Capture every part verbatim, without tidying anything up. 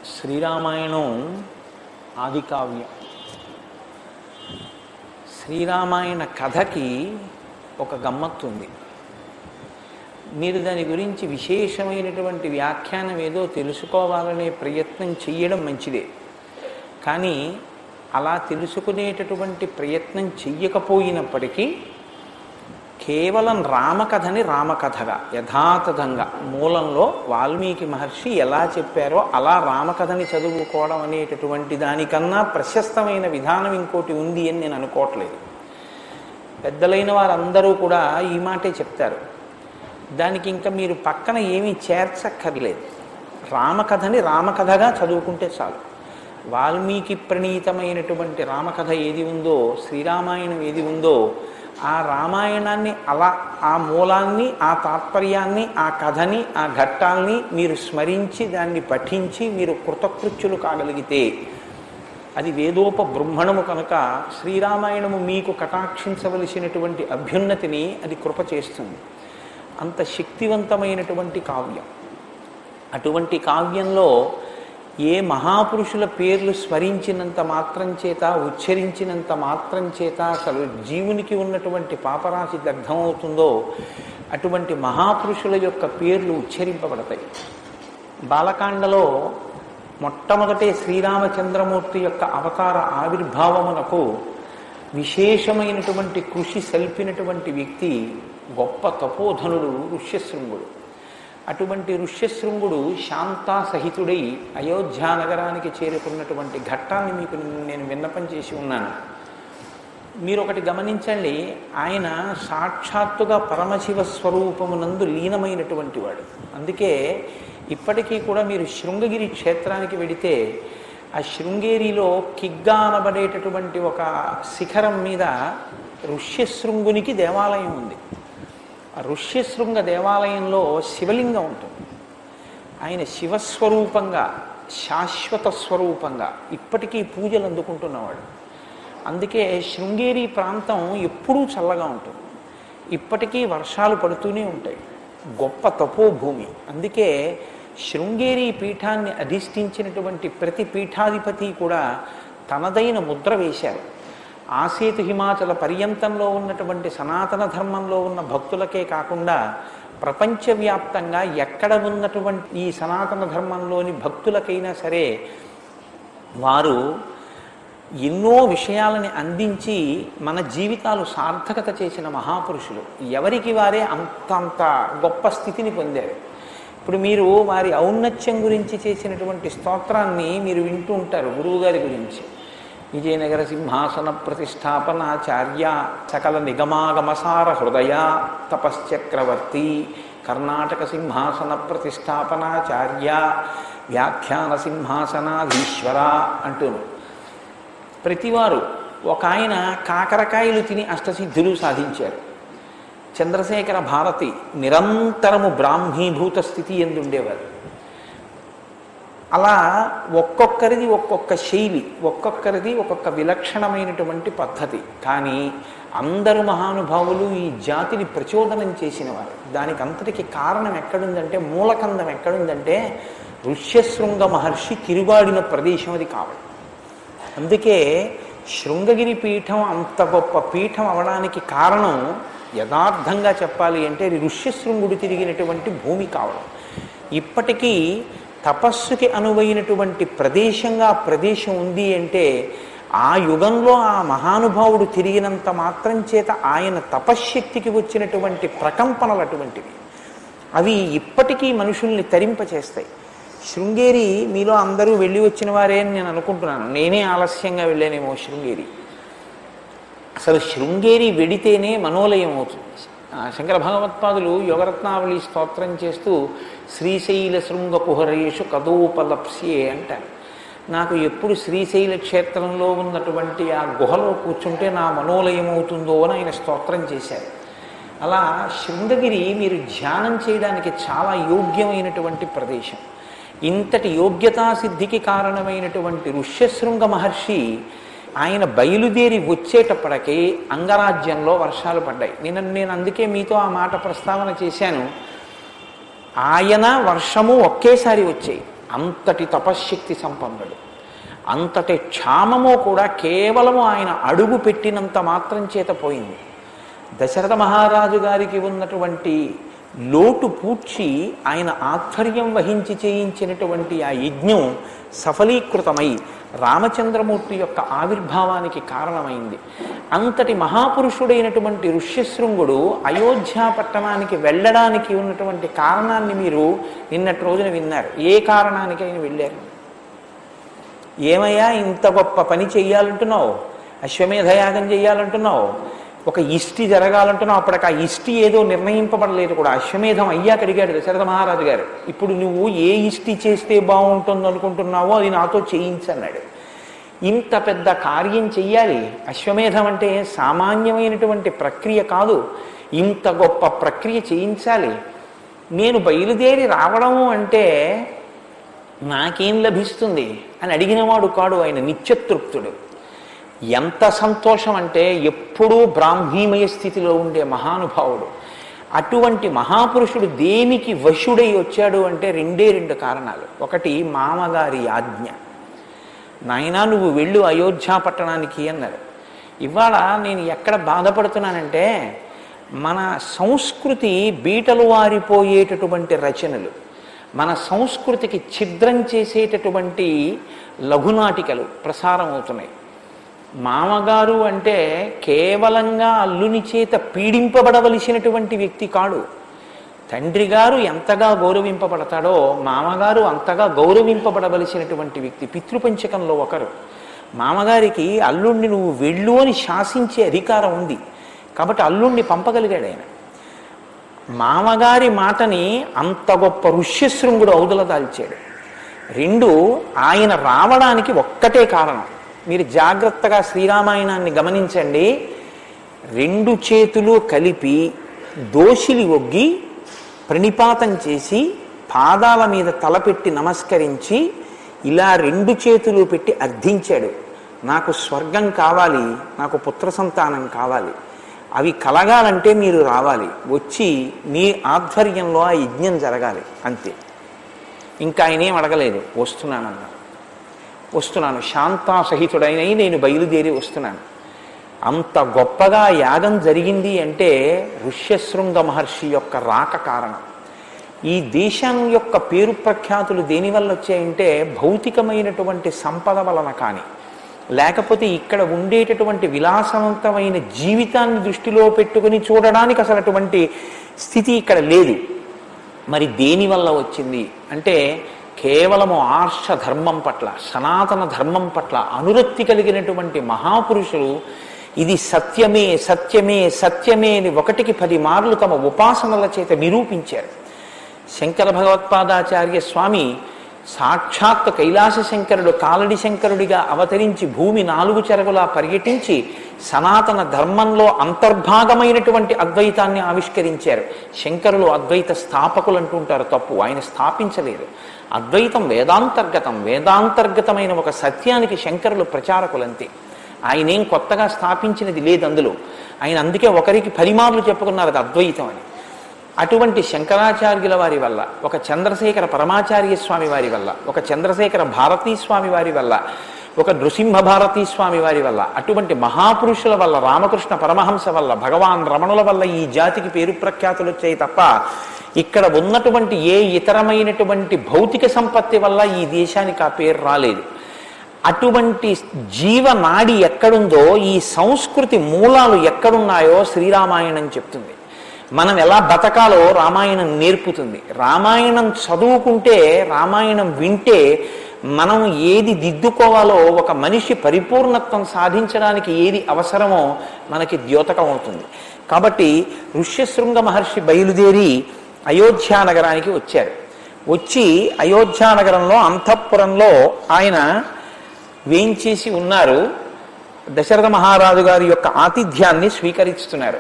శ్రీరామాయణం ఆది కావ్యం. శ్రీరామాయణ కథకి ఒక గమ్మత్తు ఉంది. మీరు దాని గురించి విశేషమైనటువంటి వ్యాఖ్యానం ఏదో తెలుసుకోవాలనే ప్రయత్నం చెయ్యడం మంచిదే. కానీ అలా తెలుసుకునేటటువంటి ప్రయత్నం చెయ్యకపోయినప్పటికీ కేవలం రామకథని రామకథగా యథాతథంగా మూలంలో వాల్మీకి మహర్షి ఎలా చెప్పారో అలా రామకథని చదువుకోవడం అనేటటువంటి దానికన్నా ప్రశస్తమైన విధానం ఇంకోటి ఉంది అని నేను అనుకోవట్లేదు. పెద్దలైన వారందరూ కూడా ఈ మాటే చెప్తారు. దానికి ఇంకా మీరు పక్కన ఏమీ చేర్చక్కర్లేదు. రామకథని రామకథగా చదువుకుంటే చాలు. వాల్మీకి ప్రణీతమైనటువంటి రామకథ ఏది ఉందో, శ్రీరామాయణం ఏది ఉందో, ఆ రామాయణాన్ని అలా ఆ మూలాన్ని, ఆ తాత్పర్యాన్ని, ఆ కథని, ఆ ఘట్టాల్ని మీరు స్మరించి దాన్ని పఠించి మీరు కృతకృత్యులు కాగలిగితే అది వేదోప బ్రహ్మణము కనుక శ్రీరామాయణము మీకు కటాక్షించవలసినటువంటి అభ్యున్నతిని అది కృప చేస్తుంది. అంత శక్తివంతమైనటువంటి కావ్యం. అటువంటి కావ్యంలో ఏ మహాపురుషుల పేర్లు స్మరించినంత మాత్రం చేత, ఉచ్చరించినంత మాత్రం చేత అసలు జీవునికి ఉన్నటువంటి పాపరాశి దగ్ధమవుతుందో అటువంటి మహాపురుషుల యొక్క పేర్లు ఉచ్చరింపబడతాయి. బాలకాండలో మొట్టమొదటే శ్రీరామచంద్రమూర్తి యొక్క అవతార ఆవిర్భావమునకు విశేషమైనటువంటి కృషి సల్పినటువంటి వ్యక్తి గొప్ప తపోధనుడు ఋష్యశృంగుడు. అటువంటి ఋష్యశృంగుడు శాంతా సహితుడై అయోధ్యా నగరానికి చేరుకున్నటువంటి ఘట్టాన్ని మీకు నేను విన్నపం చేసి ఉన్నాను. మీరు ఒకటి గమనించండి, ఆయన సాక్షాత్తుగా పరమశివ స్వరూపమునందు లీనమైనటువంటి వాడు. అందుకే ఇప్పటికీ కూడా మీరు శృంగగిరి క్షేత్రానికి వెడితే ఆ శృంగేరిలో కిగ్గా అనబడేటటువంటి ఒక శిఖరం మీద ఋష్యశృంగునికి దేవాలయం ఉంది. ఆ ఋష్యశృంగ దేవాలయంలో శివలింగం ఉంటుంది. ఆయన శివస్వరూపంగా, శాశ్వత స్వరూపంగా ఇప్పటికీ పూజలు అందుకుంటున్నవాడు. అందుకే శృంగేరి ప్రాంతం ఎప్పుడూ చల్లగా ఉంటుంది. ఇప్పటికీ వర్షాలు పడుతూనే ఉంటాయి. గొప్ప తపోభూమి. అందుకే శృంగేరి పీఠాన్ని అధిష్ఠించినటువంటి ప్రతి పీఠాధిపతి కూడా తనదైన ముద్ర వేశారు. ఆసేతు హిమాచల పర్యంతంలో ఉన్నటువంటి సనాతన ధర్మంలో ఉన్న భక్తులకే కాకుండా ప్రపంచవ్యాప్తంగా ఎక్కడ ఉన్నటువంటి ఈ సనాతన ధర్మంలోని భక్తులకైనా సరే వారు ఎన్నో విషయాలని అందించి మన జీవితాలు సార్థకత చేసిన మహాపురుషులు. ఎవరికి వారే అంతంత గొప్ప స్థితిని పొందారు. ఇప్పుడు మీరు వారి ఔన్నత్యం గురించి చేసినటువంటి స్తోత్రాన్ని మీరు వింటూ ఉంటారు. గురువుగారి గురించి విజయనగర సింహాసన ప్రతిష్టాపనాచార్య, సకల నిగమాగమసార హృదయ, తపశ్చక్రవర్తి, కర్ణాటక సింహాసన ప్రతిష్టాపనాచార్య, వ్యాఖ్యాన సింహాసనాధీశ్వర అంటూను ప్రతివారు. ఒక ఆయన కాకరకాయలు తిని అష్టసిద్ధులు సాధించారు. చంద్రశేఖర భారతి నిరంతరము బ్రాహ్మీభూత స్థితి ఎందుండేవారు. అలా ఒక్కొక్కరిది ఒక్కొక్క శైలి, ఒక్కొక్కరిది ఒక్కొక్క విలక్షణమైనటువంటి పద్ధతి. కానీ అందరు మహానుభావులు ఈ జాతిని ప్రచోదనం చేసినవారు. దానికి అంతటికి కారణం ఎక్కడుందంటే, మూలకందం ఎక్కడుందంటే ఋష్యశృంగ మహర్షి తిరుగాడిన ప్రదేశం అది కావాలి. అందుకే శృంగగిరి పీఠం అంత గొప్ప పీఠం అవడానికి కారణం యథార్థంగా చెప్పాలి అంటే అది ఋష్యశృంగుడు తిరిగినటువంటి భూమి కావడం. ఇప్పటికీ తపస్సుకి అనువైనటువంటి ప్రదేశంగా ప్రదేశం ఉంది అంటే ఆ యుగంలో ఆ మహానుభావుడు తిరిగినంత మాత్రం చేత ఆయన తపశ్శక్తికి వచ్చినటువంటి ప్రకంపనలు అటువంటివి. అవి ఇప్పటికీ మనుషుల్ని తరింపచేస్తాయి. శృంగేరి మీలో అందరూ వెళ్ళి వచ్చిన వారే అని నేను అనుకుంటున్నాను. నేనే ఆలస్యంగా వెళ్ళానేమో శృంగేరి. అసలు శృంగేరి వెడితేనే మనోలయం అవుతుంది. శంకర భగవత్పాదులు యోగరత్నావళి స్తోత్రం చేస్తూ శ్రీశైల శృంగ కుహరేషు కదోపలప్స్యే అంటారు. నాకు ఎప్పుడు శ్రీశైల క్షేత్రంలో ఉన్నటువంటి ఆ గుహలో కూర్చుంటే నా మనోలయం అవుతుందో అని ఆయన స్తోత్రం చేశారు. అలా శృంగగిరి మీరు ధ్యానం చేయడానికి చాలా యోగ్యమైనటువంటి ప్రదేశం. ఇంతటి యోగ్యతా సిద్ధికి కారణమైనటువంటి ఋష్యశృంగ మహర్షి ఆయన బయలుదేరి వచ్చేటప్పటికీ అంగరాజ్యంలో వర్షాలు పడ్డాయి. నేను నేను అందుకే మీతో ఆ మాట ప్రస్తావన చేశాను. ఆయన వర్షము ఒకేసారి వచ్చాయి. అంతటి తపశ్శక్తి సంపన్నుడు. అంతటి క్షామము కూడా కేవలము ఆయన అడుగు పెట్టినంత మాత్రం చేత పోయింది. దశరథ మహారాజు గారికి ఉన్నటువంటి లోటు పూడ్చి ఆయన ఆధ్వర్యం వహించి చేయించినటువంటి ఆ యజ్ఞం సఫలీకృతమై రామచంద్రమూర్తి యొక్క ఆవిర్భావానికి కారణమైంది. అంతటి మహాపురుషుడైనటువంటి ఋష్యశృంగుడు అయోధ్య పట్టణానికి వెళ్ళడానికి ఉన్నటువంటి కారణాన్ని మీరు నిన్నటి రోజున విన్నారు. ఏ కారణానికి ఆయన వెళ్ళారు? ఏమయ్యా ఇంత గొప్ప పని చెయ్యాలంటున్నావు, అశ్వమేధయాగం చెయ్యాలంటున్నావు, ఒక ఇష్టి జరగాలంటున్నావు. అప్పటికి ఆ ఇష్టి ఏదో నిర్ణయింపబడలేదు కూడా. అశ్వమేధం అయ్యాక అడిగాడు దశరథ మహారాజు గారు, ఇప్పుడు నువ్వు ఏ ఇష్టి చేస్తే బాగుంటుంది అనుకుంటున్నావో అది నాతో చేయించన్నాడు. ఇంత పెద్ద కార్యం చెయ్యాలి. అశ్వమేధం అంటే సామాన్యమైనటువంటి ప్రక్రియ కాదు. ఇంత గొప్ప ప్రక్రియ చేయించాలి. నేను బయలుదేరి రావడము అంటే నాకేం లభిస్తుంది అని అడిగినవాడు కాడు ఆయన. నిత్యతృప్తుడు. ఎంత సంతోషం అంటే ఎప్పుడూ బ్రాహ్మీమయ స్థితిలో ఉండే మహానుభావుడు. అటువంటి మహాపురుషుడు దేనికి వశుడై వచ్చాడు అంటే రెండే రెండు కారణాలు. ఒకటి మామగారి ఆజ్ఞ. నాయనా నువ్వు వెళ్ళు అయోధ్య పట్టణానికి అన్నారు. ఇవాళ నేను ఎక్కడ బాధపడుతున్నానంటే మన సంస్కృతి బీటలు వారిపోయేటటువంటి రచనలు, మన సంస్కృతికి ఛిద్రం చేసేటటువంటి లఘునాటికలు ప్రసారం అవుతున్నాయి. మామగారు అంటే కేవలంగా అల్లుని చేత పీడింపబడవలసినటువంటి వ్యక్తి కాడు. తండ్రి గారు ఎంతగా గౌరవింపబడతాడో మామగారు అంతగా గౌరవింపబడవలసినటువంటి వ్యక్తి. పితృపంచకంలో ఒకరు. మామగారికి అల్లుణ్ణి నువ్వు వెళ్ళు అని శాసించే అధికారం ఉంది కాబట్టి అల్లుణ్ణి పంపగలిగాడు ఆయన. మామగారి మాటని అంత గొప్ప ఋష్యశృంగుడు ఔదల దాల్చాడు. రెండు, ఆయన రావడానికి ఒక్కటే కారణం. మీరు జాగ్రత్తగా శ్రీరామాయణాన్ని గమనించండి. రెండు చేతులు కలిపి దోషిలి ఒగ్గి ప్రణిపాతం చేసి పాదాల మీద తలపెట్టి నమస్కరించి ఇలా రెండు చేతులు పెట్టి అర్థించాడు, నాకు స్వర్గం కావాలి, నాకు పుత్ర సంతానం కావాలి, అవి కలగాలంటే మీరు రావాలి, వచ్చి నీ ఆధ్వర్యంలో ఆ యజ్ఞం జరగాలి, అంతే. ఇంకా ఆయనేం అడగలేదు. వస్తున్నానన్నా. వస్తున్నాను శాంతాసహితుడైనై నేను బయలుదేరి వస్తున్నాను. అంత గొప్పగా యాగం జరిగింది అంటే ఋష్యశృంగ మహర్షి యొక్క రాక కారణం. ఈ దేశం యొక్క పేరు ప్రఖ్యాతులు దేనివల్ల వచ్చాయంటే భౌతికమైనటువంటి సంపద వలన కానీ, లేకపోతే ఇక్కడ ఉండేటటువంటి విలాసవంతమైన జీవితాన్ని దృష్టిలో పెట్టుకుని చూడడానికి అసలు అటువంటి స్థితి ఇక్కడ లేదు. మరి దేనివల్ల వచ్చింది అంటే కేవలము ఆర్ష ధర్మం పట్ల, సనాతన ధర్మం పట్ల అనురక్తి కలిగినటువంటి మహాపురుషులు ఇది సత్యమే సత్యమే సత్యమే అని ఒకటికి పది మార్లు తమ ఉపాసనల చేత నిరూపించారు. శంకర భగవత్పాదాచార్య స్వామి సాక్షాత్ కైలాస శంకరుడు కాలడి శంకరుడిగా అవతరించి భూమి నాలుగు చెరగులా పర్యటించి సనాతన ధర్మంలో అంతర్భాగమైనటువంటి అద్వైతాన్ని ఆవిష్కరించారు. శంకరులు అద్వైత స్థాపకులు అంటుంటారు, తప్పు. ఆయన స్థాపించలేదు. అద్వైతం వేదాంతర్గతం. వేదాంతర్గతమైన ఒక సత్యానికి శంకరులు ప్రచారకులంతే. ఆయనేం కొత్తగా స్థాపించినది లేదు అందులో. ఆయన అందుకే ఒకరికి పరిమార్లు చెప్పుకున్నారు అది అద్వైతం అని. అటువంటి శంకరాచార్యుల వారి వల్ల, ఒక చంద్రశేఖర పరమాచార్య స్వామి వారి వల్ల, ఒక చంద్రశేఖర భారతీ స్వామి వారి వల్ల, ఒక నృసింహ భారతీ స్వామి వారి వల్ల, అటువంటి మహాపురుషుల వల్ల, రామకృష్ణ పరమహంస వల్ల, భగవాన్ రమణుల వల్ల ఈ జాతికి పేరు ప్రఖ్యాతులు వచ్చాయి తప్ప ఇక్కడ ఉన్నటువంటి ఏ ఇతరమైనటువంటి భౌతిక సంపత్తి వల్ల ఈ దేశానికి ఆ పేరు రాలేదు. అటువంటి జీవనాడి ఎక్కడుందో, ఈ సంస్కృతి మూలాలు ఎక్కడున్నాయో శ్రీరామాయణం చెప్తుంది. మనం ఎలా బతకాలో రామాయణం నేర్పుతుంది. రామాయణం చదువుకుంటే, రామాయణం వింటే మనం ఏది దిద్దుకోవాలో, ఒక మనిషి పరిపూర్ణత్వం సాధించడానికి ఏది అవసరమో మనకి ద్యోతకం అవుతుంది. కాబట్టి ఋష్యశృంగ మహర్షి బయలుదేరి అయోధ్యా నగరానికి వచ్చారు. వచ్చి అయోధ్యా నగరంలో అంతఃపురంలో ఆయన వేయించేసి ఉన్నారు. దశరథ మహారాజు గారి యొక్క ఆతిథ్యాన్ని స్వీకరిస్తున్నారు.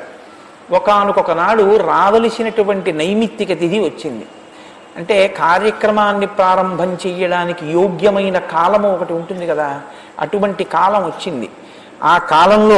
ఒకానొక నాడు రావలసినటువంటి నైమిత్తిక తిథి వచ్చింది. అంటే కార్యక్రమాన్ని ప్రారంభం చెయ్యడానికి యోగ్యమైన కాలము ఒకటి ఉంటుంది కదా, అటువంటి కాలం వచ్చింది. ఆ కాలంలో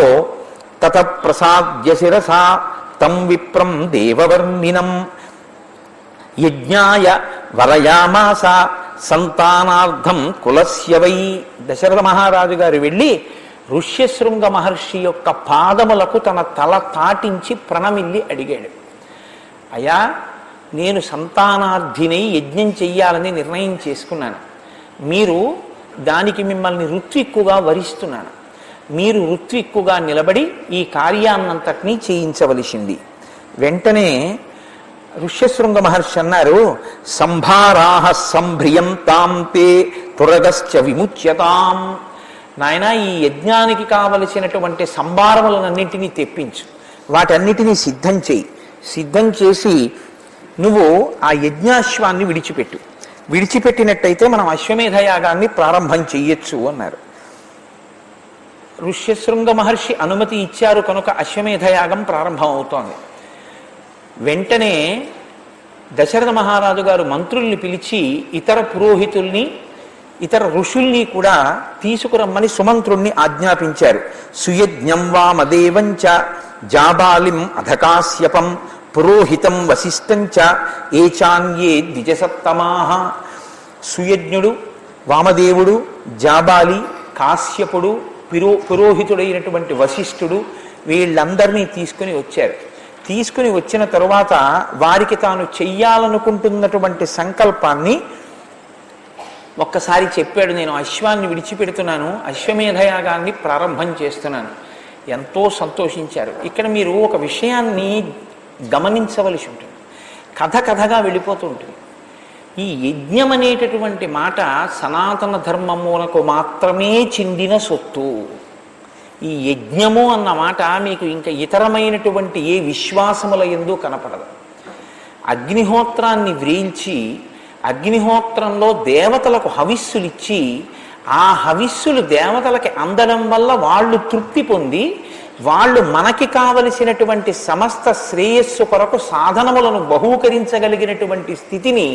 తత ప్రసాద్య శిరసా తం విప్రం దేవవర్ణినం యజ్ఞాయ వరయామాస సంతానార్థం కులస్యవై. దశరథ మహారాజు గారు వెళ్ళి ఋష్యశృంగ మహర్షి యొక్క పాదములకు తన తల తాటించి ప్రణమిల్లి అడిగాడు, అయ్యా నేను సంతానార్థినై యజ్ఞం చెయ్యాలని నిర్ణయం చేసుకున్నాను, మీరు దానికి మిమ్మల్ని ఋత్విక్కుగా వరిస్తున్నాను, మీరు ఋత్విక్కుగా నిలబడి ఈ కార్యాన్నంతటినీ చేయించవలసింది. వెంటనే ఋష్యశృంగ మహర్షి అన్నారు, సంభారాహ సంభ్రియం తాం తే తురగశ్చ విముచ్యతాం. నాయన ఈ యజ్ఞానికి కావలసినటువంటి సంభారములన్నింటినీ తెప్పించు, వాటన్నిటినీ సిద్ధం చేయి, సిద్ధం చేసి నువ్వు ఆ యజ్ఞాశ్వాన్ని విడిచిపెట్టు, విడిచిపెట్టినట్టయితే మనం అశ్వమేధయాగాన్ని ప్రారంభం చెయ్యొచ్చు అన్నారు. ఋష్యశృంగ మహర్షి అనుమతి ఇచ్చారు కనుక అశ్వమేధయాగం ప్రారంభం అవుతోంది. వెంటనే దశరథ మహారాజు గారు మంత్రుల్ని పిలిచి ఇతర పురోహితుల్ని ఇతర ఋషుల్ని కూడా తీసుకురమ్మని సుమంత్రుణ్ణి ఆజ్ఞాపించారు. సుయజ్ఞం వామదేవంచ జాబాలిం అధకాశ్యపం పురోహితం వశిష్టంచ ఏచాన్యే ద్విజసత్తమాహ. సుయజ్ఞుడు, వామదేవుడు, జాబాలి, కాశ్యపుడు, పురో పురోహితుడైనటువంటి వశిష్ఠుడు వీళ్ళందరినీ తీసుకుని వచ్చారు. తీసుకుని వచ్చిన తరువాత వారికి తాను చెయ్యాలనుకుంటున్నటువంటి సంకల్పాన్ని ఒక్కసారి చెప్పాడు. నేను అశ్వాన్ని విడిచిపెడుతున్నాను, అశ్వమేధయాగాన్ని ప్రారంభం చేస్తున్నాను. ఎంతో సంతోషించారు. ఇక్కడ మీరు ఒక విషయాన్ని గమనించవలసి ఉంటుంది. కథ కథగా వెళ్ళిపోతూ ఉంటుంది. ఈ యజ్ఞం అనేటటువంటి మాట సనాతన ధర్మమునకు మాత్రమే చెందిన సొత్తు. ఈ యజ్ఞము అన్న మాట మీకు ఇంకా ఇతరమైనటువంటి ఏ విశ్వాసముల యందు కనపడదు. అగ్నిహోత్రాన్ని వ్రీల్చి అగ్నిహోత్రంలో దేవతలకు హవిస్సులిచ్చి ఆ హవిస్సులు దేవతలకి అందడం వల్ల వాళ్ళు తృప్తి పొంది వాళ్ళు మనకి కావలసినటువంటి సమస్త శ్రేయస్సు కొరకు సాధనములను బహూకరించగలిగినటువంటి స్థితిని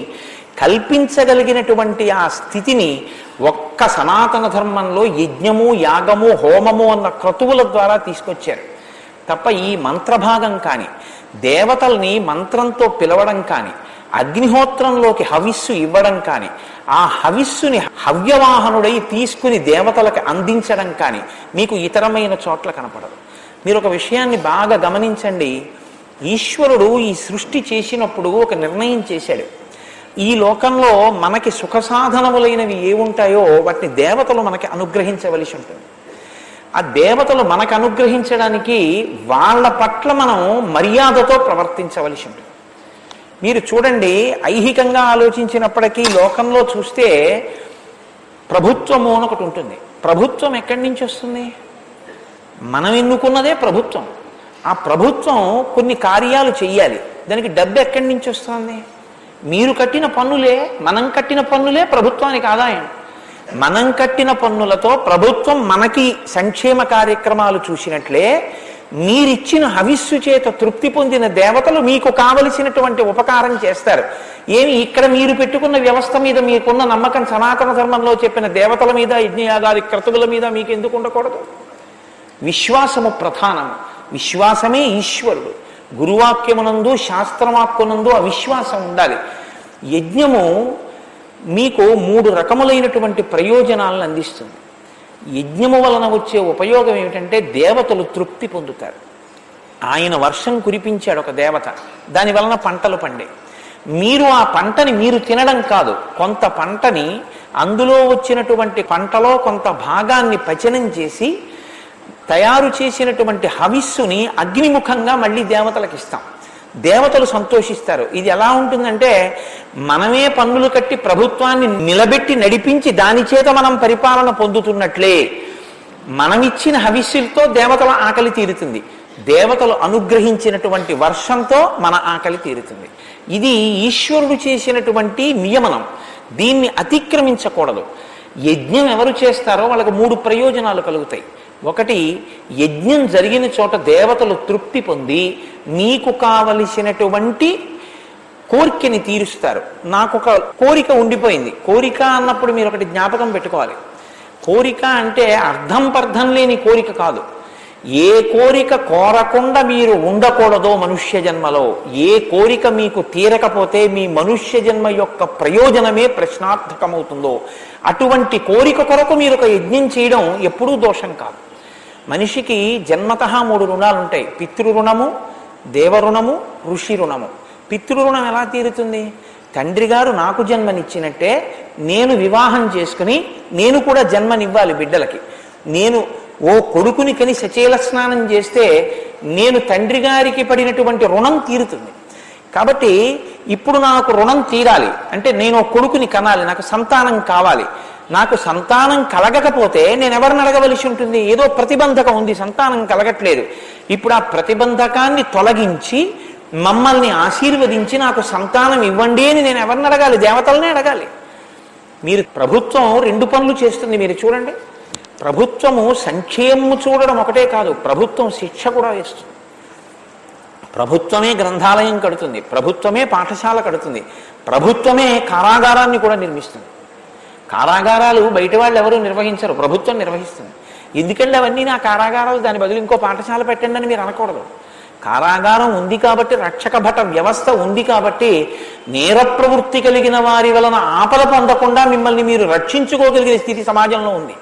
కల్పించగలిగినటువంటి ఆ స్థితిని ఒక్క సనాతన ధర్మంలో యజ్ఞము, యాగము, హోమము అన్న క్రతువుల ద్వారా తీసుకొచ్చారు తప్ప ఈ మంత్రభాగం కానీ, దేవతల్ని మంత్రంతో పిలవడం కానీ, అగ్నిహోత్రంలోకి హవిస్సు ఇవ్వడం కానీ, ఆ హవిస్సుని హవ్యవాహనుడై తీసుకుని దేవతలకు అందించడం కానీ మీకు ఇతరమైన చోట్ల కనపడదు. మీరు ఒక విషయాన్ని బాగా గమనించండి. ఈశ్వరుడు ఈ సృష్టి చేసినప్పుడు ఒక నిర్ణయం చేశాడు. ఈ లోకంలో మనకి సుఖ సాధనములైనవి ఏముంటాయో వాటిని దేవతలు మనకి అనుగ్రహించవలసి ఉంటుంది. ఆ దేవతలు మనకు అనుగ్రహించడానికి వాళ్ళ పట్ల మనం మర్యాదతో ప్రవర్తించవలసి ఉంటుంది. మీరు చూడండి, ఐహికంగా ఆలోచించినప్పటికీ లోకంలో చూస్తే ప్రభుత్వము అని ఒకటి ఉంటుంది. ప్రభుత్వం ఎక్కడి నుంచి వస్తుంది? మనం ఎన్నుకున్నదే ప్రభుత్వం. ఆ ప్రభుత్వం కొన్ని కార్యాలు చెయ్యాలి, దానికి డబ్బు ఎక్కడి నుంచి వస్తుంది? మీరు కట్టిన పన్నులే, మనం కట్టిన పన్నులే ప్రభుత్వానికి ఆదాయం. మనం కట్టిన పన్నులతో ప్రభుత్వం మనకి సంక్షేమ కార్యక్రమాలు చూసినట్లే మీరిచ్చిన హవిస్సు చేత తృప్తి పొందిన దేవతలు మీకు కావలసినటువంటి ఉపకారం చేస్తారు. ఏమి ఇక్కడ మీరు పెట్టుకున్న వ్యవస్థ మీద మీకున్న నమ్మకం సనాతన ధర్మంలో చెప్పిన దేవతల మీద, యజ్ఞయాగాది క్రతువుల మీద మీకు ఎందుకు ఉండకూడదు? విశ్వాసము ప్రధానము. విశ్వాసమే ఈశ్వరుడు. గురువాక్యమునందు, శాస్త్రవాక్కునందు అవిశ్వాసం ఉండాలి. యజ్ఞము మీకు మూడు రకములైనటువంటి ప్రయోజనాలను అందిస్తుంది. యజ్ఞము వలన వచ్చే ఉపయోగం ఏమిటంటే దేవతలు తృప్తి పొందుతారు. ఆయన వర్షం కురిపించాడు ఒక దేవత, దాని వలన పంటలు పండే. మీరు ఆ పంటని మీరు తినడం కాదు, కొంత పంటని అందులో వచ్చినటువంటి పంటలో కొంత భాగాన్ని పచనం చేసి తయారు చేసినటువంటి హవిస్సుని అగ్నిముఖంగా మళ్ళీ దేవతలకు ఇస్తాం. దేవతలు సంతోషిస్తారు. ఇది ఎలా ఉంటుందంటే మనమే పన్నులు కట్టి ప్రభుత్వాన్ని నిలబెట్టి నడిపించి దాని చేత మనం పరిపాలన పొందుతున్నట్లే మనమిచ్చిన హవిస్సులతో దేవతల ఆకలి తీరుతుంది. దేవతలు అనుగ్రహించినటువంటి వర్షంతో మన ఆకలి తీరుతుంది. ఇది ఈశ్వరుడు చేసినటువంటి నియమనం. దీన్ని అతిక్రమించకూడదు. యజ్ఞం ఎవరు చేస్తారో వాళ్ళకు మూడు ప్రయోజనాలు కలుగుతాయి. ఒకటి, యజ్ఞం జరిగిన చోట దేవతలు తృప్తి పొంది మీకు కావలసినటువంటి కోరికని తీరుస్తారు. నాకు ఒక కోరిక ఉండిపోయింది. కోరిక అన్నప్పుడు మీరు ఒకటి జ్ఞాపకం పెట్టుకోవాలి. కోరిక అంటే అర్థం పర్థం లేని కోరిక కాదు. ఏ కోరిక కోరకుండా మీరు ఉండకూడదో మనుష్య జన్మలో, ఏ కోరిక మీకు తీరకపోతే మీ మనుష్య జన్మ యొక్క ప్రయోజనమే ప్రశ్నార్థకమవుతుందో అటువంటి కోరిక కొరకు మీరు ఒక యజ్ఞం చేయడం ఎప్పుడూ దోషం కాదు. మనిషికి జన్మతః మూడు రుణాలు ఉంటాయి: పితృరుణము, దేవరుణము, ఋషి రుణము. పితృరుణం ఎలా తీరుతుంది? తండ్రి గారు నాకు జన్మనిచ్చినట్టే నేను వివాహం చేసుకుని నేను కూడా జన్మనివ్వాలి బిడ్డలకి. నేను ఓ కొడుకుని కని సచేల స్నానం చేస్తే నేను తండ్రి గారికి పడినటువంటి రుణం తీరుతుంది. కాబట్టి ఇప్పుడు నాకు రుణం తీరాలి అంటే నేను ఓ కొడుకుని కనాలి, నాకు సంతానం కావాలి. నాకు సంతానం కలగకపోతే నేను ఎవరిని అడగవలసి ఉంటుంది? ఏదో ప్రతిబంధకం ఉంది, సంతానం కలగట్లేదు. ఇప్పుడు ఆ ప్రతిబంధకాన్ని తొలగించి మమ్మల్ని ఆశీర్వదించి నాకు సంతానం ఇవ్వండి అని నేను ఎవరిని అడగాలి? దేవతలనే అడగాలి. మీరు ప్రభుత్వం రెండు పనులు చేస్తుంది, మీరు చూడండి. ప్రభుత్వము సంక్షేమము చూడడం ఒకటే కాదు, ప్రభుత్వం శిక్ష కూడా వేస్తుంది. ప్రభుత్వమే గ్రంథాలయం కడుతుంది, ప్రభుత్వమే పాఠశాల కడుతుంది, ప్రభుత్వమే కారాగారాన్ని కూడా నిర్మిస్తుంది. కారాగారాలు బయట వాళ్ళు ఎవరు నిర్వహించరు, ప్రభుత్వం నిర్వహిస్తుంది. ఎందుకంటే అవన్నీ నా కారాగారాలు, దాని బదులు ఇంకో పాఠశాల పెట్టండి అని మీరు అనకూడదు. కారాగారం ఉంది కాబట్టి, రక్షక భట వ్యవస్థ ఉంది కాబట్టి, నేర ప్రవృత్తి కలిగిన వారి వలన ఆపద పొందకుండా మిమ్మల్ని మీరు రక్షించుకోగలిగిన స్థితి సమాజంలో ఉంది.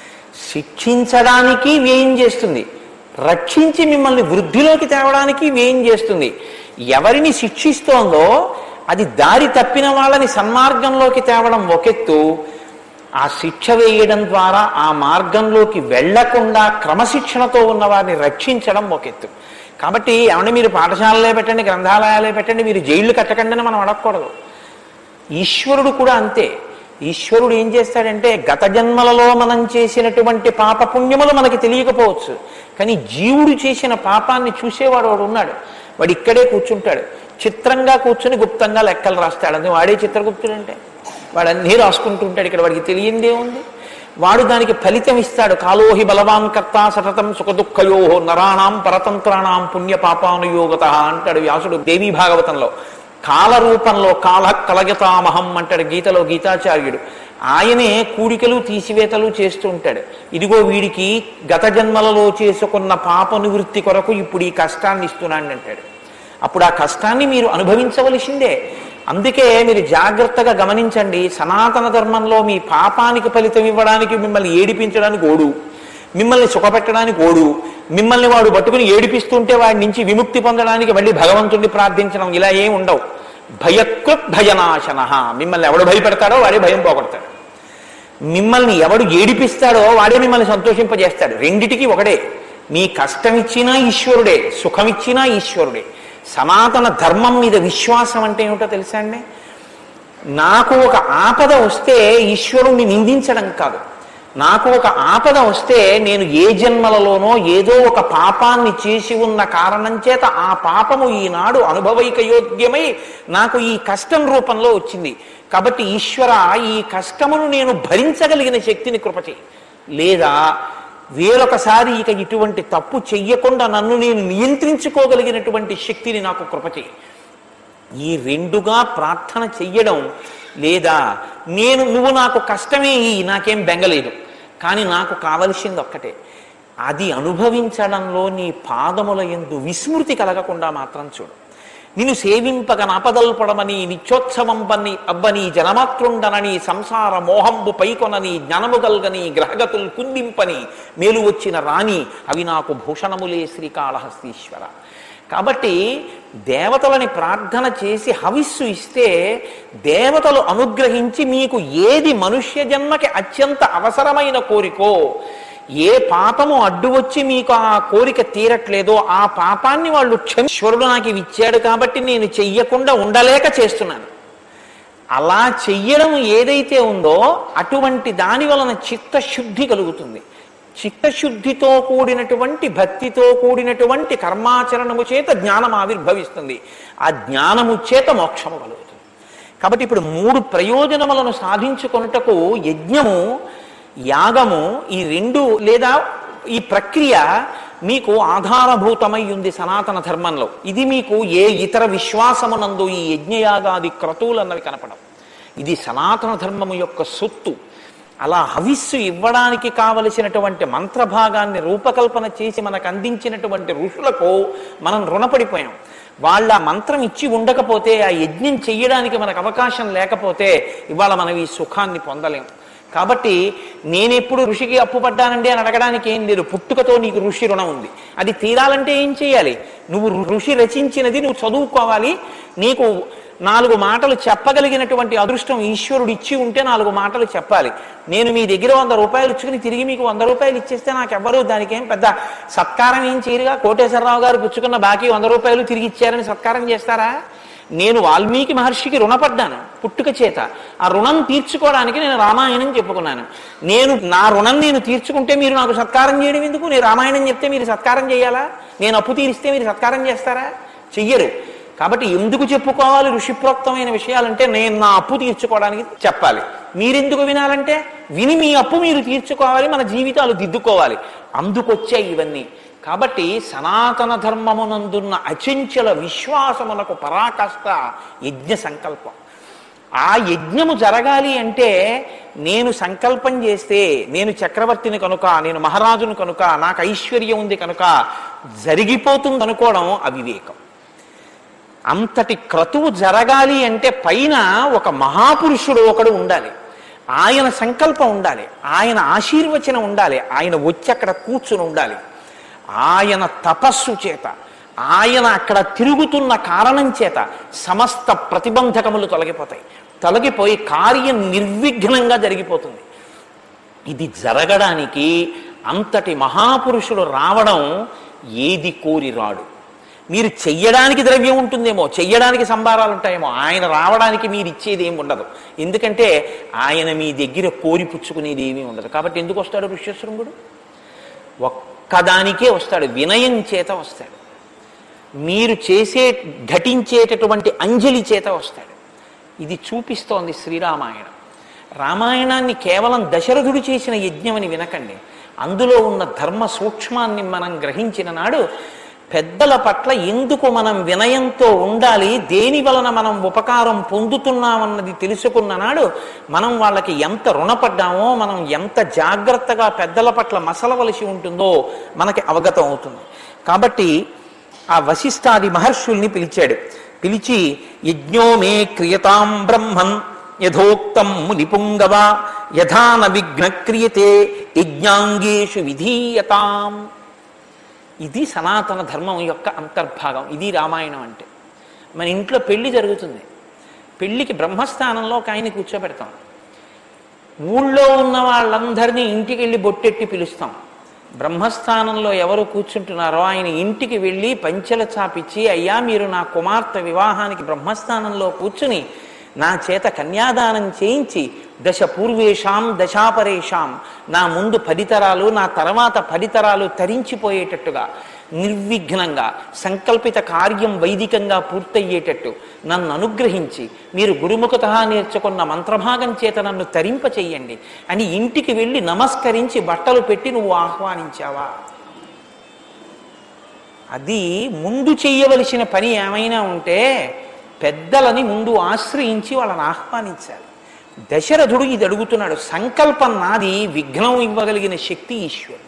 శిక్షించడానికి వ్యయం చేస్తుంది, రక్షించి మిమ్మల్ని వృద్ధిలోకి తేవడానికి వ్యయం చేస్తుంది. ఎవరిని శిక్షిస్తోందో అది దారి తప్పిన వాళ్ళని సన్మార్గంలోకి తేవడం ఒకెత్తు, ఆ శిక్ష వేయడం ద్వారా ఆ మార్గంలోకి వెళ్లకుండా క్రమశిక్షణతో ఉన్న వారిని రక్షించడం ఒకెత్తు. కాబట్టి ఏమన్నా మీరు పాఠశాలలే పెట్టండి, గ్రంథాలయాలే పెట్టండి, మీరు జైళ్లు కట్టకండి అని మనం అడగకూడదు. ఈశ్వరుడు కూడా అంతే. ఈశ్వరుడు ఏం చేస్తాడంటే గత జన్మలలో మనం చేసినటువంటి పాపపుణ్యములు మనకి తెలియకపోవచ్చు, కానీ జీవుడు చేసిన పాపాన్ని చూసేవాడు వాడు ఉన్నాడు. వాడు ఇక్కడే కూర్చుంటాడు, చిత్రంగా కూర్చుని గుప్తంగా లెక్కలు రాస్తాడు. అది వాడే చిత్రగుప్తుడు అంటే. వాడు అన్నీ రాసుకుంటుంటాడు, ఇక్కడ వాడికి తెలియందే ఉంది. వాడు దానికి ఫలితం ఇస్తాడు. కాలోహి బలవాన్ కర్త సతతం సుఖదుఃఖయో నరాణం పరతంత్రాణం పుణ్య పాపానుయోగత అంటాడు వ్యాసుడు దేవీ భాగవతంలో. కాల రూపంలో కాల కలగతామహం అంటాడు గీతలో గీతాచార్యుడు. ఆయనే కూడికలు తీసివేతలు చేస్తూ ఉంటాడు. ఇదిగో వీడికి గత జన్మలలో చేసుకున్న పాప నివృత్తి కొరకు ఇప్పుడు ఈ కష్టాన్ని ఇస్తున్నాడు అంటాడు. అప్పుడు ఆ కష్టాన్ని మీరు అనుభవించవలసిందే. అందుకే మీరు జాగ్రత్తగా గమనించండి. సనాతన ధర్మంలో మీ పాపానికి ఫలితం ఇవ్వడానికి, మిమ్మల్ని ఏడిపించడానికి ఓడు, మిమ్మల్ని సుఖపెట్టడానికి ఓడు, మిమ్మల్ని వాడు పట్టుకుని ఏడిపిస్తుంటే వాడి నుంచి విముక్తి పొందడానికి మళ్ళీ భగవంతుడిని ప్రార్థించడం, ఇలా ఏం ఉండవు. భయకృత్ భయనాశన. మిమ్మల్ని ఎవడు భయపెడతాడో వాడే భయం పోగొడతాడు. మిమ్మల్ని ఎవడు ఏడిపిస్తాడో వాడే మిమ్మల్ని సంతోషింపజేస్తాడు. రెండిటికి ఒకడే. మీ కష్టం ఇచ్చినా ఈశ్వరుడే, సుఖమిచ్చినా ఈశ్వరుడే. సనాతన ధర్మం మీద విశ్వాసం అంటే ఏమిటో తెలుసా అండి? నాకు ఒక ఆపద వస్తే ఈశ్వరుణ్ణి నిందించడం కాదు. నాకు ఒక ఆపద వస్తే నేను ఏ జన్మలలోనో ఏదో ఒక పాపాన్ని చేసి ఉన్న కారణం చేత ఆ పాపము ఈనాడు అనుభవైకయోగ్యమై నాకు ఈ కష్టం రూపంలో వచ్చింది. కాబట్టి ఈశ్వర, ఈ కష్టమును నేను భరించగలిగిన శక్తిని కృపచేయి, లేదా వేరొకసారి ఇక ఇటువంటి తప్పు చెయ్యకుండా నన్ను నేను నియంత్రించుకోగలిగినటువంటి శక్తిని నాకు కృపచేయి. ఈ రెండుగా ప్రార్థన చెయ్యడం, లేదా నేను నువ్వు నాకు కష్టమే ఈ నాకేం బెంగలేదు, కానీ నాకు కావలసింది ఒక్కటే, అది అనుభవించడంలో నీ పాదముల యందు విస్మృతి కలగకుండా మాత్రం చూడు. నిన్ను సేవింపగ నాపదల్పడమని నిత్యోత్సవం పని అబ్బని జనమాతృండనని సంసార మోహంబు పైకొనని జ్ఞానముగల్గని గ్రహగతులు కుందింపని మేలు వచ్చిన రాణి అవి నాకు భూషణములే శ్రీకాళహస్తీశ్వర. కాబట్టి దేవతలని ప్రార్థన చేసి హవిస్సు ఇస్తే దేవతలు అనుగ్రహించి మీకు ఏది మనుష్య జన్మకి అత్యంత అవసరమైన కోరికో, ఏ పాపము అడ్డు వచ్చి మీకు ఆ కోరిక తీరట్లేదో ఆ పాపాన్ని వాళ్ళు క్షమీశ్వరుడు నాకు ఇవి ఇచ్చాడు కాబట్టి నేను చెయ్యకుండా ఉండలేక చేస్తున్నాను. అలా చెయ్యడం ఏదైతే ఉందో అటువంటి దాని వలన చిత్తశుద్ధి కలుగుతుంది. చిత్తశుద్ధితో కూడినటువంటి భక్తితో కూడినటువంటి కర్మాచరణము చేత జ్ఞానం ఆవిర్భవిస్తుంది. ఆ జ్ఞానము చేత మోక్షము కలుగుతుంది. కాబట్టి ఇప్పుడు మూడు ప్రయోజనములను సాధించుకొనుటకు యజ్ఞము, యాగము, ఈ రెండు లేదా ఈ ప్రక్రియ మీకు ఆధారభూతమై ఉంది సనాతన ధర్మంలో. ఇది మీకు ఏ ఇతర విశ్వాసమునందు ఈ యజ్ఞయాగాది క్రతువులు అన్నవి కనపడవు. ఇది సనాతన ధర్మము యొక్క సొత్తు. అలా హవిస్సు ఇవ్వడానికి కావలసినటువంటి మంత్రభాగాన్ని రూపకల్పన చేసి మనకు అందించినటువంటి ఋషులకు మనం రుణపడిపోయాం. వాళ్ళ మంత్రం ఇచ్చి ఉండకపోతే, ఆ యజ్ఞం చెయ్యడానికి మనకు అవకాశం లేకపోతే ఇవాళ మనం ఈ సుఖాన్ని పొందలేం. కాబట్టి నేనెప్పుడు ఋషికి అప్పుపడ్డానండి అని అడగడానికి ఏం లేదు. పుట్టుకతో నీకు ఋషి రుణం ఉంది. అది తీరాలంటే ఏం చేయాలి? నువ్వు ఋషి రచించినది నువ్వు చదువుకోవాలి. నీకు నాలుగు మాటలు చెప్పగలిగినటువంటి అదృష్టం ఈశ్వరుడు ఇచ్చి ఉంటే నాలుగు మాటలు చెప్పాలి. నేను మీ దగ్గర వంద రూపాయలు ఇచ్చుకుని తిరిగి మీకు వంద రూపాయలు ఇచ్చేస్తే నాకెవ్వరూ దానికి ఏం పెద్ద సత్కారం ఏం చేయరుగా. కోటేశ్వరరావు గారు పుచ్చుకున్న బాకీ వంద రూపాయలు తిరిగి ఇచ్చారని సత్కారం చేస్తారా? నేను వాల్మీకి మహర్షికి రుణపడ్డాను పుట్టుక చేత. ఆ రుణం తీర్చుకోవడానికి నేను రామాయణం చెప్పుకున్నాను. నేను నా రుణం నేను తీర్చుకుంటే మీరు నాకు సత్కారం చేయడం ఎందుకు? నేను రామాయణం చెప్తే మీరు సత్కారం చేయాలా? నేను అప్పు తీరిస్తే మీరు సత్కారం చేస్తారా? చెయ్యరు. కాబట్టి ఎందుకు చెప్పుకోవాలి ఋషిప్రోక్తమైన విషయాలంటే నేను నా అప్పు తీర్చుకోవడానికి చెప్పాలి. మీరెందుకు వినాలంటే విని మీ అప్పు మీరు తీర్చుకోవాలి, మన జీవితాలు దిద్దుకోవాలి. అందుకొచ్చాయి ఇవన్నీ. కాబట్టి సనాతన ధర్మమునందున్న అచంచల విశ్వాసమునకు పరాకాష్ట యజ్ఞ సంకల్పం. ఆ యజ్ఞము జరగాలి అంటే నేను సంకల్పం చేస్తే, నేను చక్రవర్తిని కనుక, నేను మహారాజును కనుక, నాకు ఐశ్వర్యం ఉంది కనుక జరిగిపోతుంది అనుకోవడం అవివేకం. అంతటి క్రతువు జరగాలి అంటే పైన ఒక మహాపురుషుడు ఒకడు ఉండాలి. ఆయన సంకల్పం ఉండాలి, ఆయన ఆశీర్వచనం ఉండాలి, ఆయన వచ్చి అక్కడ కూర్చుని ఉండాలి. ఆయన తపస్సు చేత, ఆయన అక్కడ తిరుగుతున్న కారణం చేత సమస్త ప్రతిబంధకములు తొలగిపోతాయి. తొలగిపోయి కార్యం నిర్విఘ్నంగా జరిగిపోతుంది. ఇది జరగడానికి అంతటి మహాపురుషుడు రావడం ఏది కోరి రాడు. మీరు చెయ్యడానికి ద్రవ్యం ఉంటుందేమో, చెయ్యడానికి సంభారాలు ఉంటాయేమో, ఆయన రావడానికి మీరు ఇచ్చేది ఏమి ఉండదు. ఎందుకంటే ఆయన మీ దగ్గర కోరి పుచ్చుకునేది ఏమీ ఉండదు. కాబట్టి ఎందుకు వస్తాడు ఋష్యశృంగుడు? ఒక్కదానికే వస్తాడు, వినయం చేత వస్తాడు. మీరు చేసే ఘటించేటటువంటి అంజలి చేత వస్తాడు. ఇది చూపిస్తోంది శ్రీరామాయణం. రామాయణాన్ని కేవలం దశరథుడు చేసిన యజ్ఞమని వినకండి. అందులో ఉన్న ధర్మ సూక్ష్మాన్ని మనం గ్రహించిన నాడు పెద్దల పట్ల ఎందుకు మనం వినయంతో ఉండాలి, దేని వలన మనం ఉపకారం పొందుతున్నామన్నది తెలుసుకున్న నాడు మనం వాళ్ళకి ఎంత రుణపడ్డామో, మనం ఎంత జాగ్రత్తగా పెద్దల పట్ల మసలవలసి ఉంటుందో మనకి అవగతం అవుతుంది. కాబట్టి ఆ వశిష్ఠాది మహర్షుల్ని పిలిచాడు. పిలిచి యజ్ఞో మే క్రియతాం బ్రహ్మన్ యథోక్తం మునిపుంగవ యథాన విఘ్న క్రియతే యజ్ఞాంగేషు విధీయతాం. ఇది సనాతన ధర్మం యొక్క అంతర్భాగం. ఇది రామాయణం అంటే. మన ఇంట్లో పెళ్లి జరుగుతుంది. పెళ్లికి బ్రహ్మస్థానంలో ఒక ఆయన కూర్చోబెడతాం. ఊళ్ళో ఉన్న వాళ్ళందరినీ ఇంటికి వెళ్ళి బొట్టెట్టి పిలుస్తాం. బ్రహ్మస్థానంలో ఎవరు కూర్చుంటున్నారో ఆయన ఇంటికి వెళ్ళి పంచెల చాపిచ్చి, అయ్యా మీరు నా కుమార్తె వివాహానికి బ్రహ్మస్థానంలో కూర్చుని నా చేత కన్యాదానం చేయించి దశ పూర్వేషాం దశాపరేషాం, నా ముందు పదితరాలు నా తర్వాత పదితరాలు తరించిపోయేటట్టుగా నిర్విఘ్నంగా సంకల్పిత కార్యం వైదికంగా పూర్తయ్యేటట్టు నన్ను అనుగ్రహించి మీరు గురుముఖత నేర్చుకున్న మంత్రభాగం చేత నన్ను తరింప చెయ్యండి అని ఇంటికి వెళ్ళి నమస్కరించి బట్టలు పెట్టి నువ్వు ఆహ్వానించావా? అది ముందు చెయ్యవలసిన పని ఏమైనా ఉంటే పెద్దలని ముందు ఆశ్రయించి వాళ్ళని ఆహ్వానించాలి. దశరథుడు ఇది అడుగుతున్నాడు. సంకల్పం నాది, విఘ్నం ఇవ్వగలిగిన శక్తి ఈశ్వరుడు.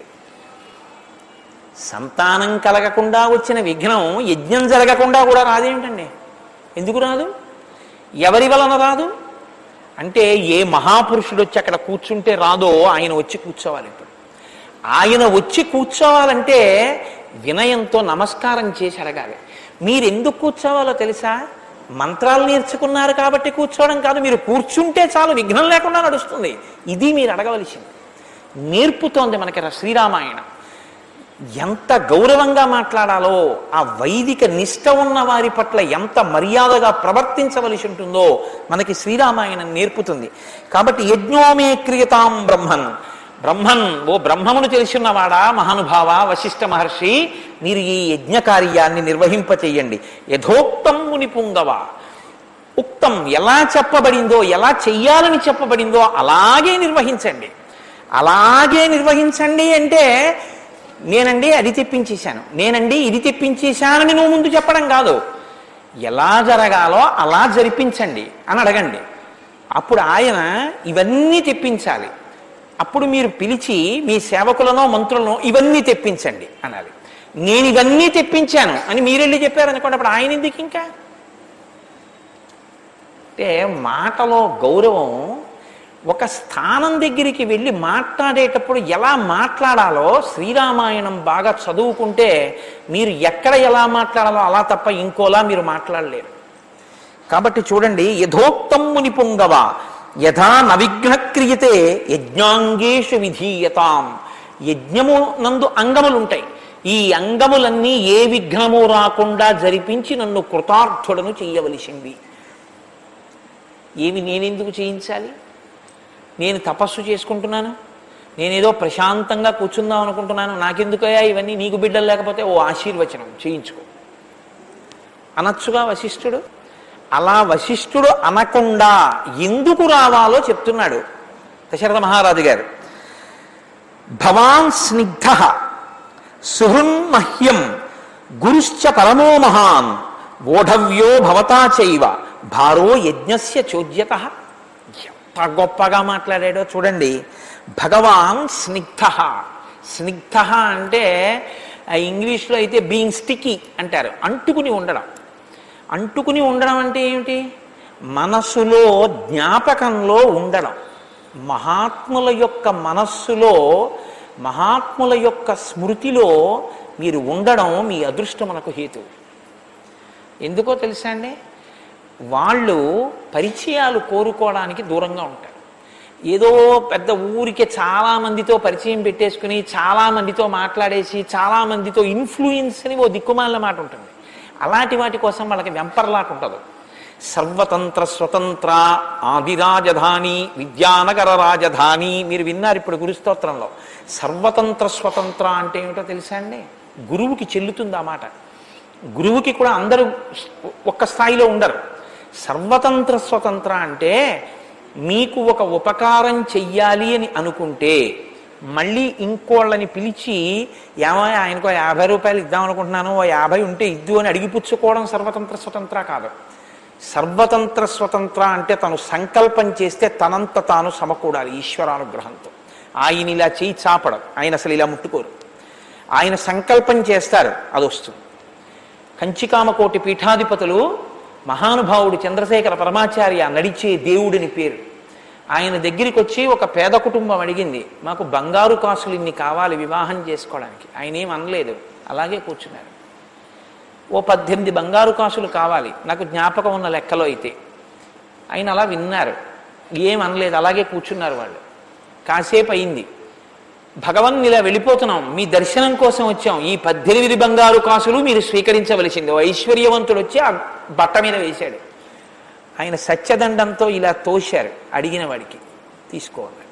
సంతానం కలగకుండా వచ్చిన విఘ్నం యజ్ఞం జరగకుండా కూడా రాదేమిటండి? ఎందుకు రాదు? ఎవరి వలన రాదు అంటే ఏ మహాపురుషుడు వచ్చి అక్కడ కూర్చుంటే రాదో ఆయన వచ్చి కూర్చోవాలి. ఇప్పుడు ఆయన వచ్చి కూర్చోవాలంటే వినయంతో నమస్కారం చేసి అడగాలి. మీరు ఎందుకు కూర్చోవాలో తెలుసా? మంత్రాలు నేర్చుకున్నారు కాబట్టి కూర్చోవడం కాదు, మీరు కూర్చుంటే చాలు విఘ్నం లేకుండా నడుస్తుంది. ఇది మీరు అడగవలసింది. నేర్పుతోంది మనకి శ్రీరామాయణం. ఎంత గౌరవంగా మాట్లాడాలో, ఆ వైదిక నిష్ట ఉన్న వారి పట్ల ఎంత మర్యాదగా ప్రవర్తించవలసి ఉంటుందో మనకి శ్రీరామాయణం నేర్పుతుంది. కాబట్టి యజ్ఞోమే క్రియతాం బ్రహ్మన్, బ్రహ్మన్ ఓ బ్రహ్మమును తెలుసున్నవాడా మహానుభావ వశిష్ఠ మహర్షి, మీరు ఈ యజ్ఞ కార్యాన్ని నిర్వహింపచేయండి. యథోక్తం మునిపుంగవ, ఉక్తం ఎలా చెప్పబడిందో, ఎలా చెయ్యాలని చెప్పబడిందో అలాగే నిర్వహించండి. అలాగే నిర్వహించండి అంటే నేనండి అది తెప్పించేశాను, నేనండి ఇది తెప్పించేశానని నువ్వు ముందు చెప్పడం కాదు. ఎలా జరగాలో అలా జరిపించండి అని అడగండి. అప్పుడు ఆయన ఇవన్నీ తెప్పించాలి. అప్పుడు మీరు పిలిచి మీ సేవకులనో మంత్రులనో ఇవన్నీ తెప్పించండి అనాలి. నేను ఇవన్నీ తెప్పించాను అని మీరెళ్ళి చెప్పారనుకోండి, అప్పుడు ఆయన ఎందుకు ఇంకా? అంటే మాటలో గౌరవం, ఒక స్థానం దగ్గరికి వెళ్ళి మాట్లాడేటప్పుడు ఎలా మాట్లాడాలో శ్రీరామాయణం బాగా చదువుకుంటే మీరు ఎక్కడ ఎలా మాట్లాడాలో అలా తప్ప ఇంకోలా మీరు మాట్లాడలేరు. కాబట్టి చూడండి, యథోక్తం ముని పుంగవ యథా నవిఘ్న క్రియతే యజ్ఞాంగేషు విధీయతాం. యజ్ఞము నందు అంగములుంటాయి. ఈ అంగములన్నీ ఏ విఘ్నము రాకుండా జరిపించి నన్ను కృతార్థుడను చెయ్యవలసింది. ఏమి నేనెందుకు చేయించాలి? నేను తపస్సు చేసుకుంటున్నాను, నేనేదో ప్రశాంతంగా కూర్చుందాం అనుకుంటున్నాను, నాకెందుకయ్యా ఇవన్నీ? నీకు బిడ్డలు లేకపోతే ఓ ఆశీర్వచనం చేయించుకో అనొచ్చుగా వశిష్ఠుడు. అలా వశిష్ఠుడు అనకుండా ఎందుకు రావాలో చెప్తున్నాడు దశరథ మహారాజు గారు. భవాన్ స్నిగ్ధ సుహృన్మహ్యం గురుశ్చ పరమో మహాన్ ఓఢవ్యో భవతా చైవ భారో యజ్ఞస్య చోద్యత. ఎంత గొప్పగా మాట్లాడాడో చూడండి. భగవాన్ స్నిగ్ధ. స్నిగ్ధ అంటే ఇంగ్లీష్లో అయితే బీయింగ్ స్టికీ అంటారు, అంటుకుని ఉండడం. అంటుకుని ఉండడం అంటే ఏమిటి? మనస్సులో జ్ఞాపకంలో ఉండడం. మహాత్ముల యొక్క మనస్సులో, మహాత్ముల యొక్క స్మృతిలో మీరు ఉండడం మీ అదృష్టమునకు హేతు. ఎందుకో తెలుసా అండి? వాళ్ళు పరిచయాలు కోరుకోవడానికి దూరంగా ఉంటారు. ఏదో పెద్ద ఊరికే చాలామందితో పరిచయం పెట్టేసుకుని చాలామందితో మాట్లాడేసి చాలామందితో ఇన్ఫ్లుయెన్స్ అని ఓ దిక్కుమాలిన మాట ఉంటుంది. అలాంటి వాటి కోసం వాళ్ళకి వెంపర్లాట ఉండదు. సర్వతంత్ర స్వతంత్ర ఆదిరాజధాని విద్యానగర రాజధాని మీరు విన్నారు ఇప్పుడు గురుస్తోత్రంలో. సర్వతంత్ర స్వతంత్ర అంటే ఏమిటో తెలుసా అండి? గురువుకి చెల్లుతుంది ఆ మాట. గురువుకి కూడా అందరూ ఒక్క స్థాయిలో ఉండరు. సర్వతంత్ర స్వతంత్ర అంటే మీకు ఒక ఉపకారం చెయ్యాలి అని అనుకుంటే మళ్ళీ ఇంకోళ్ళని పిలిచి ఏమో ఆయనకు యాభై రూపాయలు ఇద్దాం అనుకుంటున్నాను, ఓ యాభై ఉంటే ఇద్దు అని అడిగిపుచ్చుకోవడం సర్వతంత్ర స్వతంత్ర కాదు. సర్వతంత్ర స్వతంత్ర అంటే తను సంకల్పం చేస్తే తనంత తాను సమకూడాలి ఈశ్వరానుగ్రహంతో. ఆయన ఇలా చేయి చాపడం, ఆయన అసలు ఇలా ముట్టుకోరు. ఆయన సంకల్పం చేస్తారు, అది వస్తుంది. కంచికామకోటి పీఠాధిపతులు మహానుభావుడు చంద్రశేఖర పరమాచార్య నడిచే దేవుడిని పేరు. ఆయన దగ్గరికి వచ్చి ఒక పేద కుటుంబం అడిగింది, మాకు బంగారు కాసులు ఇన్ని కావాలి వివాహం చేసుకోవడానికి. ఆయన ఏం అనలేదు, అలాగే కూర్చున్నారు. ఓ పద్దెనిమిది బంగారు కాసులు కావాలి నాకు జ్ఞాపకం ఉన్న లెక్కలో అయితే. ఆయన అలా విన్నారు, ఏం అనలేదు, అలాగే కూర్చున్నారు వాళ్ళు. కాసేపు అయింది, భగవన్ ఇలా వెళ్ళిపోతున్నాం, మీ దర్శనం కోసం వచ్చాం, ఈ పద్దెనిమిది బంగారు కాసులు మీరు స్వీకరించవలసింది. ఓ ఐశ్వర్యవంతుడు వచ్చి ఆ బట్ట మీద వేశాడు. ఆయన సత్యదండంతో ఇలా తోశారు అడిగిన వాడికి, తీసుకోవాలి.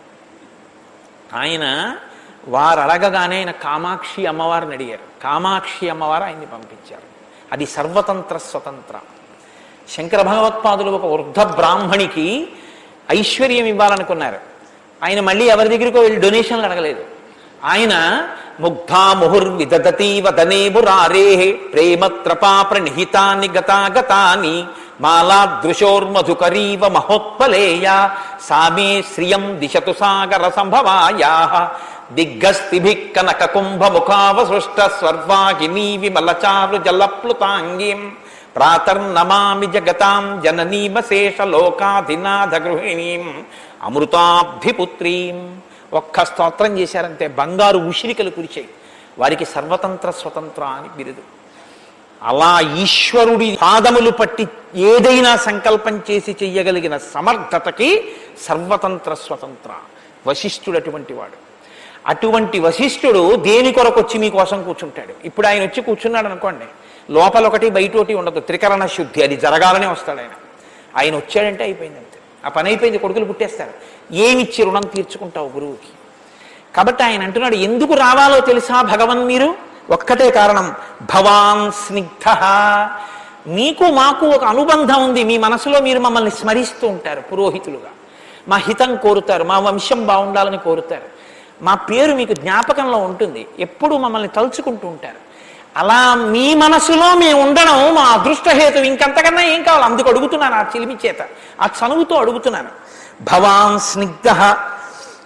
ఆయన వారు అడగగానే ఆయన కామాక్షి అమ్మవారిని అడిగారు. కామాక్షి అమ్మవారు ఆయన్ని పంపించారు. అది సర్వతంత్ర స్వతంత్ర. శంకర భగవత్పాదులు ఒక వృద్ధ బ్రాహ్మణికి ఐశ్వర్యం ఇవ్వాలనుకున్నారు. ఆయన మళ్ళీ ఎవరి దగ్గరికో వెళ్ళి డొనేషన్లు అడగలేదు. ఆయన ముగ్ధా ముహుర్విదదతి వదనే మురారే ప్రేమత్రపా ప్రణిహితాని గతాగతాని మాలాదృశోర్మధుకరీవ మహోత్పలేయ సామే శ్రియం దిశతు సాగర సంభవాయా దిగ్గస్తిభిః కనక కుంభ ముఖావసృష్ట స్వర్వాహినీ విమలచారు జలప్లుతాంగీం ప్రాతర్నమామి జగతాం జననీమశేష లోకాధినాథ గృహిణీం అమృతాబ్ధిపుత్రీం. ఒక్క స్తోత్రం చేశారంటే బంగారు ఉసిరికలు కురిచాయి. వారికి సర్వతంత్ర స్వతంత్ర అని బిరుదు. అలా ఈశ్వరుడి పాదములు పట్టి ఏదైనా సంకల్పం చేసి చెయ్యగలిగిన సమర్థతకి సర్వతంత్ర స్వతంత్ర. వశిష్ఠుడు అటువంటి వాడు. అటువంటి వశిష్ఠుడు దేని కొరకు వచ్చి మీకోసం కూర్చుంటాడు. ఇప్పుడు ఆయన వచ్చి కూర్చున్నాడు అనుకోండి, లోపల ఒకటి బయట ఒకటి ఉండదు, త్రికరణ శుద్ధి, అది జరగాలనే వస్తాడు ఆయన. ఆయన వచ్చాడంటే అయిపోయింది అంతే, ఆ పని అయిపోయింది. కొడుకులు పుట్టేస్తారు. ఏమిచ్చి రుణం తీర్చుకుంటావు గురువుకి? కాబట్టి ఆయన అంటున్నాడు, ఎందుకు రావాలో తెలుసా భగవన్ మీరు? ఒక్కటే కారణం, భవాన్ స్నిగ్ధ. మీకు మాకు ఒక అనుబంధం ఉంది. మీ మనసులో మీరు మమ్మల్ని స్మరిస్తూ ఉంటారు పురోహితులుగా, మా హితం కోరుతారు, మా వంశం బాగుండాలని కోరుతారు, మా పేరు మీకు జ్ఞాపకంలో ఉంటుంది, ఎప్పుడు మమ్మల్ని తలుచుకుంటూ ఉంటారు. అలా మీ మనసులో మేము ఉండడం మా అదృష్టహేతు. ఇంకంతకన్నా ఏం కావాలి? అందుకు అడుగుతున్నాను, ఆ చిలిమి చేత, ఆ చనువుతో అడుగుతున్నాను. భవాన్ స్నిగ్ధ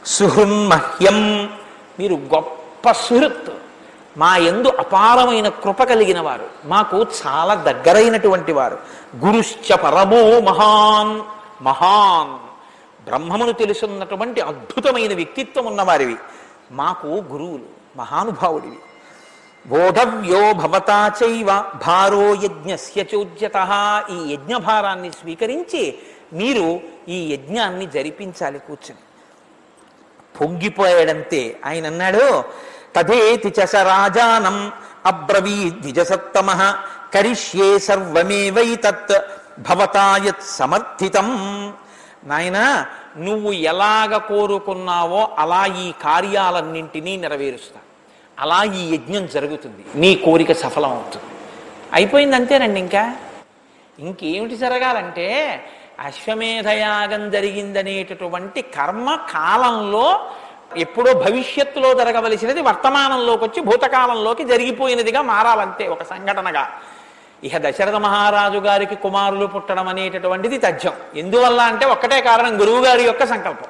సుహృన్మహ్యం, మీరు గొప్ప సుహృత్, మా యందు అపారమైన కృప కలిగిన వారు, మాకు చాలా దగ్గరైనటువంటి వారు. గురుశ్చ పరమో మహాన్, మహాన్ బ్రహ్మమును తెలుసున్నటువంటి అద్భుతమైన వ్యక్తిత్వం ఉన్నవారివి, మాకు గురువులు, మహానుభావుడివి. బోధవ్యో భవతా చైవ భారో యజ్ఞస్య చోద్యతః, ఈ యజ్ఞభారాన్ని స్వీకరించి మీరు ఈ యజ్ఞాన్ని జరిపించాలి కూర్చుని. పొంగిపోయాడంతే. ఆయన అన్నాడు, తథేతి చ స రాజానం అబ్రవీద్ ద్విజసత్తమః కరిష్యే సర్వమేవైతత్ భవతా యత్ సమర్థితం. నాయనా, నువ్వు ఎలాగ కోరుకున్నావో అలా ఈ కార్యాలన్నింటినీ నెరవేరుస్తా, అలా ఈ యజ్ఞం జరుగుతుంది, నీ కోరిక సఫలం అవుతుంది. అయిపోయింది అంతేనండి. ఇంకా ఇంకేమిటి జరగాలంటే అశ్వమేధయాగం జరిగిందనేటటువంటి కర్మ కాలంలో ఎప్పుడో భవిష్యత్తులో జరగవలసినది వర్తమానంలోకి వచ్చి భూతకాలంలోకి జరిగిపోయినదిగా మారాలంతే ఒక సంఘటనగా. ఇహ దశరథ మహారాజు గారికి కుమారులు పుట్టడం అనేటటువంటిది తథ్యం. ఎందువల్ల అంటే ఒక్కటే కారణం, గురువు గారి యొక్క సంకల్పం.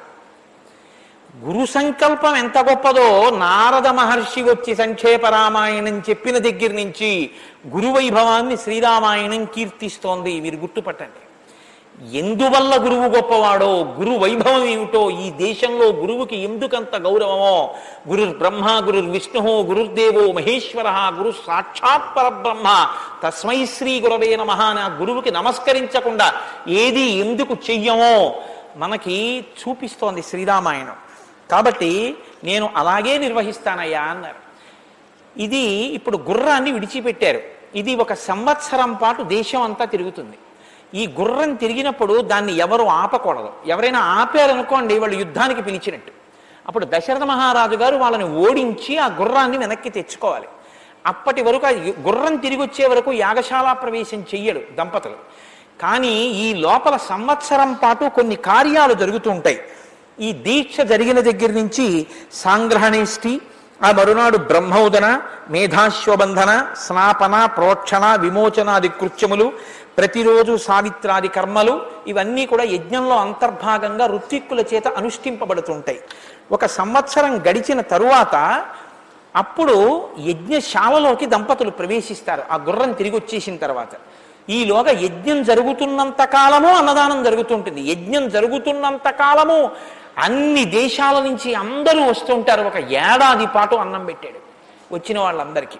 గురు సంకల్పం ఎంత గొప్పదో నారద మహర్షి వచ్చి సంక్షేప రామాయణం చెప్పిన దగ్గర నుంచి గురువైభవాన్ని శ్రీరామాయణం కీర్తిస్తోంది. మీరు గుర్తుపట్టండి. ఎందువల్ల గురువు గొప్పవాడో, గురు వైభవం ఏమిటో, ఈ దేశంలో గురువుకి ఎందుకంత గౌరవమో, గురుర్ బ్రహ్మ గురుర్ విష్ణు గురుర్దేవో మహేశ్వర గురు సాక్షాత్ పరబ్రహ్మ తస్మై శ్రీ గురవే నమః అని ఆ గురువుకి నమస్కరించకుండా ఏది ఎందుకు చెయ్యమో మనకి చూపిస్తోంది శ్రీరామాయణం. కాబట్టి నేను అలాగే నిర్వహిస్తానయ్యా అన్నారు. ఇది ఇప్పుడు గుర్రాన్ని విడిచిపెట్టారు. ఇది ఒక సంవత్సరం పాటు దేశం అంతా తిరుగుతుంది. ఈ గుర్రం తిరిగినప్పుడు దాన్ని ఎవరు ఆపకూడదు. ఎవరైనా ఆపారనుకోండి వాళ్ళు యుద్ధానికి పిలిచినట్టు. అప్పుడు దశరథ మహారాజు గారు వాళ్ళని ఓడించి ఆ గుర్రాన్ని వెనక్కి తెచ్చుకోవాలి. అప్పటి వరకు ఆ గుర్రం తిరిగి వచ్చే వరకు యాగశాల ప్రవేశం చెయ్యడు దంపతులు. కానీ ఈ లోపల సంవత్సరం పాటు కొన్ని కార్యాలు జరుగుతూ ఉంటాయి. ఈ దీక్ష జరిగిన దగ్గర నుంచి సాంగ్రహణేష్టి, ఆ మరునాడు బ్రహ్మోదన, మేధాశ్వబంధన, స్నాపన, ప్రోక్షణ, విమోచనాది కృత్యములు, ప్రతిరోజు సావిత్రాది కర్మలు, ఇవన్నీ కూడా యజ్ఞంలో అంతర్భాగంగా ఋత్విక్కుల చేత అనుష్ఠింపబడుతుంటాయి. ఒక సంవత్సరం గడిచిన తరువాత అప్పుడు యజ్ఞశాలలోకి దంపతులు ప్రవేశిస్తారు. ఆ గుర్రం తిరిగి వచ్చేసిన తర్వాత ఈలోగా యజ్ఞం జరుగుతున్నంత కాలము అన్నదానం జరుగుతుంటుంది. యజ్ఞం జరుగుతున్నంత కాలము అన్ని దేశాల నుంచి అందరూ వస్తుంటారు. ఒక ఏడాది పాటు అన్నం పెట్టాడు వచ్చిన వాళ్ళందరికీ.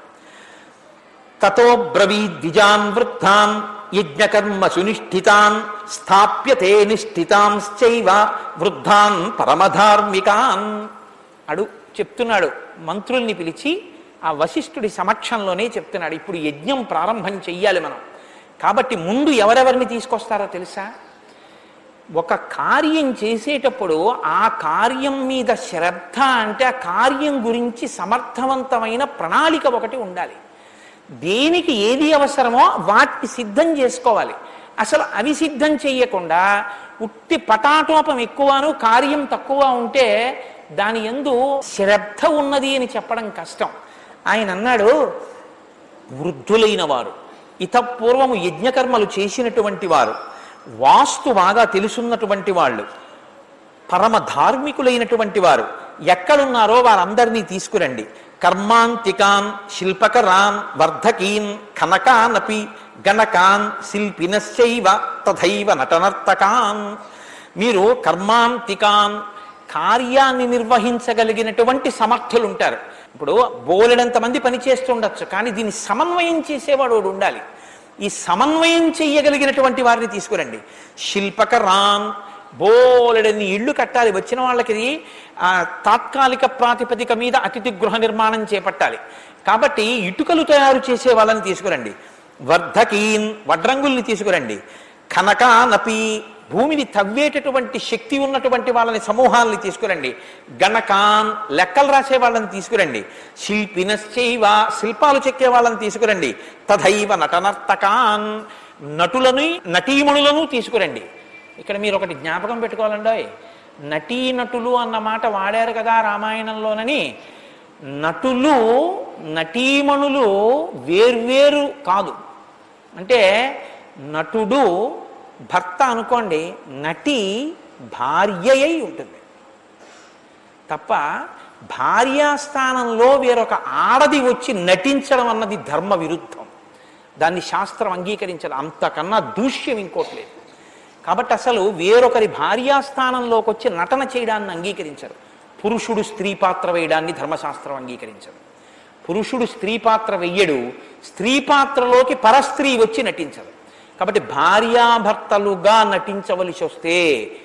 తతో బ్రవీద్ ద్విజాన్ వృద్ధాన్ యజ్ఞకర్మ సునిష్ఠితాన్ స్థాప్యతే నిష్ఠితాంశ్చైవ వృద్ధాన్ పరమధార్మికాన్ అడు చెప్తున్నాడు. మంత్రుల్ని పిలిచి ఆ వశిష్ఠుడి సమక్షంలోనే చెప్తున్నాడు, ఇప్పుడు యజ్ఞం ప్రారంభం చెయ్యాలి మనం. కాబట్టి ముందు ఎవరెవరిని తీసుకొస్తారో తెలుసా? ఒక కార్యం చేసేటప్పుడు ఆ కార్యం మీద శ్రద్ధ అంటే ఆ కార్యం గురించి సమర్థవంతమైన ప్రణాళిక ఒకటి ఉండాలి. దేనికి ఏది అవసరమో వాటిని సిద్ధం చేసుకోవాలి. అసలు అవి సిద్ధం చెయ్యకుండా ఉట్టి పటాటోపం ఎక్కువను కార్యం తక్కువ ఉంటే దాని యందు శ్రద్ధ ఉన్నది అని చెప్పడం కష్టం. ఆయన అన్నాడు, వృద్ధులైన వారు, ఇతపూర్వము యజ్ఞకర్మలు చేసినటువంటి వారు, వాస్తు బాగా తెలుసున్నటువంటి వాళ్ళు, పరమ ధార్మికులైనటువంటి వారు ఎక్కడున్నారో వారందరినీ తీసుకురండి. కర్మాంతికాన్ శిల్పకరాన్ వర్ధకీన్ కనకానపి గణకాన్ శిల్పినశ్చైవ తథైవ నటనర్తకాన్. మీరు కర్మాంతికాన్, కార్యాన్ని నిర్వహించగలిగినటువంటి సమర్థులు ఉంటారు. ఇప్పుడు బోలెడంత మంది పని చేస్తుండొచ్చు, కానీ దీన్ని సమన్వయం చేసేవాడు ఉండాలి. ఈ సమన్వయం చెయ్యగలిగినటువంటి వారిని తీసుకురండి. శిల్పకరాన్, బోలెడన్ని ఇళ్ళు కట్టాలి. వచ్చిన వాళ్ళకి ఆ తాత్కాలిక ప్రాతిపదిక మీద అతిథి గృహ నిర్మాణం చేపట్టాలి. కాబట్టి ఇటుకలు తయారు చేసే వాళ్ళని తీసుకురండి. వర్ధకీన్, వడ్రంగుల్ని తీసుకురండి. కనకానపి, భూమిని తవ్వేటటువంటి శక్తి ఉన్నటువంటి వాళ్ళని సమూహాలని తీసుకురండి. గణకాన్, లెక్కలు రాసే వాళ్ళని తీసుకురండి. శిల్పినశ్చైవ, శిల్పాలు చెక్కే వాళ్ళని తీసుకురండి. తథైవ నటనర్తకాన్, నటులను నటీమణులను తీసుకురండి. ఇక్కడ మీరు ఒకటి జ్ఞాపకం పెట్టుకోవాలండి, నటీనటులు అన్న మాట వాడారు కదా రామాయణంలోనని. నటులు నటీమణులు వేర్వేరు కాదు. అంటే నటుడు భర్త అనుకోండి, నటి భార్య అయి ఉంటుంది. తప్ప భార్యాస్థానంలో వేరొక ఆడది వచ్చి నటించడం అన్నది ధర్మ విరుద్ధం. దాన్ని శాస్త్రం అంగీకరించడం అంతకన్నా దూష్యం ఇంకోటి లేదు. కాబట్టి అసలు వేరొకరి భార్యాస్థానంలోకి వచ్చి నటన చేయడాన్ని అంగీకరించరు. పురుషుడు స్త్రీ పాత్ర వేయడాన్ని ధర్మశాస్త్రం అంగీకరించరు. పురుషుడు స్త్రీ పాత్ర వెయ్యడు, స్త్రీ పాత్రలోకి పరస్త్రీ వచ్చి నటించదు. కాబట్టి భార్యాభర్తలుగా నటించవలసి వస్తే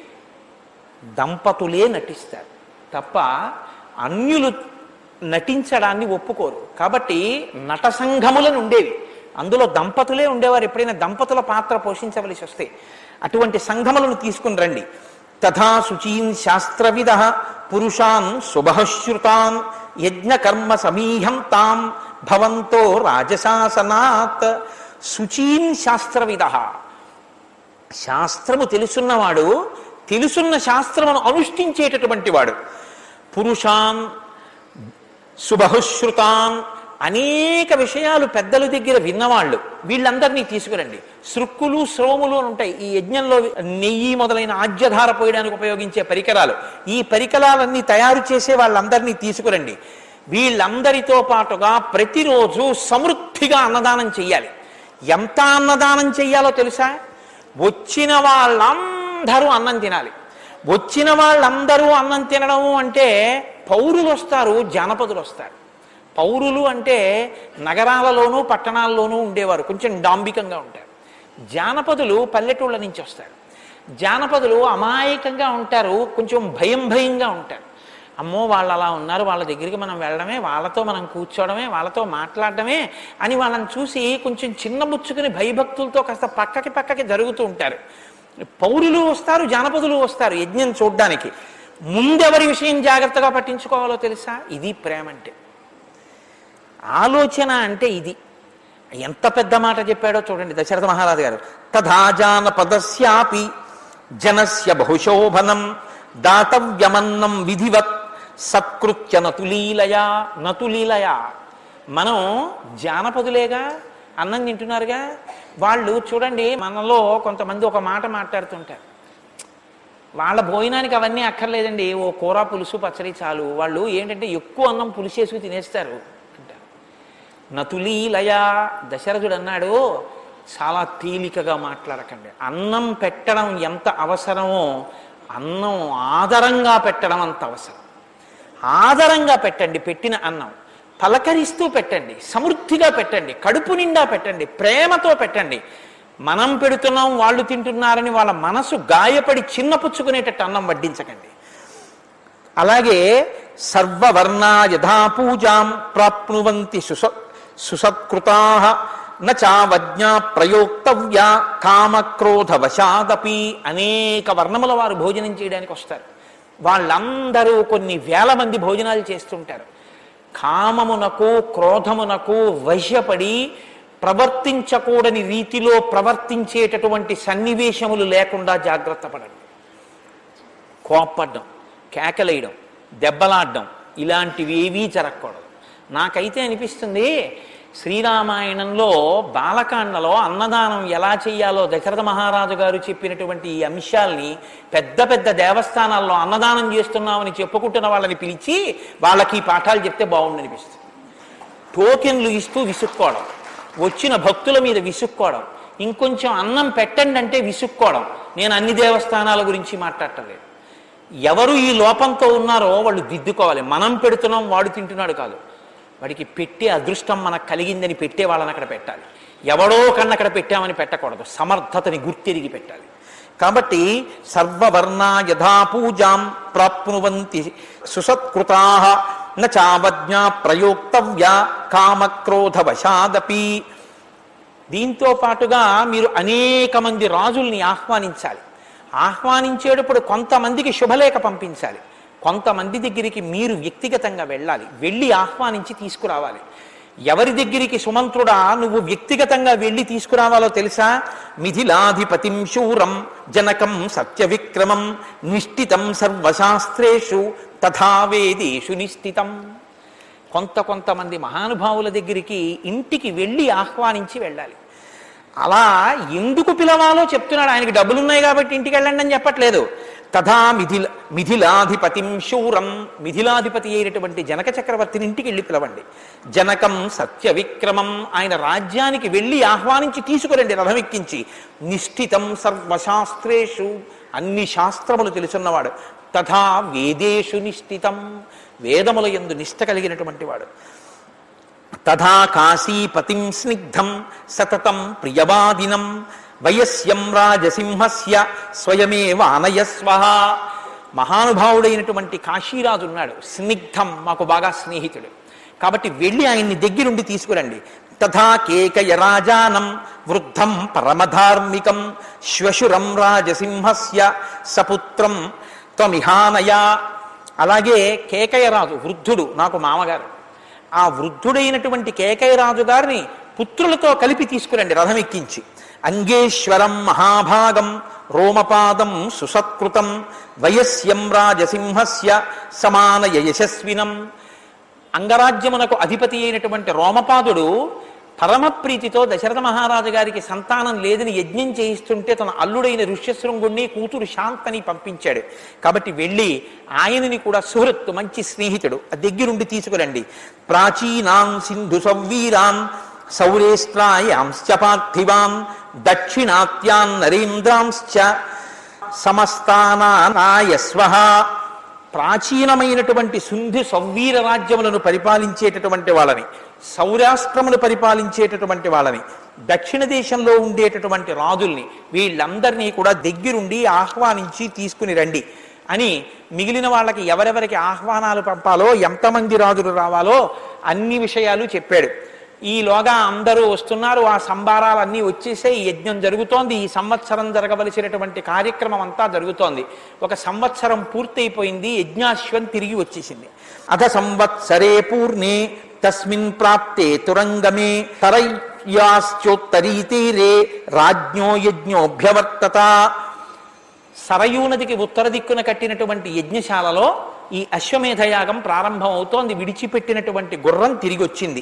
దంపతులే నటిస్తారు తప్ప అన్యులు నటించడాన్ని ఒప్పుకోరు. కాబట్టి నట సంఘములను ఉండేవి, అందులో దంపతులే ఉండేవారు. ఎప్పుడైనా దంపతుల పాత్ర పోషించవలసి వస్తే అటువంటి సంఘములను తీసుకుని రండి. తథా శుచీన్ శాస్త్రవిద పురుషాన్ శుభశ్రుతాన్ యజ్ఞకర్మ సమీహం తాం భవంతో రాజశాసనాత్. శుచీన్ శాస్త్రవిద, శాస్త్రము తెలుసున్నవాడు, తెలుసున్న శాస్త్రమును అనుష్ఠించేటటువంటి వాడు. పురుషాన్ శుభశ్రుతాన్, అనేక విషయాలు పెద్దల దగ్గర విన్నవాళ్ళు, వీళ్ళందరినీ తీసుకురండి. శృక్కులు శ్రోములు అని ఉంటాయి ఈ యజ్ఞంలో, నెయ్యి మొదలైన ఆజ్యధార పోయడానికి ఉపయోగించే పరికరాలు. ఈ పరికరాలన్నీ తయారు చేసే వాళ్ళందరినీ తీసుకురండి. వీళ్ళందరితో పాటుగా ప్రతిరోజు సమృద్ధిగా అన్నదానం చెయ్యాలి. ఎంత అన్నదానం చెయ్యాలో తెలుసా? వచ్చిన వాళ్ళందరూ అన్నం తినాలి. వచ్చిన వాళ్ళందరూ అన్నం తినడము అంటే పౌరులు వస్తారు, జానపదులు వస్తారు. పౌరులు అంటే నగరాలలోనూ పట్టణాల్లోనూ ఉండేవారు, కొంచెం డాంబికంగా ఉంటారు. జానపదులు పల్లెటూళ్ళ నుంచి వస్తారు. జానపదులు అమాయకంగా ఉంటారు, కొంచెం భయం భయంగా ఉంటారు. అమ్మో వాళ్ళు అలా ఉన్నారు, వాళ్ళ దగ్గరికి మనం వెళ్ళడమే, వాళ్ళతో మనం కూర్చోవడమే, వాళ్ళతో మాట్లాడడమే అని వాళ్ళని చూసి కొంచెం చిన్నబుచ్చుకుని భయభక్తులతో కాస్త పక్కకి పక్కకి జరుగుతూ ఉంటారు. పౌరులు వస్తారు, జానపదులు వస్తారు యజ్ఞం చూడ్డానికి. ముందెవరి విషయం జాగ్రత్తగా పట్టించుకోవాలో తెలుసా? ఇది ప్రేమ అంటే, ఆలోచన అంటే ఇది. ఎంత పెద్ద మాట చెప్పాడో చూడండి దశరథ మహారాజు గారు. తథా జానపదస్యాపి జనస్య బహుశోభనం దాతవ్యమన్నం విధివత్ సత్కృత్య నతులీలయా. నతులీలయా, మనం జానపదులేగా, అన్నం తింటున్నారుగా. వాళ్ళు చూడండి, మనలో కొంతమంది ఒక మాట మాట్లాడుతుంటారు, వాళ్ళ భోజనానికి అవన్నీ అక్కర్లేదండి, ఓ కూర పులుసు పచ్చడి చాలు. వాళ్ళు ఏంటంటే ఎక్కువ అన్నం పులిసేసుకు తినేస్తారు అంటారు. నతులీలయా, దశరథుడు అన్నాడు చాలా తేలికగా మాట్లాడకండి. అన్నం పెట్టడం ఎంత అవసరమో అన్నం ఆదరంగా పెట్టడం అంత అవసరం. ఆదరంగా పెట్టండి, పెట్టిన అన్నం పలకరిస్తూ పెట్టండి, సమృద్ధిగా పెట్టండి, కడుపు నిండా పెట్టండి, ప్రేమతో పెట్టండి. మనం పెడుతున్నాం వాళ్ళు తింటున్నారని వాళ్ళ మనసు గాయపడి చిన్నపుచ్చుకునేటట్టు అన్నం వడ్డించకండి. అలాగే సర్వవర్ణా యథా పూజాం ప్రాప్నువంతి సుస సుసత్కృతాః నచావజ్ఞా ప్రయోక్తవ్యా కామక్రోధవశాదపి. అనేక వర్ణముల వారు భోజనం చేయడానికి వస్తారు. వాళ్ళందరూ కొన్ని వేల మంది భోజనాలు చేస్తుంటారు. కామమునకు క్రోధమునకు వశపడి ప్రవర్తించకూడని రీతిలో ప్రవర్తించేటటువంటి సన్నివేశములు లేకుండా జాగ్రత్త పడండి. కోప్పడ్డం, కేకలేయడం, దెబ్బలాడడం ఇలాంటివి ఏవీ జరగకూడదు. నాకైతే అనిపిస్తుంది శ్రీరామాయణంలో బాలకాండలో అన్నదానం ఎలా చెయ్యాలో దశరథ మహారాజు గారు చెప్పినటువంటి ఈ అంశాల్ని పెద్ద పెద్ద దేవస్థానాల్లో అన్నదానం చేస్తున్నామని చెప్పుకుంటున్న వాళ్ళని పిలిచి వాళ్ళకి ఈ పాఠాలు చెప్తే బాగుండనిపిస్తుంది. టోకెన్లు ఇస్తూ విసుక్కోవడం, వచ్చిన భక్తుల మీద విసుక్కోవడం, ఇంకొంచెం అన్నం పెట్టండి అంటే విసుక్కోవడం. నేను అన్ని దేవస్థానాల గురించి మాట్లాడటలేదు. ఎవరు ఈ లోపంతో ఉన్నారో వాళ్ళు దిద్దుకోవాలి. మనం పెడుతున్నాం, వాడు తింటున్నాడు కాదు. వాడికి పెట్టే అదృష్టం మనకు కలిగిందని పెట్టే వాళ్ళని అక్కడ పెట్టాలి. ఎవడో కన్నా అక్కడ పెట్టామని పెట్టకూడదు, సమర్థతని గుర్తిరిగి పెట్టాలి. కాబట్టి సర్వవర్ణా యథా పూజాం ప్రాప్నువంతి సుసత్కృతాః నచావజ్ఞా ప్రయోక్తవ్యా కామక్రోధవశాదపి. దీంతో పాటుగా మీరు అనేక మంది రాజుల్ని ఆహ్వానించాలి. ఆహ్వానించేటప్పుడు కొంతమందికి శుభలేఖ పంపించాలి, కొంతమంది దగ్గరికి మీరు వ్యక్తిగతంగా వెళ్ళాలి, వెళ్ళి ఆహ్వానించి తీసుకురావాలి. ఎవరి దగ్గరికి సుమంత్రుడా నువ్వు వ్యక్తిగతంగా వెళ్ళి తీసుకురావాలో తెలుసా? మిథిలాధిపతిం శూరం జనకం సత్యవిక్రమం నిష్ఠితం సర్వశాస్త్రేషు తథా వేదేషు నిష్ఠితం. కొంత కొంతమంది మహానుభావుల దగ్గరికి ఇంటికి వెళ్ళి ఆహ్వానించి వెళ్ళాలి. అలా ఎందుకు పిలవాలో చెప్తున్నాడు. ఆయనకి డబ్బులున్నాయి కాబట్టి ఇంటికి వెళ్ళండి అని చెప్పట్లేదు. తథా మిథిల మిథిలాధిపతిం శూరం, మిథిలాధిపతి అయినటువంటి జనక చక్రవర్తిని ఇంటికి వెళ్ళి పిలవండి. జనకం సత్య విక్రమం, ఆయన రాజ్యానికి వెళ్ళి ఆహ్వానించి తీసుకురండి రథం ఎక్కించి. నిష్ఠితం సర్వశాస్త్రేషు, అన్ని శాస్త్రములు తెలుసున్నవాడు. తథా వేదేషు నిష్ఠితం, వేదముల యందు నిష్ఠ కలిగినటువంటి వాడు. తథా కాశీపతిం స్నిగ్ధం సతతం ప్రియవాదినం, వయస్యం రాజసింహస్య స్వయమేవ ఆనయస్వః. మహానుభావుడైనటువంటి కాశీరాజు ఉన్నాడు, స్నిగ్ధం, మాకు బాగా స్నేహితుడు, కాబట్టి వెళ్ళి ఆయన్ని దగ్గరుండి తీసుకురండి. తథా కేకయ రాజానం వృద్ధం పరమధార్మికం, శ్వశురం రాజసింహస్య సపుత్రం త్వమిహానయ. అలాగే కేకయరాజు వృద్ధుడు, నాకు మామగారు, ఆ వృద్ధుడైనటువంటి కేకయరాజు గారిని పుత్రులతో కలిపి తీసుకురండి రథం ఎక్కించి. అంగేశ్వరం మహాభాగం రోమపాదం సుసత్కృతం, వయస్యం రాజసింహస్య సమానయ యశస్వినం. అంగరాజ్యమునకు అధిపతి అయినటువంటి రోమపాదుడు పరమప్రీతితో దశరథ మహారాజు గారికి సంతానం లేదని యజ్ఞం చేయిస్తుంటే తన అల్లుడైన ఋష్యశృంగుణ్ణి కూతురు శాంతని పంపించాడు. కాబట్టి వెళ్ళి ఆయనని కూడా సుహృత్తు, మంచి స్నేహితుడు, ఆ దగ్గరుండి తీసుకురండి. ప్రాచీనాం సింధు సౌవీరాన్ సౌరేస్త్రాయాంశ్చ పార్థివాన్, దక్షిణాత్యాన్ నరేంద్రాంశ్చ సమస్తానాయస్వః. ప్రాచీనమైనటువంటి సింధు సౌవీర రాజ్యములను పరిపాలించేటటువంటి వాళ్ళని, సౌరాష్ట్రములు పరిపాలించేటటువంటి వాళ్ళని, దక్షిణ దేశంలో ఉండేటటువంటి రాజుల్ని, వీళ్ళందరినీ కూడా దగ్గరుండి ఆహ్వానించి తీసుకుని రండి అని మిగిలిన వాళ్ళకి ఎవరెవరికి ఆహ్వానాలు పంపాలో, ఎంతమంది రాజులు రావాలో అన్ని విషయాలు చెప్పాడు. ఈలోగా అందరూ వస్తున్నారు, ఆ సంబారాలన్నీ వచ్చేసే ఈ యజ్ఞం జరుగుతోంది. ఈ సంవత్సరం జరగవలసినటువంటి కార్యక్రమం అంతా జరుగుతోంది. ఒక సంవత్సరం పూర్తయిపోయింది, యజ్ఞాశ్వం తిరిగి వచ్చేసింది. అథ సంవత్సరే పూర్ణే తస్మిన్ ప్రాప్తే తురంగమే, తరయ్యాశ్చోత్తరీ తీరే రాజ్ఞో యజ్ఞోభ్యవర్తత. సరయూ నదికి ఉత్తర దిక్కున కట్టినటువంటి యజ్ఞశాలలో ఈ అశ్వమేధయాగం ప్రారంభం అవుతోంది. విడిచిపెట్టినటువంటి గుర్రం తిరిగి వచ్చింది.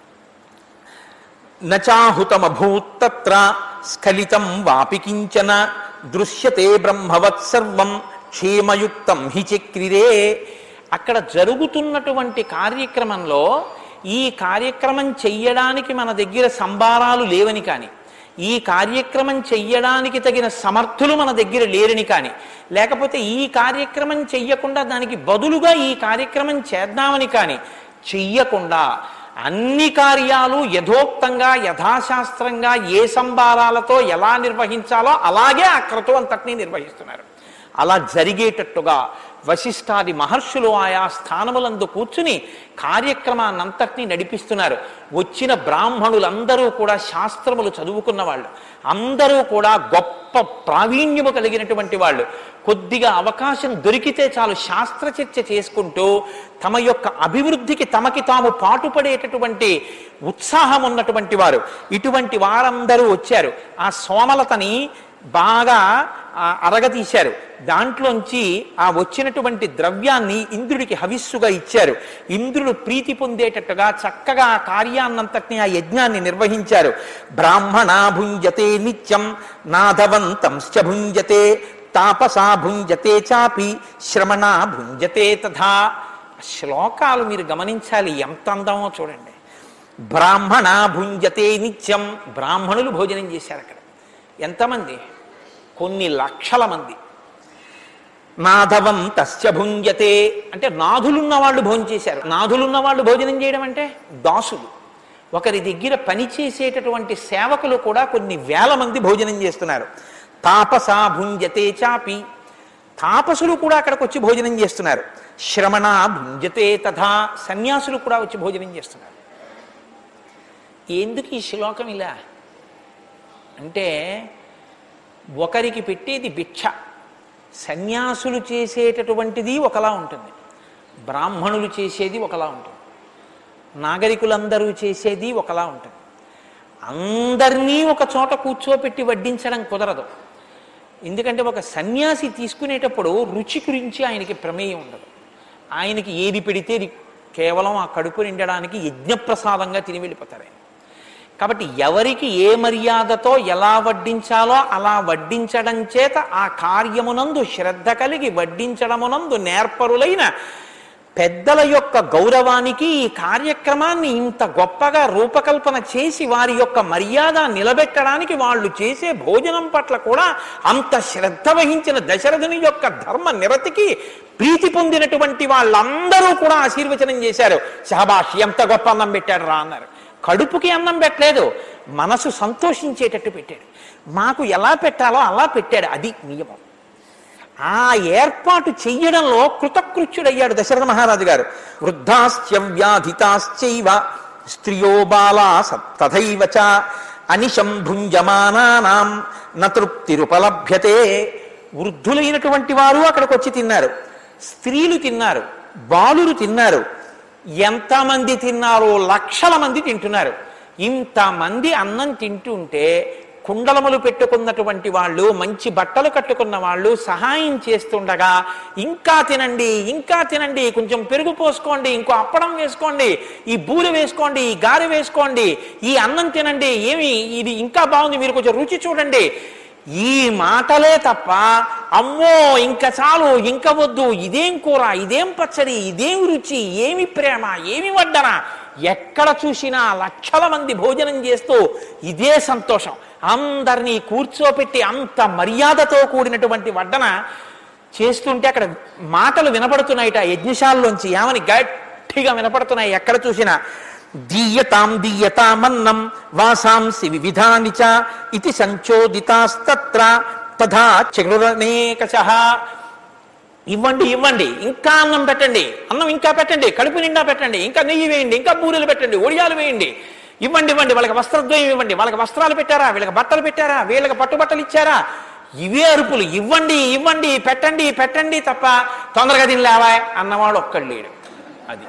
నచాహుతమభూత్తత్ర స్ఖలితం వాపి కించన, దృశ్యతే బ్రహ్మవత్ సర్వం క్షేమయుక్తం హి చక్రిరే. అక్కడ జరుగుతున్నటువంటి కార్యక్రమంలో ఈ కార్యక్రమం చెయ్యడానికి మన దగ్గర సంబారాలు లేవని కానీ, ఈ కార్యక్రమం చెయ్యడానికి తగిన సమర్థులు మన దగ్గర లేరని కానీ, లేకపోతే ఈ కార్యక్రమం చెయ్యకుండా దానికి బదులుగా ఈ కార్యక్రమం చేద్దామని కానీ చెయ్యకుండా అన్ని కార్యాలు యథోక్తంగా యథాశాస్త్రంగా ఏ సంబారాలతో ఎలా నిర్వహించాలో అలాగే ఆ క్రతువు అంతటినీ నిర్వహిస్తున్నారు. అలా జరిగేటట్టుగా వశిష్ఠాది మహర్షులు ఆయా స్థానములందు కూర్చుని కార్యక్రమాన్నంతటినీ నడిపిస్తున్నారు. వచ్చిన బ్రాహ్మణులందరూ కూడా శాస్త్రములు చదువుకున్న వాళ్ళు, అందరూ కూడా గొప్ప ప్రావీణ్యము కలిగినటువంటి వాళ్ళు. కొద్దిగా అవకాశం దొరికితే చాలు శాస్త్రచర్చ చేసుకుంటూ తమ యొక్క అభివృద్ధికి తమకి తాము పాటుపడేటటువంటి ఉత్సాహం ఉన్నటువంటి వారు. ఇటువంటి వారందరూ వచ్చారు. ఆ సోమలతని బాగా అరగతీశారు. దాంట్లోంచి ఆ వచ్చినటువంటి ద్రవ్యాన్ని ఇంద్రుడికి హవిస్సుగా ఇచ్చారు. ఇంద్రుడు ప్రీతి పొందేటట్టుగా చక్కగా ఆ కార్యాన్నంతటినీ, ఆ యజ్ఞాన్ని నిర్వహించారు. బ్రాహ్మణ భుంజతే నిత్యం నాధవంతంశ్చ భుంజతే, తాపసా భుంజతే చాపి శ్రమణ భుంజతే తథా. శ్లోకాలు మీరు గమనించాలి, ఎంత అందమో చూడండి. బ్రాహ్మణ భుంజతే నిత్యం, బ్రాహ్మణులు భోజనం చేశారు అక్కడ. ఎంతమంది? కొన్ని లక్షల మంది. నాధవం తస్య భుంజతే అంటే నాథులున్న వాళ్ళు భోజనం చేశారు. నాథులున్న వాళ్ళు భోజనం చేయడం అంటే దాసులు. ఒకరి దగ్గర పని చేసేటటువంటి సేవకులు కూడా కొన్ని వేల మంది భోజనం చేస్తున్నారు. తాపసా భుంజతే చాపి, తాపసులు కూడా అక్కడికి వచ్చి భోజనం చేస్తున్నారు. శ్రమణ భుంజతే తథా, సన్యాసులు కూడా వచ్చి భోజనం చేస్తున్నారు. ఎందుకు ఈ శ్లోకం ఇలా అంటే, ఒకరికి పెట్టేది భిక్ష, సన్యాసులు చేసేటటువంటిది ఒకలా ఉంటుంది, బ్రాహ్మణులు చేసేది ఒకలా ఉంటుంది, నాగరికులందరూ చేసేది ఒకలా ఉంటుంది. అందరినీ ఒక చోట కూర్చోపెట్టి వడ్డించడం కుదరదు. ఎందుకంటే ఒక సన్యాసి తీసుకునేటప్పుడు రుచి గురించి ఆయనకి ప్రమేయం ఉండదు. ఆయనకి ఏది పెడితే కేవలం ఆ కడుపు నిండడానికి యజ్ఞప్రసాదంగా తిని వెళ్ళిపోతారు ఆయన. కాబట్టి ఎవరికి ఏ మర్యాదతో ఎలా వడ్డించాలో అలా వడ్డించడం చేత ఆ కార్యమునందు శ్రద్ధ కలిగి వడ్డించడమునందు నేర్పరులైన పెద్దల యొక్క గౌరవానికి ఈ కార్యక్రమాన్ని ఇంత గొప్పగా రూపకల్పన చేసి వారి యొక్క మర్యాద నిలబెట్టడానికి వాళ్ళు చేసే భోజనం పట్ల కూడా అంత శ్రద్ధ వహించిన దశరథుని యొక్క ధర్మ నిరతికి ప్రీతి పొందినటువంటి వాళ్ళందరూ కూడా ఆశీర్వచనం చేశారు. శహబాష్, ఎంత గొప్ప అన్నం పెట్టాడు రా అన్నారు. కడుపుకి అన్నం పెట్టలేదు, మనసు సంతోషించేటట్టు పెట్టాడు. మాకు ఎలా పెట్టాలో అలా పెట్టాడు. అది నియమం. ఆ ఏర్పాటు చెయ్యడంలో కృతకృత్యుడయ్యాడు దశరథ మహారాజు గారు. వృద్ధాశ్చ వ్యాధితాశ్చైవ స్త్రియో బాలా తథైవ చ అనిశం భుంజమానానాం నతృప్తిరుపలభ్యతే. వృద్ధులైనటువంటి వారు అక్కడికి వచ్చి తిన్నారు, స్త్రీలు తిన్నారు, బాలురు తిన్నారు. ఎంతమంది తిన్నారో లక్షల మంది తింటున్నారు. ఇంతమంది అన్నం తింటుంటే కుండలములు పెట్టుకున్నటువంటి వాళ్ళు, మంచి బట్టలు కట్టుకున్న వాళ్ళు సహాయం చేస్తుండగా ఇంకా తినండి, ఇంకా తినండి, కొంచెం పెరుగు పోసుకోండి, ఇంకో అప్పడం వేసుకోండి, ఈ బూరె వేసుకోండి, ఈ గారె వేసుకోండి, ఈ అన్నం తినండి, ఏమి ఇది ఇంకా బాగుంది, మీరు కొంచెం రుచి చూడండి, ఈ మాటలే తప్ప అమ్మో ఇంకా చాలు, ఇంకా వద్దు, ఇదేం కూర, ఇదేం పచ్చడి, ఇదేం రుచి, ఏమి ప్రేమ, ఏమి వడ్డన, ఎక్కడ చూసినా లక్షల మంది భోజనం చేస్తూ ఇదే సంతోషం. అందరినీ కూర్చోపెట్టి అంత మర్యాదతో కూడినటువంటి వడ్డన చేస్తుంటే అక్కడ మాటలు వినపడుతున్నాయిట యజ్ఞశాలలోంచి. ఏమని గట్టిగా వినపడుతున్నాయి ఎక్కడ చూసినా. దీయతాం దీయతామన్నం వాసాంసి వివిధాని చ ఇతి సంచోదితాస్తత్ర తథా చక్రురనేకశః. ఇవ్వండి ఇవ్వండి, ఇంకా అన్నం పెట్టండి, అన్నం ఇంకా పెట్టండి, కడుపు నిండా పెట్టండి, ఇంకా నెయ్యి వేయండి, ఇంకా బూరెలు పెట్టండి, ఒడియాలు వేయండి, ఇవ్వండి ఇవ్వండి, వాళ్ళకి వస్త్రద్వయం ఇవ్వండి, వాళ్ళకి వస్త్రాలు పెట్టారా, వీళ్ళకి బట్టలు పెట్టారా, వీళ్ళకి పట్టుబట్టలు ఇచ్చారా, ఇవే అరుపులు. ఇవ్వండి ఇవ్వండి, పెట్టండి పెట్టండి తప్ప తొందరగా తినలేవా అన్నవాడు ఒక్కడు లేడు. అది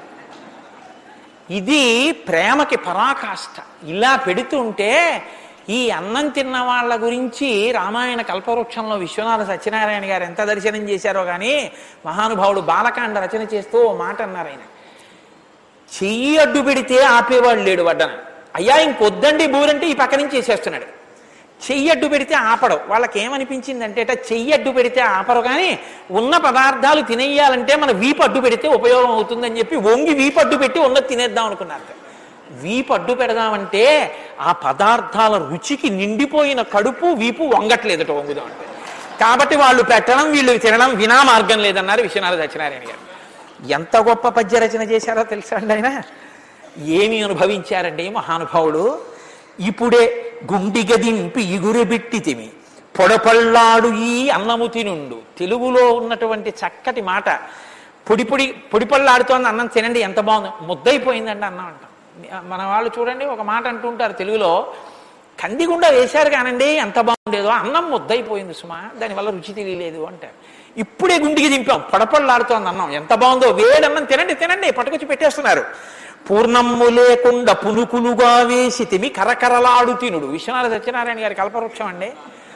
ఇది ప్రేమకి పరాకాష్ఠ. ఇలా పెడుతుంటే ఈ అన్నం తిన్న వాళ్ళ గురించి రామాయణ కల్పవృక్షంలో విశ్వనాథ సత్యనారాయణ గారు ఎంత దర్శనం చేశారో కానీ మహానుభావుడు బాలకాండ రచన చేస్తూ ఓ మాట అన్నారు ఆయన. చెయ్యి అడ్డు పెడితే ఆపేవాడు లేడు వడ్డన. అయ్యా ఇంకొద్దండి బూరంటే ఈ పక్క నుంచి చేసేస్తున్నాడు. చెయ్యి అడ్డు పెడితే ఆపడం. వాళ్ళకి ఏమనిపించిందంటే చెయ్యి అడ్డు పెడితే ఆపరు, కానీ ఉన్న పదార్థాలు తినేయాలంటే మన వీపు అడ్డు పెడితే ఉపయోగం అవుతుందని చెప్పి వంగి వీపు అడ్డు పెట్టి ఉన్నది తినేద్దాం అనుకున్నారు. వీపు అడ్డు పెడదామంటే ఆ పదార్థాల రుచికి నిండిపోయిన కడుపు వీపు వంగట్లేదట వంగుదాం అంటే. కాబట్టి వాళ్ళు పెట్టడం వీళ్ళు తినడం వినా మార్గం లేదన్నారు విశ్వనాథ సత్యనారాయణ గారు. ఎంత గొప్ప పద్య రచన చేశారో తెలుసా అండి ఆయన. ఏమి అనుభవించారండి మహానుభావుడు. ఇప్పుడే గుండిగదింపి ఇగురుబెట్టి తిమి పొడపళ్ళాడు ఈ అన్నము తినుండు. తెలుగులో ఉన్నటువంటి చక్కటి మాట. పొడి పొడి పొడిపళ్ళాడుతోంది అన్నం తినండి, ఎంత బాగుంది, ముద్దయిపోయిందండి అన్నం అంటాం. మన వాళ్ళు చూడండి ఒక మాట అంటుంటారు తెలుగులో, కందిగుండ వేశారు కానండి ఎంత బాగుండేదో, అన్నం ముద్దయిపోయింది సుమా, దానివల్ల రుచి తెలియలేదు అంటారు. ఇప్పుడే గుండికి దింపాం, పడపళ్ళాడుతోంది అన్నం, ఎంత బాగుందో, వేడన్నం తినండి తినండి పట్టుకొచ్చి పెట్టేస్తున్నారు. పూర్ణమ్ము లేకుండా పునుకులుగా వేసి తిమి కరకరలాడు తినుడు. విశ్వనాథ సత్యనారాయణ గారి కల్పవృక్షం అండి.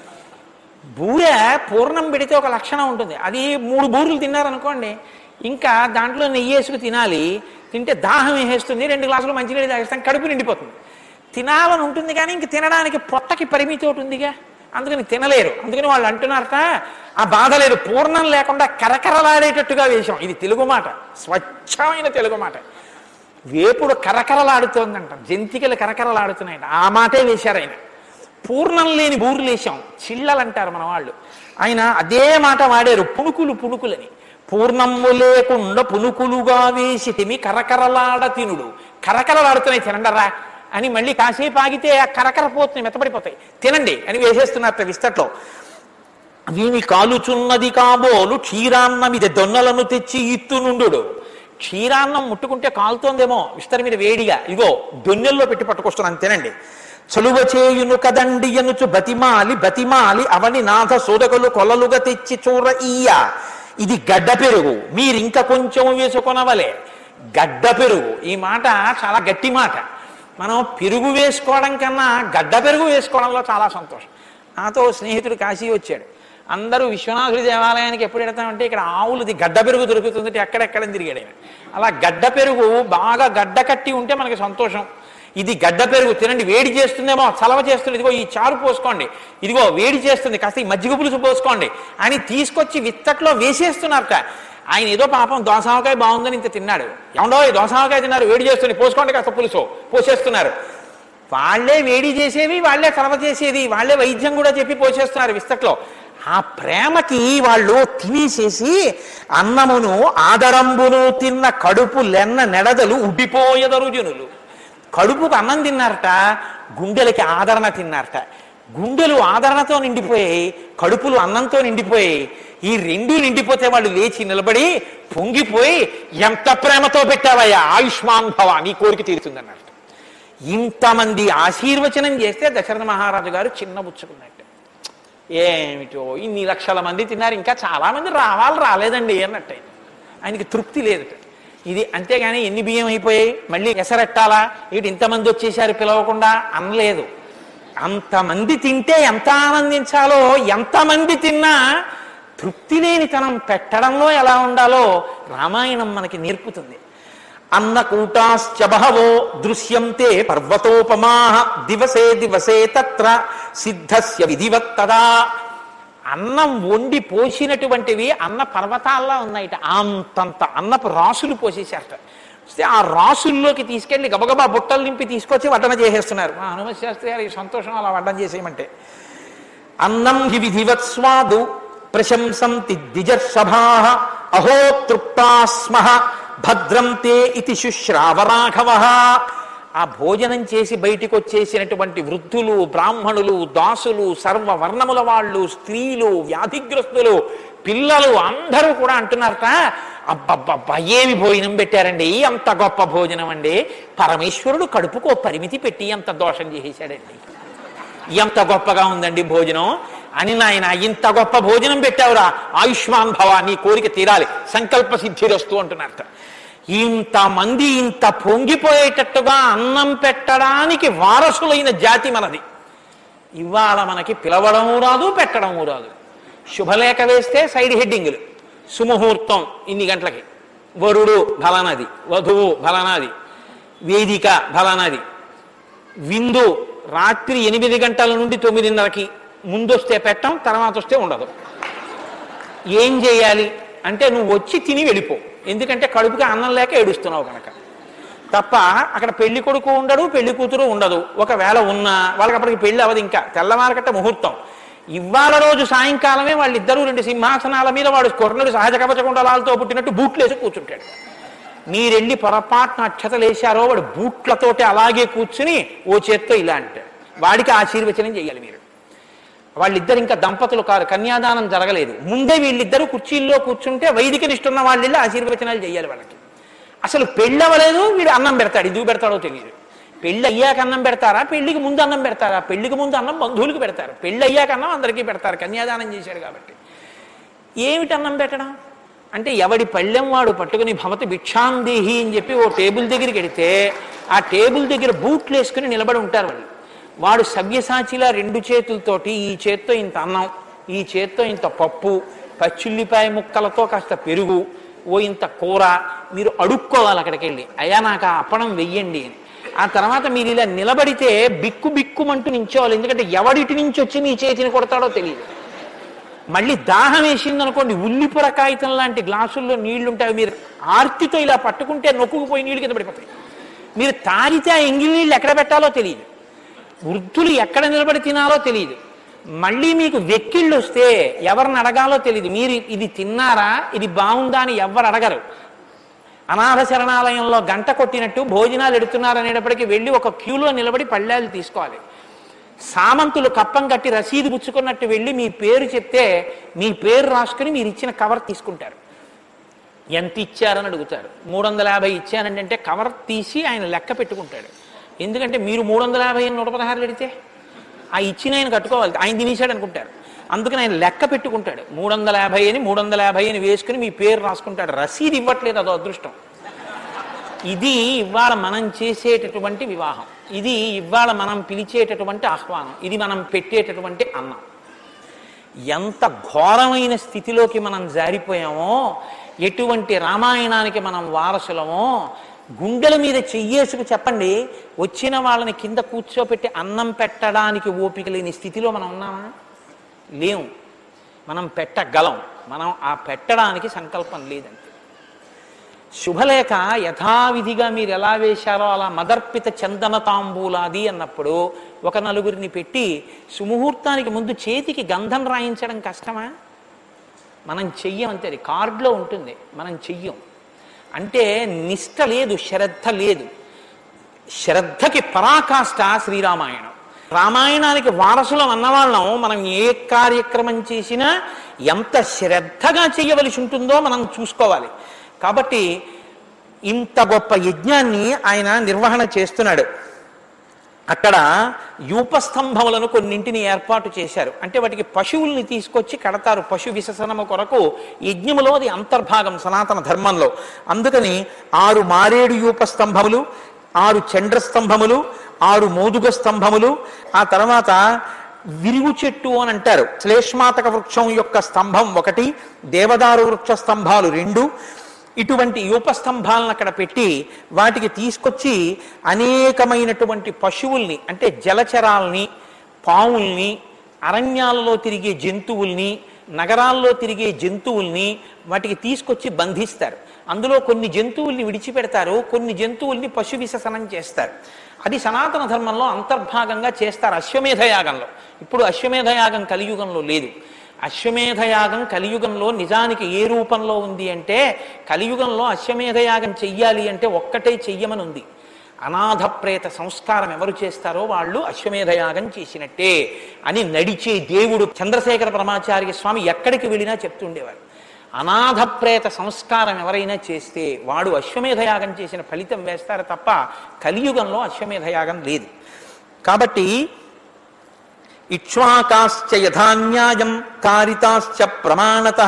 బూరె పూర్ణం పెడితే ఒక లక్షణం ఉంటుంది. అది మూడు బూరెలు తిన్నారనుకోండి, ఇంకా దాంట్లో నెయ్యి వేసుకు తినాలి. తింటే దాహం వేసేస్తుంది, రెండు గ్లాసులు మంచినీళ్ళు తాగేస్తాం, కడుపు నిండిపోతుంది. తినాలని ఉంటుంది కానీ ఇంక తినడానికి పొట్టకి పరిమితి ఒకటి ఉందిగా, అందుకని తినలేరు. అందుకని వాళ్ళు అంటున్నారట ఆ బాధ లేదు, పూర్ణం లేకుండా కరకరలాడేటట్టుగా వేశాం. ఇది తెలుగు మాట, స్వచ్ఛమైన తెలుగు మాట. వేపుడు కరకరలాడుతోందంట, జంతికలు కరకరలాడుతున్నాయంట, ఆ మాటే వేశారు ఆయన. పూర్ణం లేని బూరులు వేశాం, చిల్లలు అంటారు మన వాళ్ళు. ఆయన అదే మాట వాడారు, పుణుకులు పుణుకులని. పూర్ణమ్ము లేకుండా పునుకులుగా వేసి తిమి కరకరలాడ తినుడు. కరకరలాడుతున్నాయి తినండరా అని మళ్ళీ కాసేపు ఆగితే ఆ కరకర పోతున్నాయి, మెత్తబడిపోతాయి, తినండి అని వేసేస్తున్నారు విస్తట్లో. వీని కాలుచున్నది కాబోలు క్షీరాన్నమిది దొన్నలను తెచ్చి ఇత్తు నుండు. క్షీరాన్నం ముట్టుకుంటే కాలుతోందేమో విస్తరి మీద వేడిగా, ఇగో దొన్నెల్లో పెట్టి పట్టుకొస్తున్నాను తినండి. చలువ చేయును కదండి ఎనుచు బతిమాలి బతిమాలి అవని నాథ సోదకులు కొలలుగా తెచ్చి చూర ఈయ. ఇది గడ్డ పెరుగు, మీరు ఇంకా కొంచెం వేసుకొనవలే. గడ్డ పెరుగు, ఈ మాట చాలా గట్టి మాట. మనం పెరుగు వేసుకోవడం కన్నా గడ్డ పెరుగు వేసుకోవడంలో చాలా సంతోషం. నాతో స్నేహితుడు కాశీ వచ్చాడు. అందరూ విశ్వనాథుడి దేవాలయానికి ఎప్పుడు వెడతామంటే ఇక్కడ ఆవులది గడ్డ పెరుగు దొరుకుతుంది, ఎక్కడెక్కడ తిరిగాడు ఆయన. అలా గడ్డ పెరుగు బాగా గడ్డ కట్టి ఉంటే మనకి సంతోషం. ఇది గడ్డ పెరుగు తినండి, వేడి చేస్తుందేమో, చలవ చేస్తుంది, ఇదిగో ఈ చారు పోసుకోండి, ఇదిగో వేడి చేస్తుంది, కాస్త ఈ మజ్జిగ పులుసు పోసుకోండి అని తీసుకొచ్చి విత్తట్లో వేసేస్తున్నారట. ఆయన ఏదో పాపం దోసావకాయ బాగుందని ఇంత తిన్నాడు. ఏమండో దోసావకాయ తిన్నారు, వేడి చేస్తుంది, పోసుకోండి కాస్త పులుసు పోసేస్తున్నారు. వాళ్లే వేడి చేసేవి, వాళ్లే చలవ చేసేది, వాళ్లే వైద్యం కూడా చెప్పి పోసేస్తున్నారు విస్తట్లో. ఆ ప్రేమకి వాళ్ళు తినేసేసి అన్నమును ఆదరంబును తిన్న కడుపు లెన్న నెడదలు ఉడిపోయెదరు జనులు. కడుపుకు అన్నం తిన్నారట, గుండెలకి ఆదరణ తిన్నారట. గుండెలు ఆదరణతో నిండిపోయాయి, కడుపులు అన్నంతో నిండిపోయాయి. ఈ రెండు నిండిపోతే వాళ్ళు లేచి నిలబడి పొంగిపోయి, ఎంత ప్రేమతో పెట్టావయ్యా, ఆయుష్మాన్ భవ, నీ కోరిక తీరుతుందన్నట్టు. ఇంతమంది ఆశీర్వచనం చేస్తే దశరథ మహారాజు గారు చిన్నబుచ్చుకున్నట్టు. ఏమిటో ఇన్ని లక్షల మంది తిన్నారు, ఇంకా చాలా మంది రావాలి రాలేదండి అన్నట్టు. ఆయనకి తృప్తి లేదు. ఇది అంతేగాని ఎన్ని బియ్యం అయిపోయాయి, మళ్ళీ ఎసరెట్టాలా, ఇటు ఇంతమంది వచ్చేసారు పిలవకుండా అనలేదు. అంతమంది తింటే ఎంత ఆనందించాలో, ఎంతమంది తిన్నా తృప్తి లేనితనం పెట్టడంలో ఎలా ఉండాలో రామాయణం మనకి నేర్పుతుంది. అన్నకూటాశ్చ బహవో దృశ్యంతే పర్వతోపమాః దివసే దివసే తత్ర సిద్ధస్య విధివత్తదా. అన్నం వండి పోసినటువంటివి అన్న పర్వతాల్లో ఉన్నాయిట. అంతంత అన్నపు రాసులు పోసేశారట. వస్తే ఆ రాసుల్లోకి తీసుకెళ్లి గబగబా బుట్టలు నింపి తీసుకొచ్చి వడ్డన చేసేస్తున్నారు. మా హనుమత్ శాస్త్రి గారి సంతోషం అలా వడ్డన చేసేయమంటే. అన్నం హి విధివత్ స్వాదు ప్రశంసంతి ద్విజర్షభాః అహో తృప్తాస్మః భద్రం తే ఇతి శుశ్రావరాఘవః. ఆ భోజనం చేసి బయటికి వచ్చేసినటువంటి వృద్ధులు, బ్రాహ్మణులు, దాసులు, సర్వ వర్ణముల వాళ్ళు, స్త్రీలు, వ్యాధిగ్రస్తులు, పిల్లలు అందరూ కూడా అంటున్నారట, అబ్బబ్బబ్బా ఏమి భోజనం పెట్టారండి, అంత గొప్ప భోజనం అండి, పరమేశ్వరుడు కడుపుకో పరిమితి పెట్టి ఎంత దోషం చేసేశాడండి, ఎంత గొప్పగా ఉందండి భోజనం అని. నాయన ఇంత గొప్ప భోజనం పెట్టావురా, ఆయుష్మాన్ భవ, నీ కోరిక తీరాలి, సంకల్ప సిద్ధిరస్తు అంటున్నారట. ఇంతమంది ఇంత పొంగిపోయేటట్టుగా అన్నం పెట్టడానికి వారసులైన జాతి మనది. ఇవాళ మనకి పిలవడము రాదు, పెట్టడము రాదు. శుభలేఖ వేస్తే సైడ్ హెడ్డింగులు, సుముహూర్తం ఇన్ని గంటలకి, వరుడు ఫలానాది, వధువు ఫలానాది, వేదిక ఫలానాది, విందు రాత్రి ఎనిమిది గంటల నుండి తొమ్మిదిన్నరకి, ముందొస్తే పెట్టం, తర్వాత వస్తే ఉండదు. ఏం చేయాలి అంటే నువ్వు వచ్చి తిని వెళ్ళిపో, ఎందుకంటే కడుపుకి అన్నం లేక ఏడుస్తున్నావు కనుక. తప్ప అక్కడ పెళ్లి కొడుకు ఉండడు, పెళ్లి కూతురు ఉండదు. ఒకవేళ ఉన్నా వాళ్ళకి అప్పటికి పెళ్లి అవ్వదు, ఇంకా తెల్లవారకట్ట ముహూర్తం. ఇవాళ రోజు సాయంకాలమే వాళ్ళిద్దరూ రెండు సింహాసనాల మీద వాడు కొర్ణుడు సహజ కవచకుండలాలతో పుట్టినట్టు బూట్లేసి కూర్చుంటాడు. మీరెళ్ళి పొరపాటున అక్షతలు వేశారో వాడు బూట్లతోటి అలాగే కూర్చుని ఓ చేత్తో ఇలా అంటాడు. వాడికి ఆశీర్వచనం చేయాలి మీరు. వాళ్ళిద్దరు ఇంకా దంపతులు కారు, కన్యాదానం జరగలేదు, ముందే వీళ్ళిద్దరూ కుర్చీల్లో కూర్చుంటే వైదిక నిష్ఠున్న వాళ్ళ ఆశీర్వచనాలు చేయాలి వాళ్ళకి. అసలు పెళ్ళి అవ్వలేదు, వీడు అన్నం పెడతాడు, ఎందుకు పెడతాడో తెలియదు. పెళ్ళి అయ్యాక అన్నం పెడతారా, పెళ్లికి ముందు అన్నం పెడతారా? పెళ్లికి ముందు అన్నం బంధువులకు పెడతారు, పెళ్ళి అయ్యాక అన్నం అందరికీ పెడతారు, కన్యాదానం చేశాడు కాబట్టి. ఏమిటి అన్నం పెట్టడం అంటే, ఎవడి పళ్ళెం వాడు పట్టుకుని భవతి భిక్షాందేహి అని చెప్పి ఓ టేబుల్ దగ్గరికి వెడితే ఆ టేబుల్ దగ్గర బూట్లు వేసుకుని నిలబడి ఉంటారు వాళ్ళు. వాడు సవ్యసాచిలా రెండు చేతులతోటి, ఈ చేత్తో ఇంత అన్నం, ఈ చేత్తో ఇంత పప్పు, పచ్చిల్లిపాయ ముక్కలతో కాస్త పెరుగు, ఓ ఇంత కూర, మీరు అడుక్కోవాలి అక్కడికి వెళ్ళి, అయ్యా నాకు ఆ అప్పడం వెయ్యండి అని. ఆ తర్వాత మీరు ఇలా నిలబడితే బిక్కు బిక్కుమంటూ నించోవాలి, ఎందుకంటే ఎవడిటి నుంచి వచ్చి మీ చేతిని కొడతాడో తెలియదు. మళ్ళీ దాహం వేసిందనుకోండి, ఉల్లిపుర కాగితం లాంటి గ్లాసుల్లో నీళ్లు ఉంటాయి, మీరు ఆర్తితో ఇలా పట్టుకుంటే నొక్కుకుపోయి నీళ్ళు కింద పడిపోతాయి. మీరు తాగితే ఆ ఎంగిలి నీళ్ళు ఎక్కడ పెట్టాలో తెలియదు, వృద్ధులు ఎక్కడ నిలబడి తినాలో తెలియదు. మళ్ళీ మీకు వెక్కిళ్ళు వస్తే ఎవరిని అడగాలో తెలియదు. మీరు ఇది తిన్నారా, ఇది బాగుందా అని ఎవరు అడగరు. అనాథ శరణాలయంలో గంట కొట్టినట్టు భోజనాలు ఎడుతున్నారు అనేటప్పటికీ వెళ్ళి ఒక క్యూలో నిలబడి పళ్ళాలు తీసుకోవాలి. సామంతులు కప్పం కట్టి రసీదు పుచ్చుకున్నట్టు వెళ్ళి మీ పేరు చెప్తే మీ పేరు రాసుకుని మీరు ఇచ్చిన కవర్ తీసుకుంటారు. ఎంత ఇచ్చారని అడుగుతారు. మూడు వందల యాభై ఇచ్చానండి అంటే కవర్ తీసి ఆయన లెక్క పెట్టుకుంటాడు. ఎందుకంటే మీరు మూడు వందల యాభై నూట పదహారులు అడిగితే ఆ ఇచ్చిన ఆయన కట్టుకోవాలి, ఆయన తినేశాడు అనుకుంటారు. అందుకని ఆయన లెక్క పెట్టుకుంటాడు. మూడు వందల యాభై అని మూడు వందల యాభై అని వేసుకుని మీ పేరు రాసుకుంటాడు. రసీదు ఇవ్వట్లేదు, అదో అదృష్టం. ఇది ఇవాళ మనం చేసేటటువంటి వివాహం, ఇది ఇవాళ మనం పిలిచేటటువంటి ఆహ్వానం, ఇది మనం పెట్టేటటువంటి అన్నం. ఎంత ఘోరమైన స్థితిలోకి మనం జారిపోయామో, ఎటువంటి రామాయణానికి మనం వారసులమో, గుండెల మీద చెయ్యేసుకు చెప్పండి, వచ్చిన వాళ్ళని కింద కూర్చోపెట్టి అన్నం పెట్టడానికి ఓపిక లేని స్థితిలో మనం ఉన్నామా? లేవు. మనం పెట్టగలం, మనం ఆ పెట్టడానికి సంకల్పం లేదంతే. శుభలేఖ యథావిధిగా మీరు ఎలా వేశారో అలా మదర్పిత చందన తాంబూలాది అన్నప్పుడు ఒక నలుగురిని పెట్టి సుముహూర్తానికి ముందు చేతికి గంధం రాయించడం కష్టమా? మనం చెయ్యం అంతే. అది కార్డులో ఉంటుంది, మనం చెయ్యం. అంటే నిష్ట లేదు, శ్రద్ధ లేదు. శ్రద్ధకి పరాకాష్ట శ్రీరామాయణం. రామాయణానికి వారసులం అన్నవాళ్ళం మనం ఏ కార్యక్రమం చేసినా ఎంత శ్రద్ధగా చేయవలసి ఉంటుందో మనం చూసుకోవాలి. కాబట్టి ఇంత గొప్ప యజ్ఞాన్ని ఆయన నిర్వహణ చేస్తున్నాడు. అక్కడ యూపస్తంభములను కొన్నింటిని ఏర్పాటు చేశారు. అంటే వాటికి పశువుల్ని తీసుకొచ్చి కడతారు పశు విసర్జనము కొరకు. యజ్ఞములో అది అంతర్భాగం సనాతన ధర్మంలో. అందుకని ఆరు మారేడు యూపస్తంభములు, ఆరు చండ్ర స్తంభములు, ఆరు మోదుగ స్తంభములు, ఆ తర్వాత విరుగు చెట్టు అని అంటారు శ్లేష్మాతక వృక్షం యొక్క స్తంభం ఒకటి, దేవదారు వృక్ష స్తంభాలు రెండు, ఇటువంటి యూపస్తంభాలను అక్కడ పెట్టి వాటికి తీసుకొచ్చి అనేకమైనటువంటి పశువుల్ని అంటే జలచరాల్ని, పావుల్ని, అరణ్యాలలో తిరిగే జంతువుల్ని, నగరాల్లో తిరిగే జంతువుల్ని వాటికి తీసుకొచ్చి బంధిస్తారు. అందులో కొన్ని జంతువుల్ని విడిచిపెడతారు, కొన్ని జంతువుల్ని పశు విసర్జనం చేస్తారు. అది సనాతన ధర్మంలో అంతర్భాగంగా చేస్తారు అశ్వమేధయాగంలో. ఇప్పుడు అశ్వమేధయాగం కలియుగంలో లేదు. అశ్వమేధయాగం కలియుగంలో నిజానికి ఏ రూపంలో ఉంది అంటే, కలియుగంలో అశ్వమేధయాగం చెయ్యాలి అంటే ఒక్కటే చెయ్యమని ఉంది. అనాథ ప్రేత సంస్కారం ఎవరు చేస్తారో వాళ్ళు అశ్వమేధయాగం చేసినట్టే అని నడిచే దేవుడు చంద్రశేఖర పరమాచార్య స్వామి ఎక్కడికి వెళ్ళినా చెప్తుండేవారు. అనాథ ప్రేత సంస్కారం ఎవరైనా చేస్తే వాడు అశ్వమేధయాగం చేసిన ఫలితం వేస్తారు తప్ప కలియుగంలో అశ్వమేధయాగం లేదు. కాబట్టి ఇక్ష్వాకాశ్చ యథాన్యాయం కారితాశ్చ ప్రమాణతః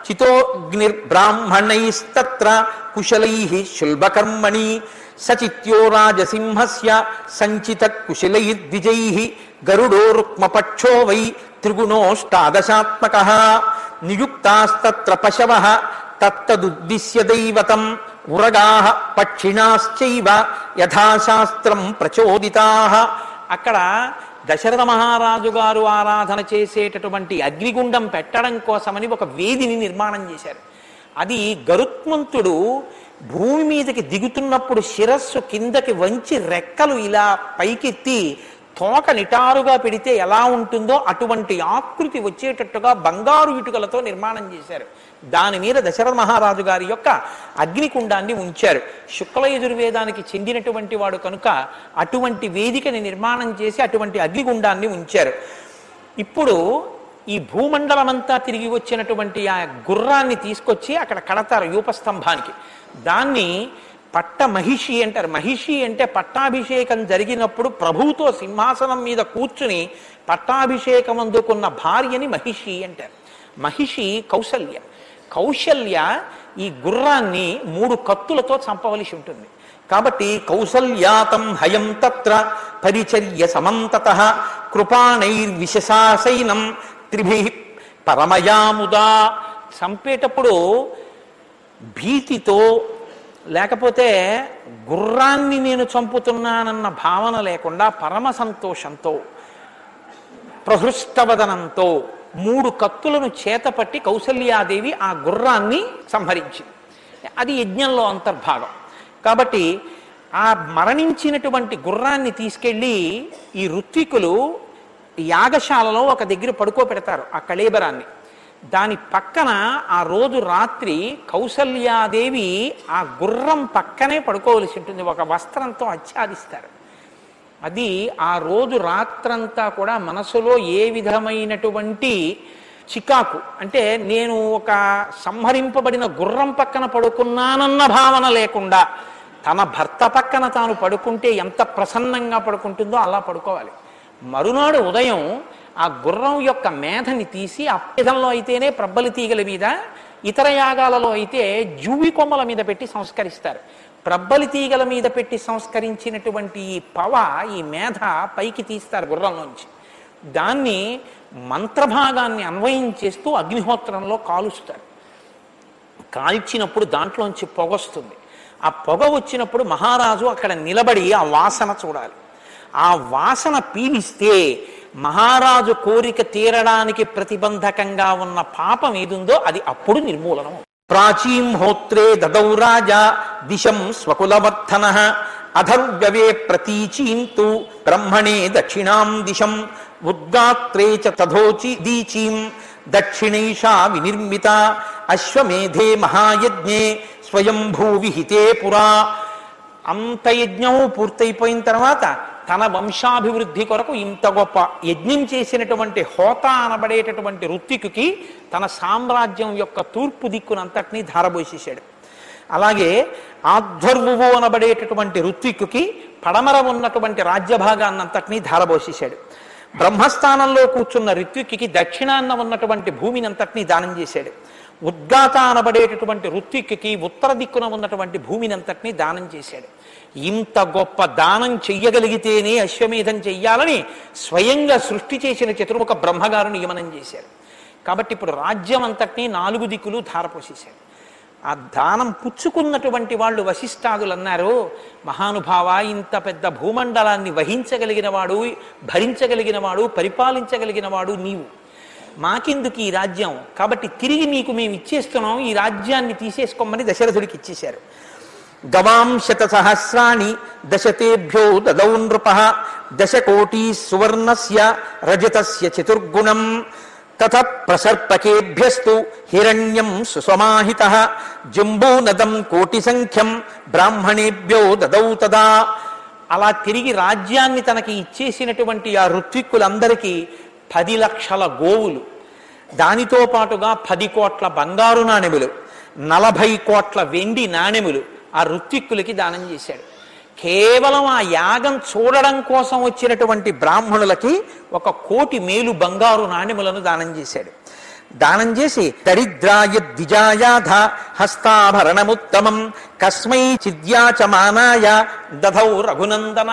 చితోగ్నిర్బ్రాహ్మణైస్తత్ర కుశలైః శుల్బకర్మణి సచిత్యో రాజసింహస్య సంచిత కుశలైర్ద్విజైః గరుడో రుక్మపక్షో వై త్రిగుణోష్టాదశాత్మకః నియుక్తాస్తత్ర పశవః తత్తదుద్దిశ్య దైవతం ఉరగాః పక్షిణాశ్చైవ యథాశాస్త్రం ప్రచోదితాః. అక్కడ దశరథ మహారాజు గారు ఆరాధన చేసేటటువంటి అగ్నిగుండం పెట్టడం కోసమని ఒక వేదిని నిర్మాణం చేశారు. అది గరుత్మంతుడు భూమి మీదకి దిగుతున్నప్పుడు శిరస్సు కిందకి వంచి రెక్కలు ఇలా పైకెత్తి తోక నిటారుగా పెడితే ఎలా ఉంటుందో అటువంటి ఆకృతి వచ్చేటట్టుగా బంగారు ఇటుకలతో నిర్మాణం చేశారు. దాని మీద దశరథ మహారాజు గారి యొక్క అగ్నికుండాన్ని ఉంచారు. శుక్ల యజుర్వేదానికి చెందినటువంటి వాడు కనుక అటువంటి వేదికని నిర్మాణం చేసి అటువంటి అగ్నిగుండాన్ని ఉంచారు. ఇప్పుడు ఈ భూమండలమంతా తిరిగి వచ్చినటువంటి ఆ గుర్రాన్ని తీసుకొచ్చి అక్కడ కడతారు యూపస్తంభానికి. దాన్ని పట్ట మహిషి అంటారు. మహిషి అంటే పట్టాభిషేకం జరిగినప్పుడు ప్రభువుతో సింహాసనం మీద కూర్చుని పట్టాభిషేకం అందుకున్న భార్యని మహిషి అంటారు. మహిషి కౌసల్య. కౌశల్య ఈ గుర్రాన్ని మూడు కత్తులతో చంపవలసి ఉంటుంది. కాబట్టి కౌసల్యాతం హయం తత్ర పరిచర్య సమంతతః కృపాణైర్విశసాసైనం త్రిభిః పరమయాముదా. చంపేటప్పుడు భీతితో లేకపోతే గుర్రాన్ని నేను చంపుతున్నానన్న భావన లేకుండా పరమ సంతోషంతో ప్రహృష్టవదనంతో మూడు కత్తులను చేతపట్టి కౌసల్యాదేవి ఆ గుర్రాన్ని సంహరించింది. అది యజ్ఞంలో అంతర్భాగం. కాబట్టి ఆ మరణించినటువంటి గుర్రాన్ని తీసుకెళ్ళి ఈ ఋత్వికులు యాగశాలలో ఒక దగ్గర పడుకోబెడతారు ఆ కళేబరాన్ని. దాని పక్కన ఆ రోజు రాత్రి కౌసల్యాదేవి ఆ గుర్రం పక్కనే పడుకోవలసి ఉంటుంది. ఒక వస్త్రంతో ఆచ్ఛాదిస్తారు. అది ఆ రోజు రాత్రంతా కూడా మనసులో ఏ విధమైనటువంటి చికాకు అంటే నేను ఒక సంహరింపబడిన గుర్రం పక్కన పడుకున్నానన్న భావన లేకుండా తన భర్త పక్కన తాను పడుకుంటే ఎంత ప్రసన్నంగా పడుకుంటుందో అలా పడుకోవాలి. మరునాడు ఉదయం ఆ గుర్రం యొక్క మేధని తీసి అప్పేదంలో అయితేనే ప్రబ్బలి తీగల మీద, ఇతర యాగాలలో అయితే జువ్వి కొమ్మల మీద పెట్టి సంస్కరిస్తారు. ప్రబ్బలి తీగల మీద పెట్టి సంస్కరించినటువంటి ఈ పవ, ఈ మేధ పైకి తీస్తారు గుర్రంలోంచి. దాన్ని మంత్రభాగాన్ని అన్వయం చేస్తూ అగ్నిహోత్రంలో కాలుస్తారు. కాల్చినప్పుడు దాంట్లోంచి పొగొస్తుంది. ఆ పొగ వచ్చినప్పుడు మహారాజు అక్కడ నిలబడి ఆ వాసన చూడాలి. ఆ వాసన పీలిస్తే మహారాజు కోరిక తీరడానికి ప్రతిబంధకంగా ఉన్న పాపం ఏదుందో అది అప్పుడు నిర్మూలనం. ప్రాచీం హోత్రే దదౌ రాజా దిశం స్వకులవర్ధన అధర్వ్యవే ప్రతీచీంతు బ్రహ్మణే దక్షిణాం దిశం ఉద్గాత్రే చ తథోచి దీచీం దక్షిణైషా వినిర్మిత అశ్వమేధే మహాయజ్ఞే స్వయంభూ విహితే పురా. అంత యజ్ఞము పూర్తయిపోయిన తర్వాత తన వంశాభివృద్ధి కొరకు ఇంత గొప్ప యజ్ఞం చేసినటువంటి హోత అనబడేటటువంటి ఋత్వికుకి తన సామ్రాజ్యం యొక్క తూర్పు దిక్కునంతటినీ ధారబోసేశాడు. అలాగే ఆధ్వర్వువు అనబడేటటువంటి ఋత్వికుకి పడమర ఉన్నటువంటి రాజ్యభాగాన్నంతటినీ ధారబోసేశాడు. బ్రహ్మస్థానంలో కూర్చున్న ఋత్విక్కి దక్షిణాన్న ఉన్నటువంటి భూమిని అంతటినీ దానం చేశాడు. ఉద్గాత అనబడేటటువంటి ఋత్విక్కి ఉత్తర దిక్కున ఉన్నటువంటి భూమిని అంతటినీ దానం చేశాడు. ఇంత గొప్ప దానం చెయ్యగలిగితేనే అశ్వమేధం చెయ్యాలని స్వయంగా సృష్టి చేసిన చతుర్ముఖ బ్రహ్మగారు నియమనం చేశారు. కాబట్టి ఇప్పుడు రాజ్యం అంతటినీ నాలుగు దిక్కులు ధారపోసేశాడు. ఆ దానం పుచ్చుకున్నటువంటి వాళ్ళు వశిష్ఠాదులు అన్నారు, మహానుభావ, ఇంత పెద్ద భూమండలాన్ని వహించగలిగిన వాడు, భరించగలిగిన వాడు, పరిపాలించగలిగిన వాడు నీవు, మాకెందుకు ఈ రాజ్యం, కాబట్టి తిరిగి నీకు మేము ఇచ్చేస్తున్నాం, ఈ రాజ్యాన్ని తీసేసుకోమని దశరథుడికి ఇచ్చేశారు. గవాం శత సహస్రాణి దశతేభ్యో దదౌ నృపః దశకోటి సువర్ణస్య రజతస్య చతుర్గుణం తథ ప్రసర్పకేభ్యస్తు హిరణ్యం సుసమాహితః జంబూనదం కోటి సంఖ్యం బ్రాహ్మణేభ్యో దదౌ తదా. అలా తిరిగి రాజ్యాన్ని తనకి ఇచ్చేసినటువంటి ఆ ఋత్విక్కులందరికీ పది లక్షల గోవులు, దానితో పాటుగా పది కోట్ల బంగారు నాణెములు, నలభై కోట్ల వెండి నాణెములు ఆ ఋత్విక్కులకి దానం చేశాడు. కేవలం ఆ యాగం చూడడం కోసం వచ్చినటువంటి బ్రాహ్మణులకి ఒక కోటి మేలు బంగారు నాణెములను దానం చేశాడు. దానం చేసి దరిద్రాయ ద్విజాయాధ హస్తాభరణముత్తమం కస్మై చిద్యాచమానాయ దధౌ రఘునందన.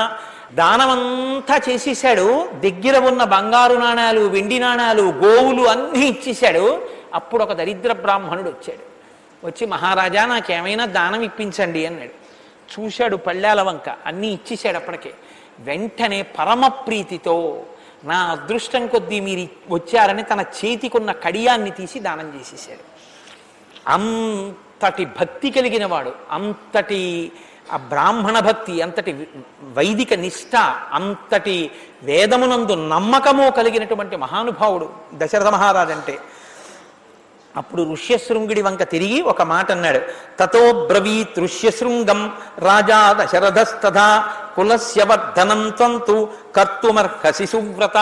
దానమంతా చేసేశాడు. దగ్గర ఉన్న బంగారు నాణాలు, వెండి నాణాలు, గోవులు అన్నీ ఇచ్చేశాడు. అప్పుడు ఒక దరిద్ర బ్రాహ్మణుడు వచ్చాడు. వచ్చి, మహారాజా నాకేమైనా దానం ఇప్పించండి అన్నాడు. చూశాడు పళ్ళాల వంక, అన్నీ ఇచ్చేశాడు. అప్పటికే వెంటనే పరమ ప్రీతితో, నా అదృష్టం కొద్దీ మీరు వచ్చారని తన చేతికున్న కడియాన్ని తీసి దానం చేసేసాడు. అంతటి భక్తి కలిగిన వాడు, అంతటి ఆ బ్రాహ్మణ భక్తి, అంతటి వైదిక నిష్ఠ, అంతటి వేదమునందు నమ్మకము కలిగినటువంటి మహానుభావుడు దశరథ మహారాజు అంటే. అప్పుడు ఋష్యశృంగుడి వంక తిరిగి ఒక మాట అన్నాడు. తతో బ్రవీత్ ఋష్యశృంగం రాజా దశరథస్తథా కులస్య వర్ధనం త్వంతు కర్తుమర్హసి సువ్రత.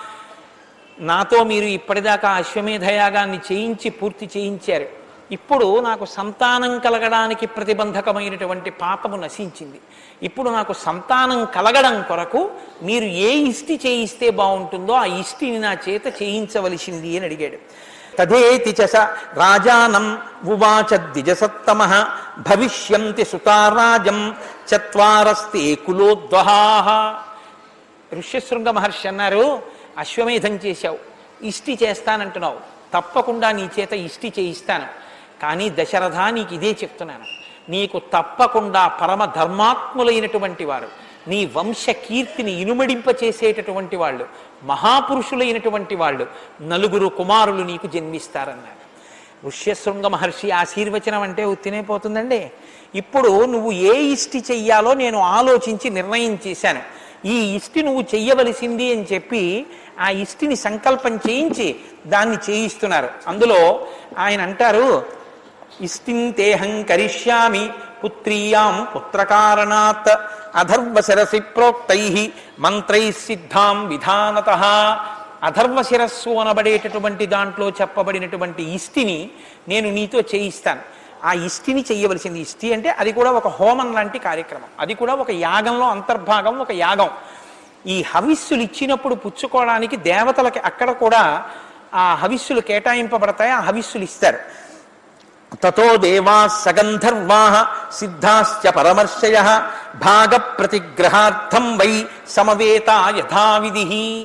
నాతో మీరు ఇప్పటిదాకా అశ్వమేధయాగాన్ని చేయించి పూర్తి చేయించారు. ఇప్పుడు నాకు సంతానం కలగడానికి ప్రతిబంధకమైనటువంటి పాపము నశించింది. ఇప్పుడు నాకు సంతానం కలగడం కొరకు మీరు ఏ ఇష్టి చేయిస్తే బాగుంటుందో ఆ ఇష్టిని నా చేత చేయించవలసింది అని అడిగాడు. తదేతి చ స రాజానం ఉవాచ ద్విజసత్తమః భవిష్యంతి సుతారాజం చత్వారస్తే కులోద్వహాః. ఋష్యశృంగ మహర్షి అన్నారు, అశ్వమేధం చేశావు, ఇష్టి చేస్తానంటున్నావు, తప్పకుండా నీ చేత ఇష్టి చేయిస్తాను. కానీ దశరథ, నీకు ఇదే చెప్తున్నాను, నీకు తప్పకుండా పరమ ధర్మాత్ములైనటువంటి వారు, నీ వంశ కీర్తిని ఇనుమడింపచేసేటటువంటి వాళ్ళు, మహాపురుషులైనటువంటి వాళ్ళు నలుగురు కుమారులు నీకు జన్మిస్తారన్నారు. ఋష్యశృంగ మహర్షి ఆశీర్వచనం అంటే ఉత్తినైపోతుందండి. ఇప్పుడు నువ్వు ఏ ఇష్టి చెయ్యాలో నేను ఆలోచించి నిర్ణయం చేశాను. ఈ ఇష్టి నువ్వు చెయ్యవలసింది అని చెప్పి ఆ ఇష్టిని సంకల్పం చేయించి దాన్ని చేయిస్తున్నారు. అందులో ఆయన అంటారు, ఇష్టింతేహం కరిష్యామి పుత్రీయాం పుత్రకారణాత్ అధర్వశిరసి ప్రోక్తై మంత్రై సిద్ధాం విధానతః. అధర్వశిరస్సు అనబడేటటువంటి దాంట్లో చెప్పబడినటువంటి ఇష్టిని నేను నీతో చేయిస్తాను. ఆ ఇష్టిని చెయ్యవలసింది. ఇష్టి అంటే అది కూడా ఒక హోమం లాంటి కార్యక్రమం, అది కూడా ఒక యాగంలో అంతర్భాగం, ఒక యాగం. ఈ హవిస్సులు ఇచ్చినప్పుడు పుచ్చుకోవడానికి దేవతలకి అక్కడ కూడా ఆ హవిస్సులు కేటాయింపబడతాయి, ఆ హవిస్సులు ఇస్తారు. తతో దేవా సగంధర్వా సిద్ధాశ్చ పరమర్షయః భాగ ప్రతిగ్రహార్థం వై సమవేత యథావిధి.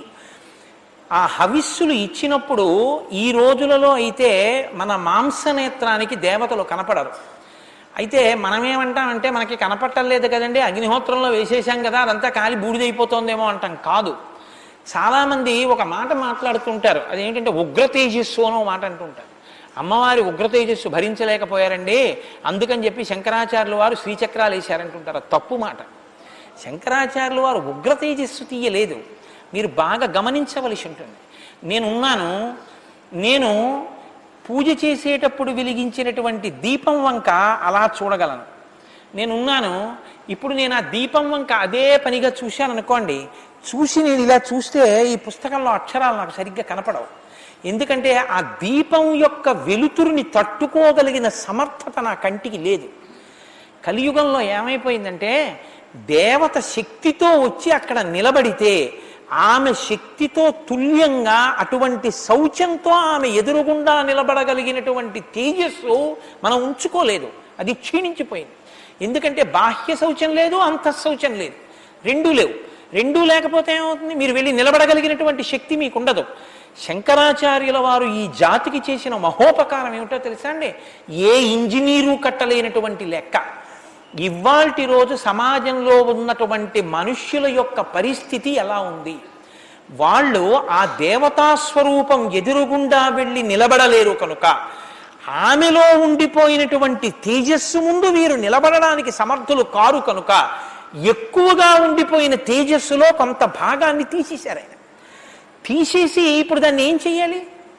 ఆ హవిస్సులు ఇచ్చినప్పుడు ఈ రోజులలో అయితే మన మాంసనేత్రానికి దేవతలు కనపడరు. అయితే మనమేమంటామంటే మనకి కనపట్టలేదు కదండి, అగ్నిహోత్రంలో వేసేసాం కదా, అదంతా కాలి బూడిదైపోతుందేమో అంటాం. కాదు. చాలామంది ఒక మాట మాట్లాడుతుంటారు, అదేంటంటే ఉగ్ర తేజస్సు అనో మాట అంటుంటారు. అమ్మవారి ఉగ్ర తేజస్సు భరించలేకపోయారండి, అందుకని చెప్పి శంకరాచార్యులు వారు శ్రీచక్రాలు వేశారంటుంటారు. తప్పు మాట. శంకరాచార్యులు వారు ఉగ్ర తేజస్సు తీయలేదు. మీరు బాగా గమనించవలసి ఉంటుంది. నేనున్నాను, నేను పూజ చేసేటప్పుడు వెలిగించినటువంటి దీపం వంక అలా చూడగలను. నేనున్నాను, ఇప్పుడు నేను ఆ దీపం వంక అదే పనిగా చూశాను అనుకోండి, చూసి నేను ఇలా చూస్తే ఈ పుస్తకంలో అక్షరాలు నాకు సరిగ్గా కనపడవు. ఎందుకంటే ఆ దీపం యొక్క వెలుతురుని తట్టుకోగలిగిన సమర్థత నా కంటికి లేదు. కలియుగంలో ఏమైపోయిందంటే దేవత శక్తితో వచ్చి అక్కడ నిలబడితే ఆమె శక్తితో తుల్యంగా అటువంటి శౌచంతో ఆమె ఎదురుగుండా నిలబడగలిగినటువంటి తేజస్సు మనం ఉంచుకోలేదు. అది క్షీణించిపోయింది. ఎందుకంటే బాహ్య శౌచం లేదు, అంతఃశౌచం లేదు, రెండూ లేవు. రెండూ లేకపోతే ఏమవుతుంది? మీరు వెళ్ళి నిలబడగలిగినటువంటి శక్తి మీకు ఉండదు. శంకరాచార్యుల వారు ఈ జాతికి చేసిన మహోపకారం ఏమిటో తెలుసా అండి? ఏ ఇంజనీరు కట్టలేనటువంటి లెక్క. ఇవాల్టి రోజు సమాజంలో ఉన్నటువంటి మనుష్యుల యొక్క పరిస్థితి ఎలా ఉంది? వాళ్ళు ఆ దేవతాస్వరూపం ఎదురుగుండా వెళ్ళి నిలబడలేరు కనుక, ఆమెలో ఉండిపోయినటువంటి తేజస్సు ముందు వీరు నిలబడడానికి సమర్థులు కారు కనుక, ఎక్కువగా ఉండిపోయిన తేజస్సులో కొంత భాగాన్ని తీసేశారు ఆయన. తీసేసి ఇప్పుడు దాన్ని ఏం చెయ్యాలి?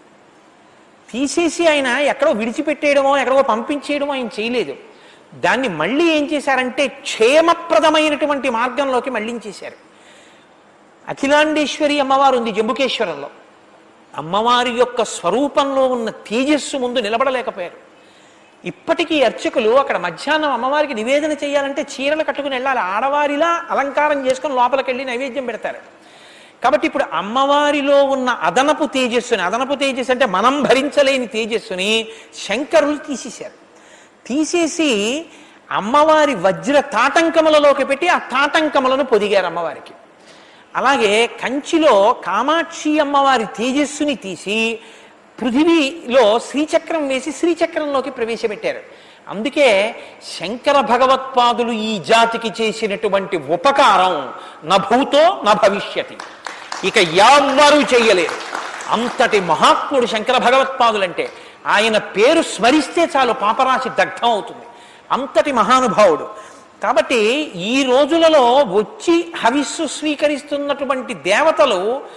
తీసేసి ఆయన ఎక్కడో విడిచిపెట్టేయడమో ఎక్కడో పంపించేయడమో ఆయన చేయలేదు. దాన్ని మళ్ళీ ఏం చేశారంటే క్షేమప్రదమైనటువంటి మార్గంలోకి మళ్ళించేశారు. అఖిలాండేశ్వరి అమ్మవారు ఉంది జంబుకేశ్వరంలో. అమ్మవారి యొక్క స్వరూపంలో ఉన్న తేజస్సు ముందు నిలబడలేకపోయారు. ఇప్పటికీ అర్చకులు అక్కడ మధ్యాహ్నం అమ్మవారికి నివేదన చేయాలంటే చీరలు కట్టుకుని వెళ్ళాలి. ఆడవారిలా అలంకారం చేసుకుని లోపలికి వెళ్ళి నైవేద్యం పెడతారు. కాబట్టి ఇప్పుడు అమ్మవారిలో ఉన్న అదనపు తేజస్సుని, అదనపు తేజస్సు అంటే మనం భరించలేని తేజస్సుని శంకరులు తీసేశారు. తీసేసి అమ్మవారి వజ్ర తాటంకములలోకి పెట్టి ఆ తాటంకములను పొదిగారు అమ్మవారికి. అలాగే కంచిలో కామాక్షి అమ్మవారి తేజస్సుని తీసి పృథివీలో శ్రీచక్రం వేసి శ్రీచక్రంలోకి ప్రవేశపెట్టారు. అందుకే శంకర భగవత్పాదులు ఈ జాతికి చేసినటువంటి ఉపకారం నభూతో న భవిష్యతి, ఇక ఎవ్వరూ చెయ్యలేరు. అంతటి మహాత్ముడు శంకర భగవత్పాదులంటే ఆయన పేరు స్మరిస్తే చాలు పాపరాశి దగ్ధం అవుతుంది. అంతటి మహానుభావుడు. కాబట్టి ఈ రోజులలో వచ్చి హవిస్సు స్వీకరిస్తున్నటువంటి దేవతలు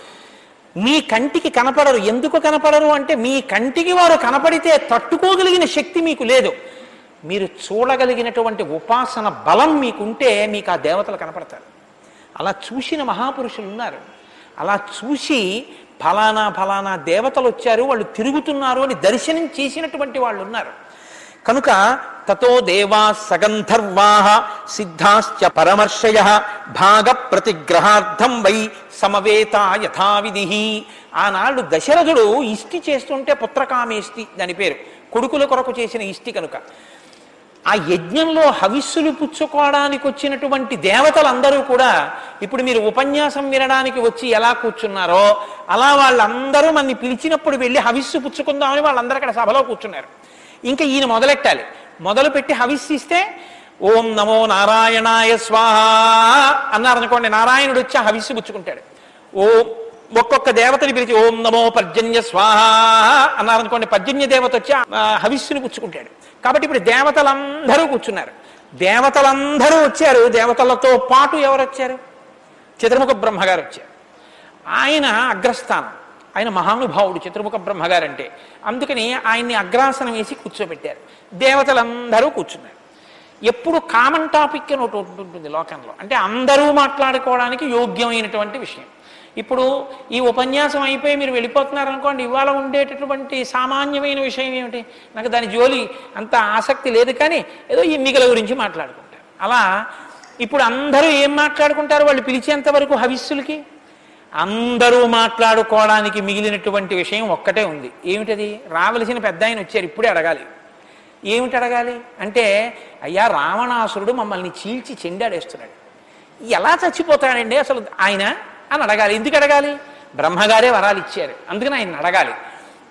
మీ కంటికి కనపడరు. ఎందుకు కనపడరు అంటే మీ కంటికి వారు కనపడితే తట్టుకోగలిగిన శక్తి మీకు లేదు. మీరు చూడగలిగినటువంటి ఉపాసన బలం మీకుంటే మీకు ఆ దేవతలు కనపడతారు. అలా చూసిన మహాపురుషులు ఉన్నారు. అలా చూసి ఫలానా ఫలానా దేవతలు వచ్చారు, వాళ్ళు తిరుగుతున్నారు అని దర్శనం చేసినటువంటి వాళ్ళు ఉన్నారు. కనుక తతో దేవా సగంధర్వా సిద్ధాశ్చ పరమర్షయ భాగ ప్రతిగ్రహార్థం వై సమవేత యథావిధి. ఆనాడు దశరథుడు ఇష్టి చేస్తుంటే పుత్రకామేష్టి దాని పేరు, కొడుకుల కొరకు చేసిన ఇష్టి కనుక ఆ యజ్ఞంలో హవిస్సులు పుచ్చుకోవడానికి వచ్చినటువంటి దేవతలందరూ కూడా ఇప్పుడు మీరు ఉపన్యాసం వినడానికి వచ్చి ఎలా కూర్చున్నారో అలా వాళ్ళందరూ మనని పిలిచినప్పుడు వెళ్ళి హవిస్సు పుచ్చుకుందామని వాళ్ళందరూ అక్కడ సభలో కూర్చున్నారు. ఇంకా ఈయన మొదలెట్టాలి. మొదలుపెట్టి హవిస్సు ఇస్తే ఓం నమో నారాయణాయ స్వాహ అన్నారనుకోండి, నారాయణుడు వచ్చి హవిస్సు పుచ్చుకుంటాడు. ఓ ఒక్కొక్క దేవతని పిలిచి ఓం నమో పర్జన్య స్వాహ అన్నారనుకోండి, పర్జన్య దేవత వచ్చి హవిస్సుని పుచ్చుకుంటాడు. కాబట్టి ఇప్పుడు దేవతలందరూ కూర్చున్నారు. దేవతలందరూ వచ్చారు. దేవతలతో పాటు ఎవరు వచ్చారు? చతుర్ముఖ బ్రహ్మగారు వచ్చారు. ఆయన అగ్రస్థానం, ఆయన మహానుభావుడు చతుర్ముఖ బ్రహ్మగారు అంటే. అందుకని ఆయన్ని అగ్రాసనం వేసి కూర్చోబెట్టారు. దేవతలందరూ కూర్చున్నారు. ఎప్పుడు కామన్ టాపిక్ అని ఒకటి ఉంటుంది లోకంలో, అంటే అందరూ మాట్లాడుకోవడానికి యోగ్యమైనటువంటి విషయం. ఇప్పుడు ఈ ఉపన్యాసం అయిపోయి మీరు వెళ్ళిపోతున్నారనుకోండి, ఇవాళ ఉండేటటువంటి సామాన్యమైన విషయం ఏమిటి? నాకు దాని జోలి అంత ఆసక్తి లేదు, కానీ ఏదో ఎన్నికల గురించి మాట్లాడుకుంటారు. అలా ఇప్పుడు అందరూ ఏం మాట్లాడుకుంటారు? వాళ్ళు పిలిచేంత వరకు హవిస్సులకి అందరూ మాట్లాడుకోవడానికి మిగిలినటువంటి విషయం ఒక్కటే ఉంది. ఏమిటది? రావలసిన పెద్ద ఆయన వచ్చారు, ఇప్పుడే అడగాలి. ఏమిటి అడగాలి అంటే, అయ్యా రావణాసురుడు మమ్మల్ని చీల్చి చెండాడేస్తున్నాడు, ఎలా చచ్చిపోతాడండి అసలు ఆయన అని అడగాలి. ఎందుకు అడగాలి? బ్రహ్మగారే వరాలు ఇచ్చారు, అందుకని ఆయన అడగాలి.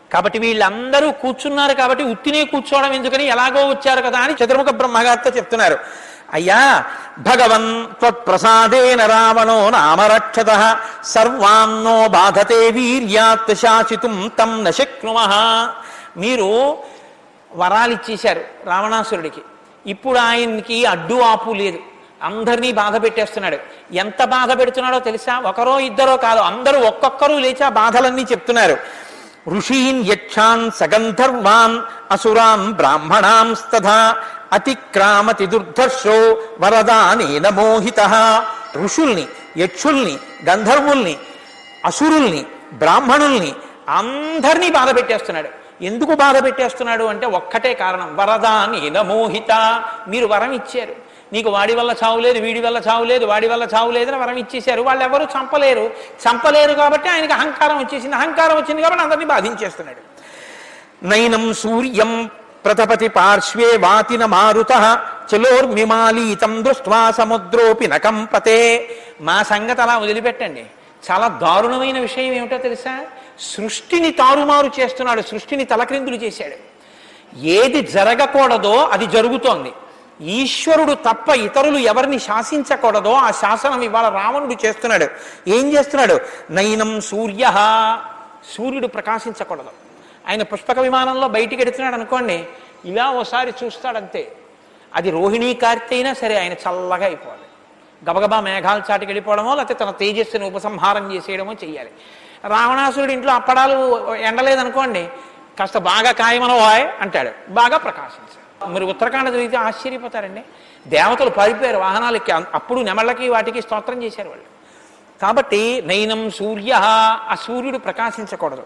కాబట్టి వీళ్ళందరూ కూర్చున్నారు కాబట్టి ఉత్తినే కూర్చోవడం ఎందుకని ఎలాగో వచ్చారు కదా అని చతుర్ముఖ బ్రహ్మగారితో చెప్తున్నారు. అయ్యా భగవన్ త్వత్ప్రసాదేన రావణో నామరక్షత సర్వాన్నో బాధతే వీర్యాత్ శాసితుం తం న శక్నుమః. మీరు వరాలు ఇచ్చేశారు రావణాసురుడికి, ఇప్పుడు ఆయనకి అడ్డు ఆపు లేదు, అందరినీ బాధ పెట్టేస్తున్నాడు. ఎంత బాధ పెడుతున్నాడో తెలుసా? ఒకరో ఇద్దరో కాదు, అందరూ ఒక్కొక్కరు లేచి ఆ బాధలన్నీ చెప్తున్నారు. ఋషీన్ యక్షాన్ సగంధర్వాన్ అసురాన్ బ్రాహ్మణాంస్తథా అతిక్రామతి దుర్ధర్షో వరదానేన మోహితః. ఋషుల్ని, యక్షుల్ని, గంధర్వుల్ని, అసురుల్ని, బ్రాహ్మణుల్ని అందరినీ బాధ పెట్టేస్తున్నాడు. ఎందుకు బాధ పెట్టేస్తున్నాడు అంటే ఒక్కటే కారణం, వరదానేన మోహిత. మీరు వరం ఇచ్చారు, నీకు వాడి వల్ల చావు లేదు, వీడి వల్ల చావు లేదు, వాడి వల్ల చావు లేదని వరం ఇచ్చేశారు. వాళ్ళు ఎవరు చంపలేరు, చంపలేరు కాబట్టి ఆయనకి అహంకారం వచ్చేసింది, అహంకారం వచ్చింది కాబట్టి అందరినీ బాధించేస్తున్నాడు. నైనం సూర్యం ప్రతపతి పార్శ్వే వాతిన మారుతః చలోర్మిమాలీతం దృష్ట్వా సముద్రోపి నకంపతే. మా సంగతి అలా వదిలిపెట్టండి. చాలా దారుణమైన విషయం ఏమిటో తెలుసా? సృష్టిని తారుమారు చేస్తున్నాడు, సృష్టిని తలక్రిందులు చేశాడు. ఏది జరగకూడదో అది జరుగుతోంది. ఈశ్వరుడు తప్ప ఇతరులు ఎవరిని శాసించకూడదో ఆ శాసనం ఇవాళ రావణుడు చేస్తున్నాడు. ఏం చేస్తున్నాడు? నైనం సూర్య, సూర్యుడు ప్రకాశించకూడదు. ఆయన పుష్పక విమానంలో బయటికి ఎడుతున్నాడు అనుకోండి, ఇలా ఓసారి చూస్తాడంతే. అది రోహిణీ కార్తె అయినా సరే ఆయన చల్లగా అయిపోవాలి. గబగబా మేఘాలు చాటుకి వెళ్ళిపోవడమో లేకపోతే తన తేజస్సుని ఉపసంహారం చేసేయడమో చెయ్యాలి. రావణాసురుడు ఇంట్లో అప్పడాలు ఎండలేదనుకోండి, కాస్త బాగా కాయమనవాయ్ అంటాడు, బాగా ప్రకాశించాడు. మీరు ఉత్తరాఖండ జరిగితే ఆశ్చర్యపోతారండి. దేవతలు పారిపోయారు వాహనాలకి, అప్పుడు నెమళ్ళకి వాటికి స్తోత్రం చేశారు వాళ్ళు. కాబట్టి నైనం సూర్య, ఆ సూర్యుడు ప్రకాశించకూడదు.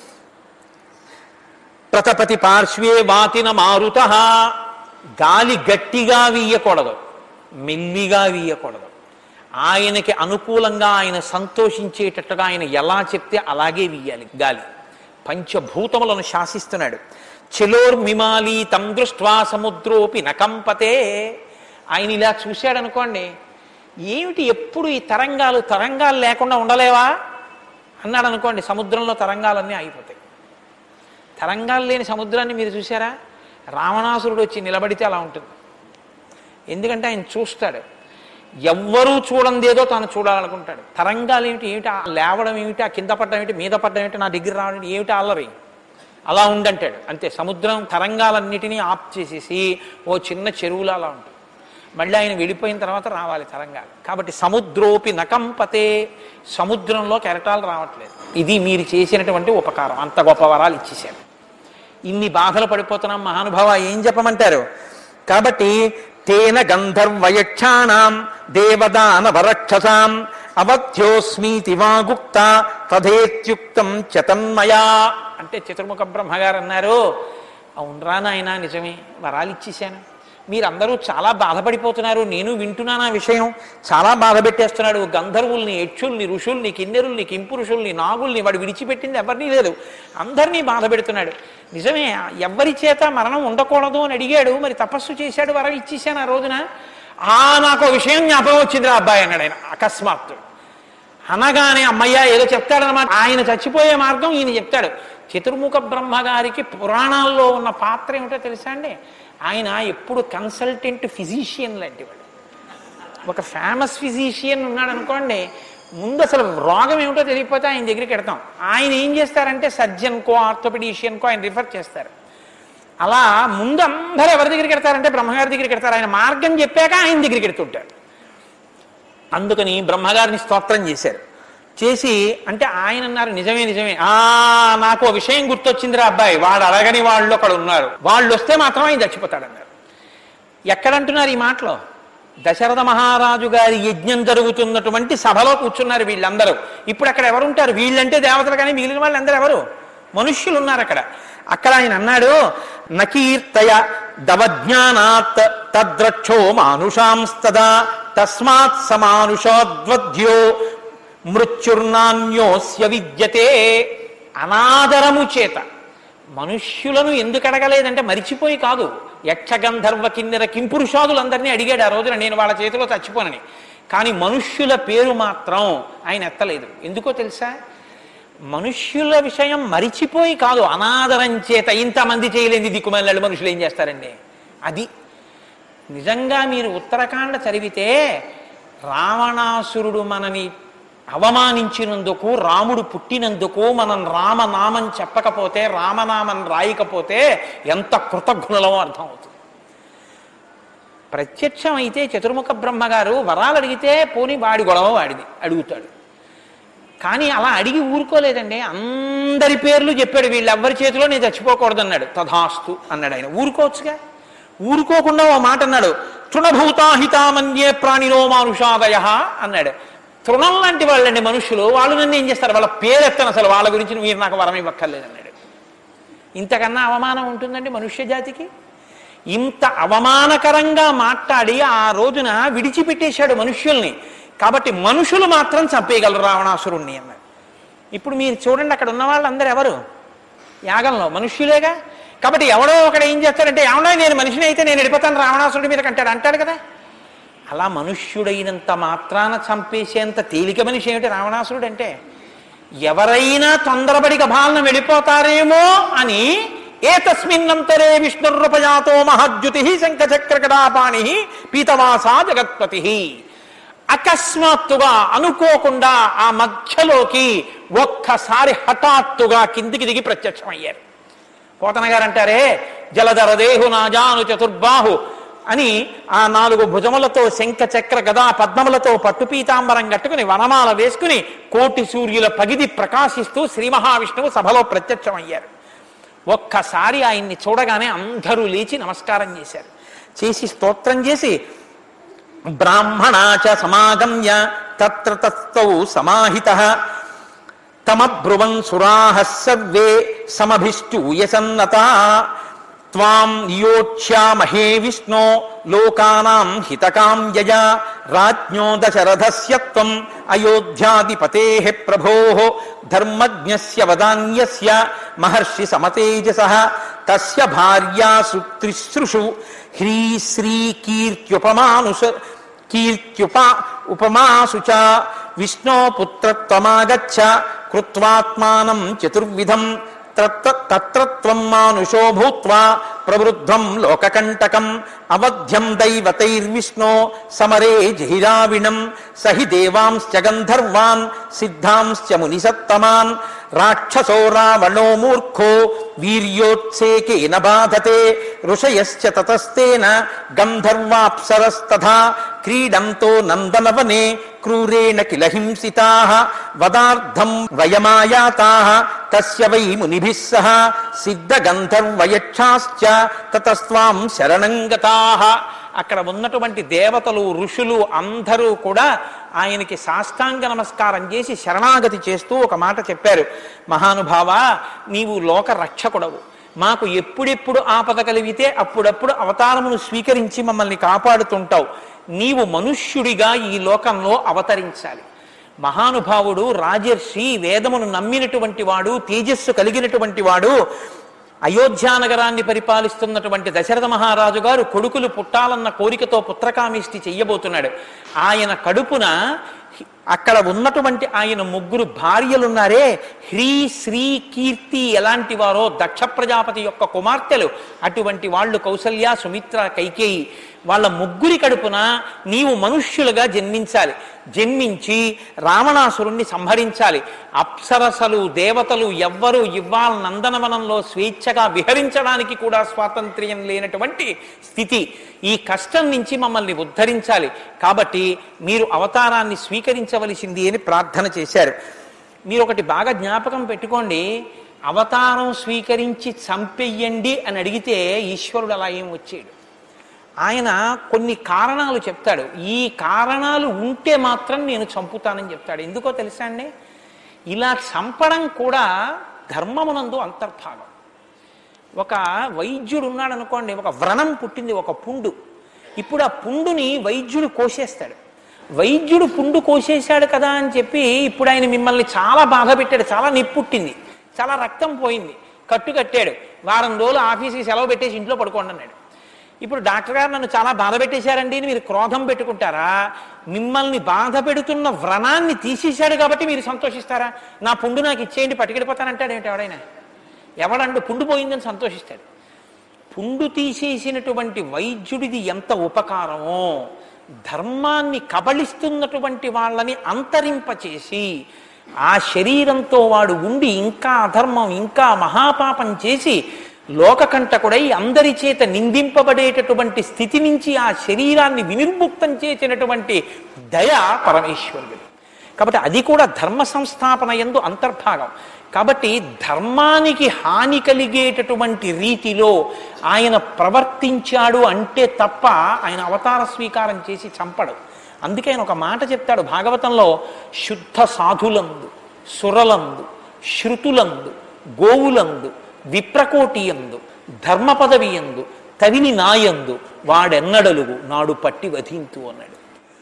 ప్రతపతి పార్శ్వే వాతిన మారుతః, గాలి గట్టిగా వీయకూడదు, మెల్లిగా వీయకూడదు. ఆయనకి అనుకూలంగా ఆయన సంతోషించేటట్టుగా ఆయన ఎలా చెప్తే అలాగే వీయాలి గాలి. పంచభూతములను శాసిస్తున్నాడు. చలోర్మిమాలి తం దృష్ట్వా సముద్రోపి నకంపతే. ఆయన ఇలా చూశాడనుకోండి, ఏమిటి ఎప్పుడు ఈ తరంగాలు, తరంగాలు లేకుండా ఉండలేవా అన్నాడు అనుకోండి, సముద్రంలో తరంగాలన్నీ ఆగిపోతాయి. తరంగాలు లేని సముద్రాన్ని మీరు చూసారా? రావణాసురుడు వచ్చి నిలబడితే అలా ఉంటుంది. ఎందుకంటే ఆయన చూస్తాడు, ఎవ్వరూ చూడందేదో తాను చూడాలనుకుంటాడు. తరంగాలు ఏమిటి, ఏమిటి లేవడం ఏమిటి, ఆ కింద పడ్డం ఏమిటి, మీద పడ్డం ఏమిటి, నా దగ్గర రావడం ఏమిటి, అల్లరి అలా ఉండంటాడు అంతే. సముద్రం తరంగాలన్నిటినీ ఆఫ్ చేసేసి ఓ చిన్న చెరువులా అలా ఉంటుంది. మళ్ళీ ఆయన వెళ్ళిపోయిన తర్వాత రావాలి తరంగాలు. కాబట్టి సముద్రోపి నకంపతే, సముద్రంలో కెరటాలు రావట్లేదు. ఇది మీరు చేసినటువంటి ఉపకారం. అంత గొప్ప వరాలు ఇచ్చేశారు. ఇన్ని బాధలు పడిపోతున్నాం మహానుభావ, ఏం చెప్పమంటారు? కాబట్టి తేన గంధర్వయక్షాణం దేవదాన వరక్షసాం అవధ్యోస్మీతి వాగుప్త తథేత్యుక్తం చతన్మయా. అంటే చతుర్ముఖ బ్రహ్మగారు అన్నారు, అవునరా నాయన, నిజమే, వరాలు ఇచ్చేశాను. మీరందరూ చాలా బాధపడిపోతున్నారు, నేను వింటున్నాను ఆ విషయం. చాలా బాధ పెట్టేస్తున్నాడు. గంధర్వుల్ని, యక్షుల్ని, ఋషుల్ని, కిన్నెరుల్ని, కింపురుషుల్ని, నాగుల్ని వాడు విడిచిపెట్టింది ఎవరినీ లేదు, అందరినీ బాధ పెడుతున్నాడు. నిజమే, ఎవరి చేత మరణం ఉండకూడదు అని అడిగాడు, మరి తపస్సు చేశాడు, వరం ఇచ్చేశాను ఆ రోజున. ఆ నాకు విషయం జ్ఞాపకం వచ్చింది రా అబ్బాయి అన్నాడు ఆయన అకస్మాత్తు. అనగానే అమ్మయ్య ఏదో చెప్తాడనమాట. ఆయన చచ్చిపోయే మార్గం ఈయన చెప్తాడు. చతుర్ముఖ బ్రహ్మగారికి పురాణాల్లో ఉన్న పాత్ర ఏమిటో తెలుసా అండి? ఆయన ఎప్పుడు కన్సల్టెంట్ ఫిజీషియన్ లాంటి వాడు. ఒక ఫేమస్ ఫిజీషియన్ ఉన్నాడు అనుకోండి, ముందు అసలు రోగం ఏమిటో తెలియకపోతే ఆయన దగ్గరికి వెడతాం. ఆయన ఏం చేస్తారంటే సర్జన్కో ఆర్థోపెడిషియన్కో ఆయన రిఫర్ చేస్తారు. అలా ముందు అందరూ ఎవరి దగ్గరికి వెడతారంటే బ్రహ్మగారి దగ్గరికి వెడతారు. ఆయన మార్గం చెప్పాక ఆయన దగ్గరికి వెడుతుంటారు. అందుకని బ్రహ్మగారిని స్తోత్రం చేశారు. చేసి అంటే ఆయన అన్నారు, నిజమే నిజమే, ఆ నాకు ఆ విషయం గుర్తొచ్చిందిరా అబ్బాయి, వాడు అడగని వాళ్ళు అక్కడ ఉన్నారు, వాళ్ళు వస్తే మాత్రం ఆయన చచ్చిపోతాడన్నారు. ఎక్కడంటున్నారు ఈ మాటలో? దశరథ మహారాజు గారి యజ్ఞం జరుగుతున్నటువంటి సభలో కూర్చున్నారు వీళ్ళందరూ. ఇప్పుడు అక్కడ ఎవరుంటారు? వీళ్ళంటే దేవతలు, కానీ మిగిలిన వాళ్ళందరూ ఎవరు? మనుష్యులు ఉన్నారు అక్కడ. అక్కడ ఆయన అన్నాడు, నకీర్తయ దవజ్ఞానాత్ తద్రక్షో మానుషాంస్తదా తస్మాత్ సమానుషోద్వద్యో మృత్యుర్నాన్యోస్య విద్యతే. అనాదరము చేత మనుష్యులను ఎందుకు అడగలేదంటే మరిచిపోయి కాదు, యక్షగంధర్వ కిన్నెర కింపురుషాదులందరినీ అడిగాడు ఆ రోజున, నేను వాళ్ళ చేతిలో చచ్చిపోనని. కానీ మనుష్యుల పేరు మాత్రం ఆయన ఎత్తలేదు. ఎందుకో తెలుసా? మనుష్యుల విషయం మరిచిపోయి కాదు, అనాదరం చేత ఇంతమంది చేయలేని దిక్కుమల్లాడు మనుషులు ఏం చేస్తారండి. అది నిజంగా మీరు ఉత్తరకాండ చదివితే రావణాసురుడు మనని అవమానించినందుకు, రాముడు పుట్టినందుకు మనం రామనామం చెప్పకపోతే, రామనామం రాయకపోతే ఎంత కృతజ్ఞులమో అర్థమవుతుంది. ప్రత్యక్షం అయితే చతుర్ముఖ బ్రహ్మగారు వరాలు అడిగితే పోనీ వాడి గొడవ వాడిది అడుగుతాడు. కానీ అలా అడిగి ఊరుకోలేదండి. అందరి పేర్లు చెప్పాడు, వీళ్ళెవ్వరి చేతిలో నేను చచ్చిపోకూడదు అన్నాడు. తథాస్తు అన్నాడు ఆయన. ఊరుకోవచ్చుగా. ఊరుకోకుండా ఓ మాట అన్నాడు, తృణభూతాహితామన్యే ప్రాణినో మానుషాదయ అన్నాడు. తృణం లాంటి వాళ్ళండి మనుషులు, వాళ్ళు నన్ను ఏం చేస్తారు, వాళ్ళ పేరెత్తను అసలు, వాళ్ళ గురించి మీరు నాకు వరం ఇవ్వక్కర్లేదన్నాడు. ఇంతకన్నా అవమానం ఉంటుందండి మనుష్య జాతికి? ఇంత అవమానకరంగా మాట్లాడి ఆ రోజున విడిచిపెట్టేశాడు మనుష్యుల్ని. కాబట్టి మనుషులు మాత్రం చంపేయగలరు రావణాసురుణ్ణి అన్నాడు. ఇప్పుడు మీరు చూడండి, అక్కడ ఉన్న వాళ్ళందరూ ఎవరు? యాగంలో మనుష్యులేగా. కాబట్టి ఎవడో ఒకడు ఏం చేస్తాడంటే, ఏమన్నా నేను మనిషిని అయితే నేను వెళ్ళిపోతాను రావణాసురుడి మీద కంటాడు అంటాడు కదా. అలా మనుష్యుడైనంత మాత్రాన చంపేసేంత తేలిక మనిషి ఏమిటి రావణాసురుడు అంటే? ఎవరైనా తొందరపడి గభాలన వెళ్ళిపోతారేమో అని ఏతస్మిన్నంతరే విష్ణుర్రూపజాతో మహద్యుతి శంఖచక్రకటాపాణి పీతవాసా జగత్పతి. అకస్మాత్తుగా అనుకోకుండా ఆ మధ్యలోకి ఒక్కసారి హఠాత్తుగా కిందికి దిగి ప్రత్యక్షమయ్యారు. పోతన గారు అంటారే, జలధర దేహు నాజాను చతుర్బాహు అని ఆ నాలుగు భుజములతో శంఖ చక్ర గదా పద్మములతో పట్టుపీతాంబరం కట్టుకుని వనమాల వేసుకుని కోటి సూర్యుల పగిది ప్రకాశిస్తూ శ్రీ మహావిష్ణువు సభలో ప్రత్యక్షమయ్యారు. ఒక్కసారి ఆయన్ని చూడగానే అందరూ లేచి నమస్కారం చేశారు. చేసి స్తోత్రం చేసి బ్రాహ్మణాచ సమాగమ్య తత్ర తస్థౌ సమాహితః తమబ్రువన్ సురాః సర్వే సమభిష్టూయసన్నతా త్వాం నియోక్ష్యామహే విష్ణో లోకానాం హితకామ్యయ రాజ్ఞో దశరథస్య త్వం అయోధ్యాధిపతేః ప్రభోః ధర్మజ్ఞస్య వదాన్యస్య మహర్షి సమతేజసః తస్య భార్యాసు త్రిసృషు హ్రీ శ్రీ కీర్త్యుపమానుష కీర్త్యుప ఉపమాసు చ విష్ణో పుత్రత్వమాగచ్చ కృత్వాత్మానం చతుర్విధం తత్ర త్వం మానుషో భూత్వా ప్రవృద్ధం లోకకంటకం అవధ్యం దైవతైర్విష్ణో సమరే జహిరావిణం సహి దేవాంశ్చ గంధర్వాన్ సిద్ధాంశ్చ మునిసత్తమాన్ రాక్షసో రావణో మూర్ఖో వీర్యోత్సేకేన బాధతే ఋషయశ్చ తతస్తేన గంధర్వాప్సరస్తథా క్రీడంతో నందనవనే క్రూరేణ కిల హింసితాః వదార్థం వయమాయాతాః తస్య వై మునిభిః సహ సిద్ధగంధర్వయక్షాశ్చ తతస్త్వాం శరణం గతాః. అక్కడ ఉన్నటువంటి దేవతలు ఋషులు అందరూ కూడా ఆయనకి సాష్టాంగ నమస్కారం చేసి శరణాగతి చేస్తూ ఒక మాట చెప్పారు. మహానుభావ, నీవు లోక రక్షకుడవు, మాకు ఎప్పుడెప్పుడు ఆపద కలిగితే అప్పుడప్పుడు అవతారమును స్వీకరించి మమ్మల్ని కాపాడుతుంటావు. నీవు మనుష్యుడిగా ఈ లోకంలో అవతరించాలి. మహానుభావుడు, రాజర్షి, వేదమును నమ్మినటువంటి వాడు, తేజస్సు కలిగినటువంటి వాడు, అయోధ్యానగరాన్ని పరిపాలిస్తున్నటువంటి దశరథ మహారాజు గారు కొడుకులు పుట్టాలన్న కోరికతో పుత్రకామిష్టి చెయ్యబోతున్నాడు. ఆయన కడుపున అక్కడ ఉన్నటువంటి ఆయన ముగ్గురు భార్యలున్నారే, హ్రీ శ్రీ కీర్తి ఎలాంటి వారో దక్ష ప్రజాపతి యొక్క కుమార్తెలు, అటువంటి వాళ్ళు కౌసల్య, సుమిత్ర, కైకేయి. వాళ్ళ ముగ్గురి కడుపున నీవు మనుష్యులుగా జన్మించాలి. జన్మించి రావణాసురుణ్ణి సంహరించాలి. అప్సరసలు, దేవతలు ఎవ్వరూ ఇవ్వాల నందనవనంలో స్వేచ్ఛగా విహరించడానికి కూడా స్వాతంత్ర్యం లేనటువంటి స్థితి. ఈ కష్టం నుంచి మమ్మల్ని ఉద్ధరించాలి. కాబట్టి మీరు అవతారాన్ని స్వీకరించవలసింది అని ప్రార్థన చేశారు. మీరు ఒకటి బాగా జ్ఞాపకం పెట్టుకోండి, అవతారం స్వీకరించి చంపెయ్యండి అని అడిగితే ఈశ్వరుడు అలా ఏం వచ్చాడు. ఆయన కొన్ని కారణాలు చెప్తాడు. ఈ కారణాలు ఉంటే మాత్రం నేను చంపుతానని చెప్తాడు. ఎందుకో తెలుసా అండి? ఇలా చంపడం కూడా ధర్మమునందు అంతర్భాగం. ఒక వైద్యుడు ఉన్నాడు అనుకోండి, ఒక వ్రణం పుట్టింది, ఒక పుండు. ఇప్పుడు ఆ పుండుని వైద్యుడు కోసేస్తాడు. వైద్యుడు పుండు కోసేశాడు కదా అని చెప్పి ఇప్పుడు ఆయన మిమ్మల్ని చాలా బాధ పెట్టాడు, చాలా నొప్పి పుట్టింది, చాలా రక్తం పోయింది, కట్టు కట్టాడు, వారం రోజులు ఆఫీస్కి సెలవు పెట్టేసి ఇంట్లో పడుకోండి అన్నాడు. ఇప్పుడు డాక్టర్ గారు నన్ను చాలా బాధ పెట్టేశారండి అని మీరు క్రోధం పెట్టుకుంటారా? మిమ్మల్ని బాధ పెడుతున్న వ్రణాన్ని తీసేశాడు కాబట్టి మీరు సంతోషిస్తారా? నా పుండు నాకు ఇచ్చేయండి పట్టుకెళ్ళిపోతానంటాడు ఏమిటి ఎవడైనా? ఎవడండు పుండు పోయిందని సంతోషిస్తాడు. పుండు తీసేసినటువంటి వైద్యుడిది ఎంత ఉపకారమో, ధర్మాన్ని కబళిస్తున్నటువంటి వాళ్ళని అంతరింపచేసి ఆ శరీరంతో వాడు ఉండి ఇంకా అధర్మం ఇంకా మహాపాపం చేసి లోకకంటకుడై అందరి చేత నిందింపబడేటటువంటి స్థితి నుంచి ఆ శరీరాన్ని వినిర్ముక్తం చేసినటువంటి దయ పరమేశ్వరుడు. కాబట్టి అది కూడా ధర్మ సంస్థాపన యందు అంతర్భాగం. కాబట్టి ధర్మానికి హాని కలిగేటటువంటి రీతిలో ఆయన ప్రవర్తించాడు అంటే తప్ప ఆయన అవతార స్వీకారం చేసి చంపడు. అందుకే ఆయన ఒక మాట చెప్తాడు భాగవతంలో, శుద్ధ సాధులందు, సురలందు, శృతులందు, గోవులందు, విప్రకోటియందు, ధర్మ పదవియందు, తవిని నాయందు వాడెన్నడలుగు నాడు పట్టి వధింతు అన్నాడు.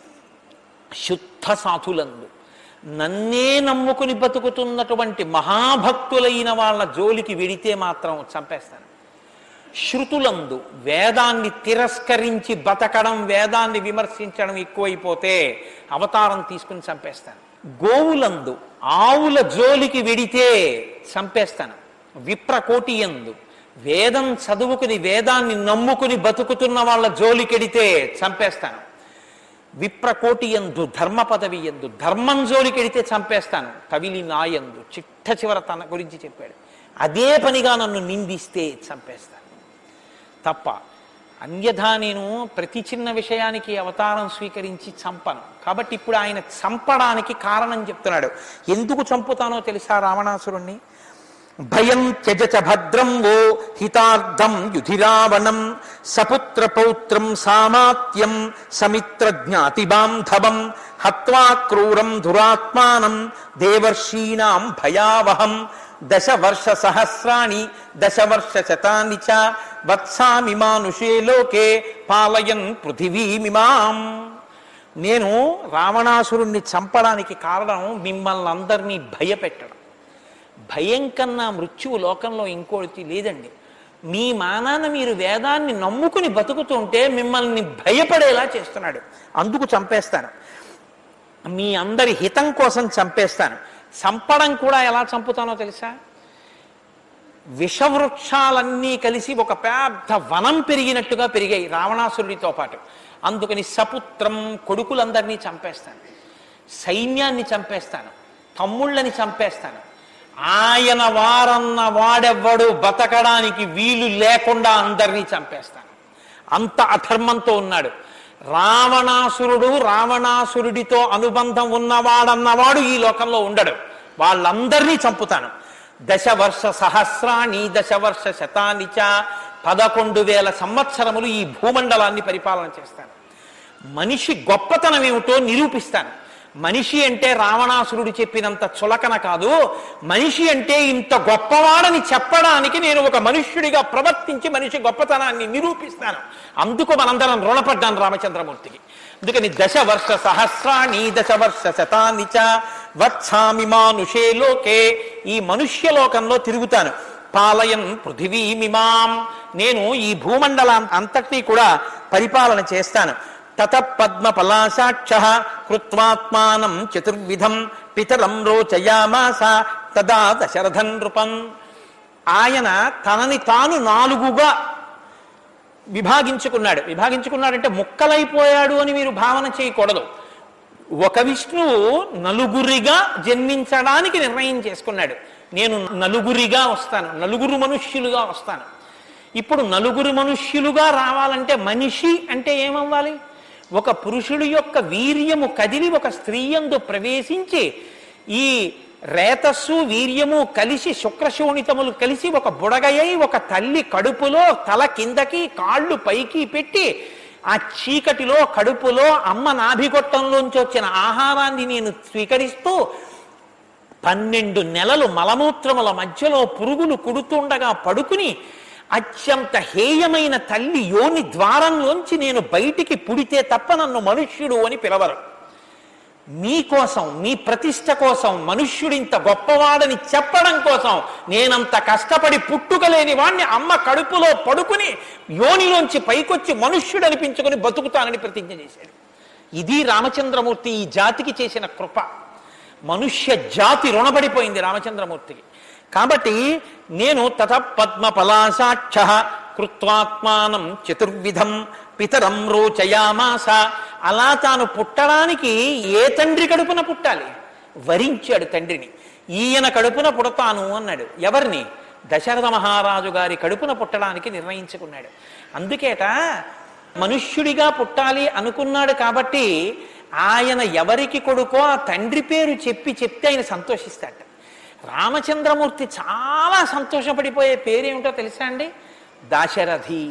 శుద్ధ సాధులందు, నన్నే నమ్ముకుని బతుకుతున్నటువంటి మహాభక్తులైన వాళ్ళ జోలికి వెడితే మాత్రం చంపేస్తాను. శృతులందు, వేదాన్ని తిరస్కరించి బతకడం, వేదాన్ని విమర్శించడం ఎక్కువైపోతే అవతారం తీసుకుని చంపేస్తాను. గోవులందు, ఆవుల జోలికి వెడితే చంపేస్తాను. విప్రకోటియందు, వేదం చదువుకుని వేదాన్ని నమ్ముకుని బతుకుతున్న వాళ్ళ జోలికెడితే చంపేస్తాను. విప్రకోటియందు, ధర్మ పదవి ఎందు, ధర్మం జోలికెడితే చంపేస్తాను. కవిలి నాయందు, చిట్ట చివర తన గురించి చెప్పాడు. అదే పనిగా నన్ను నిందిస్తే చంపేస్తాను తప్ప అన్యథా నేను ప్రతి చిన్న విషయానికి అవతారం స్వీకరించి చంపను. కాబట్టి ఇప్పుడు ఆయన చంపడానికి కారణం చెప్తున్నాడు. ఎందుకు చంపుతానో తెలుసా రావణాసురుణ్ణి? భయం త్యజచ భద్రం వో హితార్థం యుధిరావణం సపుత్ర పౌత్రం సామాత్యం సమిత్ర జ్ఞాతి బాంధవం హత్వా క్రూరం దురాత్మానం దేవర్షీణాం భయావహం దశవర్ష సహస్రాణి దశవర్ష శతాని చ వత్సామి మానుషే లోకే పాలయన్ పృథివీమిమాం. నేను రావణాసురుణ్ణి చంపడానికి కారణం మిమ్మల్ని అందరినీ భయపెట్టడం. భయం కన్నా మృత్యువు లోకంలో ఇంకోటి లేదండి. మీ మానాన మీరు వేదాన్ని నమ్ముకుని బతుకుతుంటే మిమ్మల్ని భయపడేలా చేస్తున్నాడు. అందుకు చంపేస్తాను. మీ అందరి హితం కోసం చంపేస్తాను. చంపడం కూడా ఎలా చంపుతానో తెలుసా? విషవృక్షాలన్నీ కలిసి ఒక పెద్ద వనం పెరిగినట్టుగా పెరిగాయి రావణాసురుడితో పాటు. అందుకని సపుత్రం, కొడుకులందరినీ చంపేస్తాను. సైన్యాన్ని చంపేస్తాను. తమ్ముళ్ళని చంపేస్తాను. ఆయన వారన్న వాడెవ్వడు బతకడానికి వీలు లేకుండా అందరినీ చంపేస్తాను. అంత అధర్మంతో ఉన్నాడు రావణాసురుడు. రావణాసురుడితో అనుబంధం ఉన్నవాడన్నవాడు ఈ లోకంలో ఉండడు. వాళ్ళందరినీ చంపుతాను. దశవర్ష సహస్రాణి దశవర్ష శతాని చ, పదకొండు వేల సంవత్సరములు ఈ భూమండలాన్ని పరిపాలన చేస్తాను. మనిషి గొప్పతనం ఏమిటో నిరూపిస్తాను. మనిషి అంటే రావణాసురుడు చెప్పినంత చులకన కాదు. మనిషి అంటే ఇంత గొప్పవాడని చెప్పడానికి నేను ఒక మనుష్యుడిగా ప్రవర్తించి మనిషి గొప్పతనాన్ని నిరూపిస్తాను. అందుకు మనందరం రుణపడ్డాను రామచంద్రమూర్తికి. అందుకని దశవర్ష సహస్రాణి దశవర్ష శతాని చ వత్సామి మానుషే లోకే, ఈ మనుష్యలోకంలో తిరుగుతాను. పాలయన్ పృథివీమిమాం, నేను ఈ భూమండలం అంతటినీ కూడా పరిపాలన చేస్తాను. తత పద్మ పలాశాక్ష కృత్వాత్మానం చతుర్విధం పితరం రోచయామాస తదా దశరథన్ నృపం. ఆయన తనని తాను నాలుగుగా విభాగించుకున్నాడు. విభాగించుకున్నాడంటే ముక్కలైపోయాడు అని మీరు భావన చేయకూడదు. ఒక విష్ణువు నలుగురిగా జన్మించడానికి నిర్ణయం చేసుకున్నాడు. నేను నలుగురిగా వస్తాను, నలుగురు మనుష్యులుగా వస్తాను. ఇప్పుడు నలుగురు మనుష్యులుగా రావాలంటే మనిషి అంటే ఏమవ్వాలి? ఒక పురుషుడి యొక్క వీర్యము కదిలి ఒక స్త్రీ యందు ప్రవేశించి ఈ రేతస్సు వీర్యము కలిసి శుక్రశోణితములు కలిసి ఒక బుడగయ్యి ఒక తల్లి కడుపులో తల కిందకి కాళ్ళు పైకి పెట్టి ఆ చీకటిలో కడుపులో అమ్మ నాభిగొట్టంలోంచి వచ్చిన ఆహారాన్ని నేను స్వీకరిస్తూ పన్నెండు నెలలు మలమూత్రముల మధ్యలో పురుగులు కుడుతుండగా పడుకుని అత్యంత హేయమైన తల్లి యోని ద్వారంలోంచి నేను బయటికి పుడితే తప్ప నన్ను మనుష్యుడు అని పిలవరు. మీకోసం, మీ ప్రతిష్ట కోసం, మనుష్యుడింత గొప్పవాడని చెప్పడం కోసం నేనంత కష్టపడి పుట్టుకలేని వాణ్ణి అమ్మ కడుపులో పడుకుని యోనిలోంచి పైకొచ్చి మనుష్యుడు అనిపించుకుని బతుకుతానని ప్రతిజ్ఞ చేశాడు. ఇది రామచంద్రమూర్తి ఈ జాతికి చేసిన కృప. మనుష్య జాతి రుణపడిపోయింది రామచంద్రమూర్తికి. కాబట్టి నేను తత పద్మ పలాసాక్ష కృత్వాత్మానం చతుర్విధం పితరం రోచయామాస. అలా తాను పుట్టడానికి ఏ తండ్రి కడుపున పుట్టాలి? వరించాడు తండ్రిని. ఈయన కడుపున పుడతాను అన్నాడు. ఎవరిని? దశరథ మహారాజు గారి కడుపున పుట్టడానికి నిర్ణయించుకున్నాడు. అందుకేట మనుష్యుడిగా పుట్టాలి అనుకున్నాడు. కాబట్టి ఆయన ఎవరికి కొడుకో ఆ తండ్రి పేరు చెప్పి చెప్తే ఆయన సంతోషిస్తాడు. రామచంద్రమూర్తి చాలా సంతోషపడిపోయే పేరేమిటో తెలుసా అండి? దాశరథి.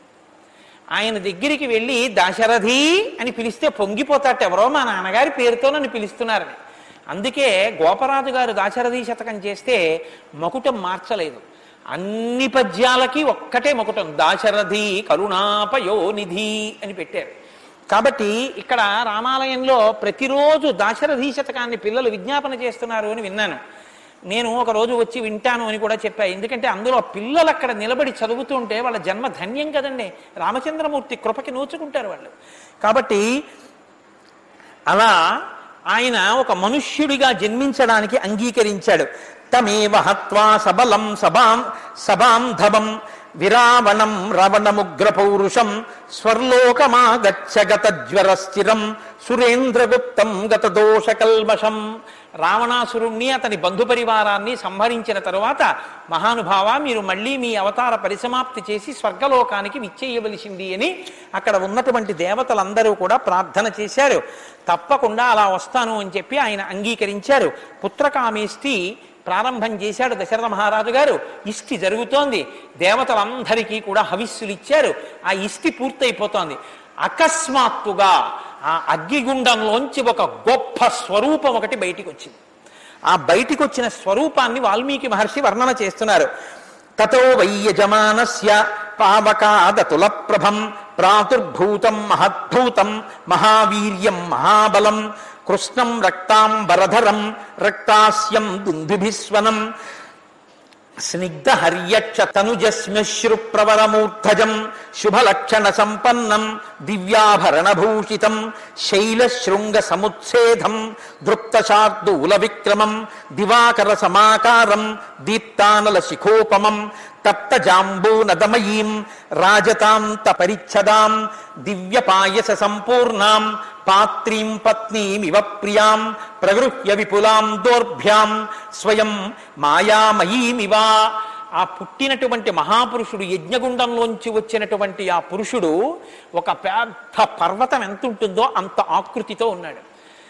ఆయన దగ్గరికి వెళ్ళి దాశరథి అని పిలిస్తే పొంగిపోతాట, ఎవరో మా నాన్నగారి పేరుతో నన్ను పిలుస్తున్నారని. అందుకే గోపరాజు గారు దాశరథి శతకం చేస్తే మకుటం మార్చలేదు. అన్ని పద్యాలకి ఒక్కటే మకుటం, దాశరథి కరుణాపయోనిధి అని పెట్టారు. కాబట్టి ఇక్కడ రామాలయంలో ప్రతిరోజు దాశరథి శతకాన్ని పిల్లలు విజ్ఞాపన చేస్తున్నారు అని విన్నాను. నేను ఒక రోజు వచ్చి వింటాను అని కూడా చెప్పా. ఎందుకంటే అందులో పిల్లలు అక్కడ నిలబడి చదువుతుంటే వాళ్ళ జన్మ ధన్యం కదండి. రామచంద్రమూర్తి కృపకి నోచుకుంటారు వాళ్ళు. కాబట్టి అలా ఆయన ఒక మనుష్యుడిగా జన్మించడానికి అంగీకరించాడు. తమేవ హత్వా సబలం సబాం సబాంధవం విరావణం రావణముగ్ర పౌరుషం స్వర్లోకమాగచ్చ గత జ్వర స్థిరం సురేంద్రగుప్తం గత దోష కల్మషం. రావణాసురుణ్ణి అతని బంధు పరివారాన్ని సంహరించిన తరువాత, మహానుభావ మీరు మళ్ళీ మీ అవతార పరిసమాప్తి చేసి స్వర్గలోకానికి విచ్చేయవలసింది అని అక్కడ ఉన్నటువంటి దేవతలందరూ కూడా ప్రార్థన చేశారు. తప్పకుండా అలా వస్తాను అని చెప్పి ఆయన అంగీకరించారు. పుత్రకామేష్టి ప్రారంభం చేశాడు దశరథ మహారాజు గారు. ఇష్టి జరుగుతోంది. దేవతలందరికీ కూడా హవిస్సులు ఇచ్చారు. ఆ ఇష్టి పూర్తయిపోతోంది. అకస్మాత్తుగా ఆ అగ్నిగుండంలోంచి ఒక గొప్ప స్వరూపం ఒకటి బయటికి వచ్చింది. ఆ బయటికి వచ్చిన స్వరూపాన్ని వాల్మీకి మహర్షి వర్ణన చేస్తున్నారు. తతో వయ్యజమానస్య పావకాదతుల ప్రభం ప్రాతుర్భూతం మహద్భూతం మహావీర్యం మహాబలం కృష్ణం రక్తాంబరధరం రక్తాస్యం దుందుభిస్వనం స్నిగ్ధ హర్యక్ష తనుజస్మ్యశ్రు ప్రవరమూర్ధజం శుభలక్షణ సంపన్నం దివ్యాభరణభూషితం శైలశృంగ సముచ్ఛేదం దృప్తశార్దూల విక్రమం దివాకర సమాకారం దీప్తానల శిఖోపమం తప్త జాంబూనదమయీం రాజతాంత పరిచ్ఛదాం దివ్య పాయస సంపూర్ణాం పాత్రీం పత్నీమివ ప్రియాం ప్రగృహ్య విపులాం దోర్భ్యాం స్వయం మాయామయీమివా. ఆ పుట్టినటువంటి మహాపురుషుడు, యజ్ఞగుండంలోంచి వచ్చినటువంటి ఆ పురుషుడు ఒక పెద్ద పర్వతం ఎంత ఉంటుందో అంత ఆకృతితో ఉన్నాడు.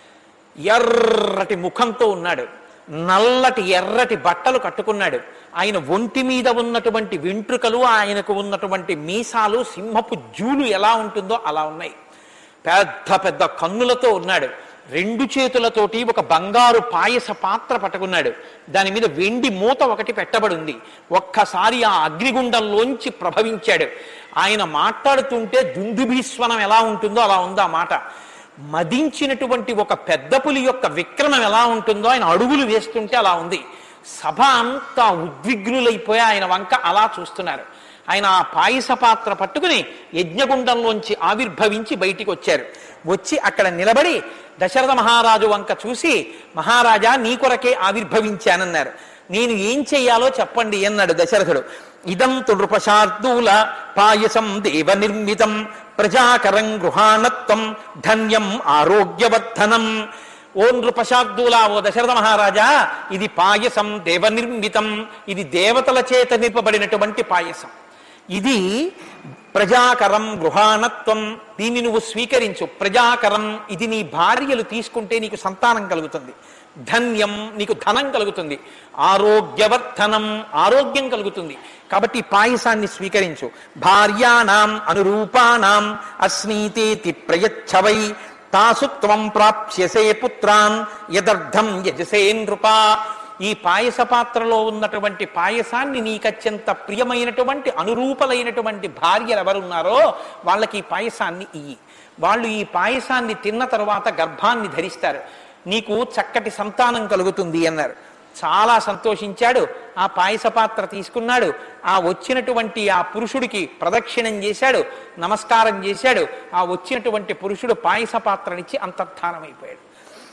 ఎర్రటి ముఖంతో ఉన్నాడు. నల్లటి ఎర్రటి బట్టలు కట్టుకున్నాడు. ఆయన ఒంటి మీద ఉన్నటువంటి వెంట్రుకలు, ఆయనకు ఉన్నటువంటి మీసాలు సింహపు జూలు ఎలా ఉంటుందో అలా ఉన్నాయి. పెద్ద పెద్ద కన్నులతో ఉన్నాడు. రెండు చేతులతోటి ఒక బంగారు పాయస పాత్ర పట్టుకున్నాడు. దాని మీద వెండి మూత ఒకటి పెట్టబడి ఉంది. ఒక్కసారి ఆ అగ్నిగుండంలోంచి ప్రభవించాడు. ఆయన మాట్లాడుతుంటే దుందుభీస్వనం ఎలా ఉంటుందో అలా ఉంది ఆ మాట. మదించినటువంటి ఒక పెద్ద పులి యొక్క విక్రమం ఎలా ఉంటుందో ఆయన అడుగులు వేస్తుంటే అలా ఉంది. సభ అంతా ఉద్విగ్నులైపోయి ఆయన వంక అలా చూస్తున్నారు. ఆయన ఆ పాయస పాత్ర పట్టుకుని యజ్ఞగుండంలోంచి ఆవిర్భవించి బయటికి వచ్చారు. వచ్చి అక్కడ నిలబడి దశరథ మహారాజు వంక చూసి, మహారాజా నీ కొరకే ఆవిర్భవించానన్నారు. నేను ఏం చెయ్యాలో చెప్పండి అన్నాడు దశరథుడు. ఇదం తు నృపశార్దూల పాయసం దేవ నిర్మితం ప్రజాకరం గృహాణత్వం ధన్యం ఆరోగ్యవర్ధనం. ఓ నృపశార్దూల, ఓ దశరథ మహారాజా, ఇది పాయసం దేవ నిర్మితం. ఇది దేవతల చేత నింపబడినటువంటి పాయసం. ఇది ప్రజాకరం గృహాణత్వం. దీన్ని నువ్వు స్వీకరించు. ప్రజాకరం, ఇది నీ భార్యలు తీసుకుంటే నీకు సంతానం కలుగుతుంది. ధన్యం, నీకు ధనం కలుగుతుంది. ఆరోగ్యవర్ధనం, ఆరోగ్యం కలుగుతుంది. కాబట్టి పాయసాన్ని స్వీకరించు. భార్యానాం అనురూపానాం అస్నీతేతి ప్రయచ్చవై తాసు త్వం ప్రాప్స్యసే పుత్రాన్ యదర్థం యజసే నృపా. ఈ పాయస పాత్రలో ఉన్నటువంటి పాయసాన్ని నీకత్యంత ప్రియమైనటువంటి అనురూపలైనటువంటి భార్యలు ఎవరున్నారో వాళ్ళకి ఈ పాయసాన్ని ఇయ్యి. వాళ్ళు ఈ పాయసాన్ని తిన్న తరువాత గర్భాన్ని ధరిస్తారు, నీకు చక్కటి సంతానం కలుగుతుంది అన్నారు. చాలా సంతోషించాడు. ఆ పాయస పాత్ర తీసుకున్నాడు, ఆ వచ్చినటువంటి ఆ పురుషుడికి ప్రదక్షిణం చేశాడు, నమస్కారం చేశాడు. ఆ వచ్చినటువంటి పురుషుడు పాయస పాత్రనిచ్చి అంతర్ధానమైపోయాడు.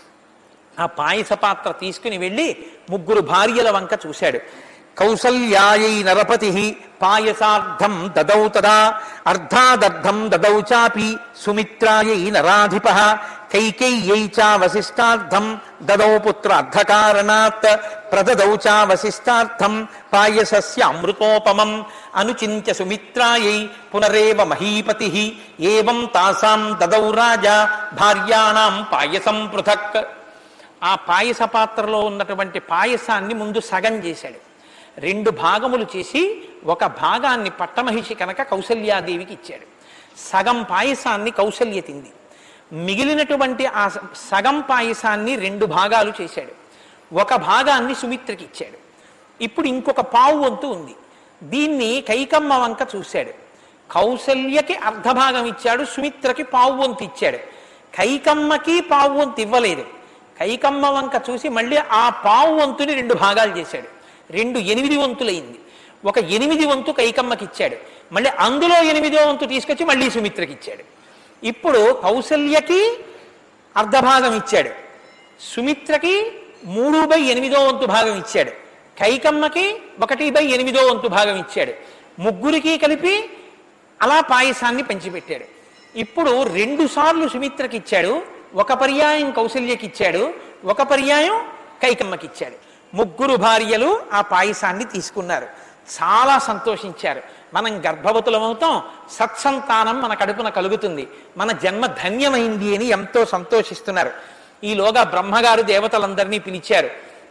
ఆ పాయస పాత్ర తీసుకుని వెళ్ళి ముగ్గురు భార్యల వంక చూశాడు. కౌసల్యాయై నరపతి పాయసార్థం దదౌ తదా అర్ధాదర్థం దదౌ చాపి సుమిత్రాయై నరాధిప కైకేయ్యై చ వశిష్టార్థం దదౌ పుత్ర అర్ధకారణాత్ ప్రదదౌ చ వశిష్టార్థం పాయసస్య అమృతోపమం అనుచింత్య సుమిత్రాయై పునరేవ మహీపతి ఏవం తాసాం దదౌ రాజా భార్యాణాం పాయసం పృథక్. ఆ పాయస పాత్రలో ఉన్నటువంటి పాయసాన్ని ముందు సగం చేశాడు. రెండు భాగములు చేసి ఒక భాగాన్ని పట్టమహిషి కనుక కౌసల్యాదేవికి ఇచ్చాడు. సగం పాయసాన్ని కౌసల్య తింది. మిగిలినటువంటి ఆ సగం పాయసాన్ని రెండు భాగాలు చేశాడు. ఒక భాగాన్ని సుమిత్రకి ఇచ్చాడు. ఇప్పుడు ఇంకొక పావు వంతు ఉంది. దీన్ని కైకమ్మ వంక చూశాడు. కౌసల్యకి అర్ధభాగం ఇచ్చాడు, సుమిత్రకి పావు వంతు ఇచ్చాడు. కైకమ్మకి పావు వంతు ఇవ్వలేదు. కైకమ్మ వంక చూసి మళ్ళీ ఆ పావు వంతుని రెండు భాగాలు చేశాడు. రెండు ఎనిమిది వంతులైంది. ఒక ఎనిమిది వంతు కైకమ్మకి ఇచ్చాడు. మళ్ళీ అందులో ఎనిమిదో వంతు తీసుకొచ్చి మళ్ళీ సుమిత్రకి ఇచ్చాడు. ఇప్పుడు కౌసల్యకి అర్ధభాగం ఇచ్చాడు, సుమిత్రకి మూడు బై ఎనిమిదో వంతు భాగం ఇచ్చాడు, కైకమ్మకి ఒకటి బై ఎనిమిదో వంతు భాగం ఇచ్చాడు. ముగ్గురికి కలిపి అలా పాయసాన్ని పంచిపెట్టాడు. ఇప్పుడు రెండు సార్లు సుమిత్రకి ఇచ్చాడు, ఒక పర్యాయం కౌసల్యకి ఇచ్చాడు, ఒక పర్యాయం కైకమ్మకి ఇచ్చాడు. ముగ్గురు భార్యలు ఆ పాయసాన్ని తీసుకున్నారు. చాలా సంతోషించారు. మనం గర్భవతులమవుతాం, సత్సంతానం మన కడుపున కలుగుతుంది, మన జన్మ ధన్యమైంది అని ఎంతో సంతోషిస్తున్నారు. ఈలోగా బ్రహ్మగారు దేవతలందరినీ పిలిచారు.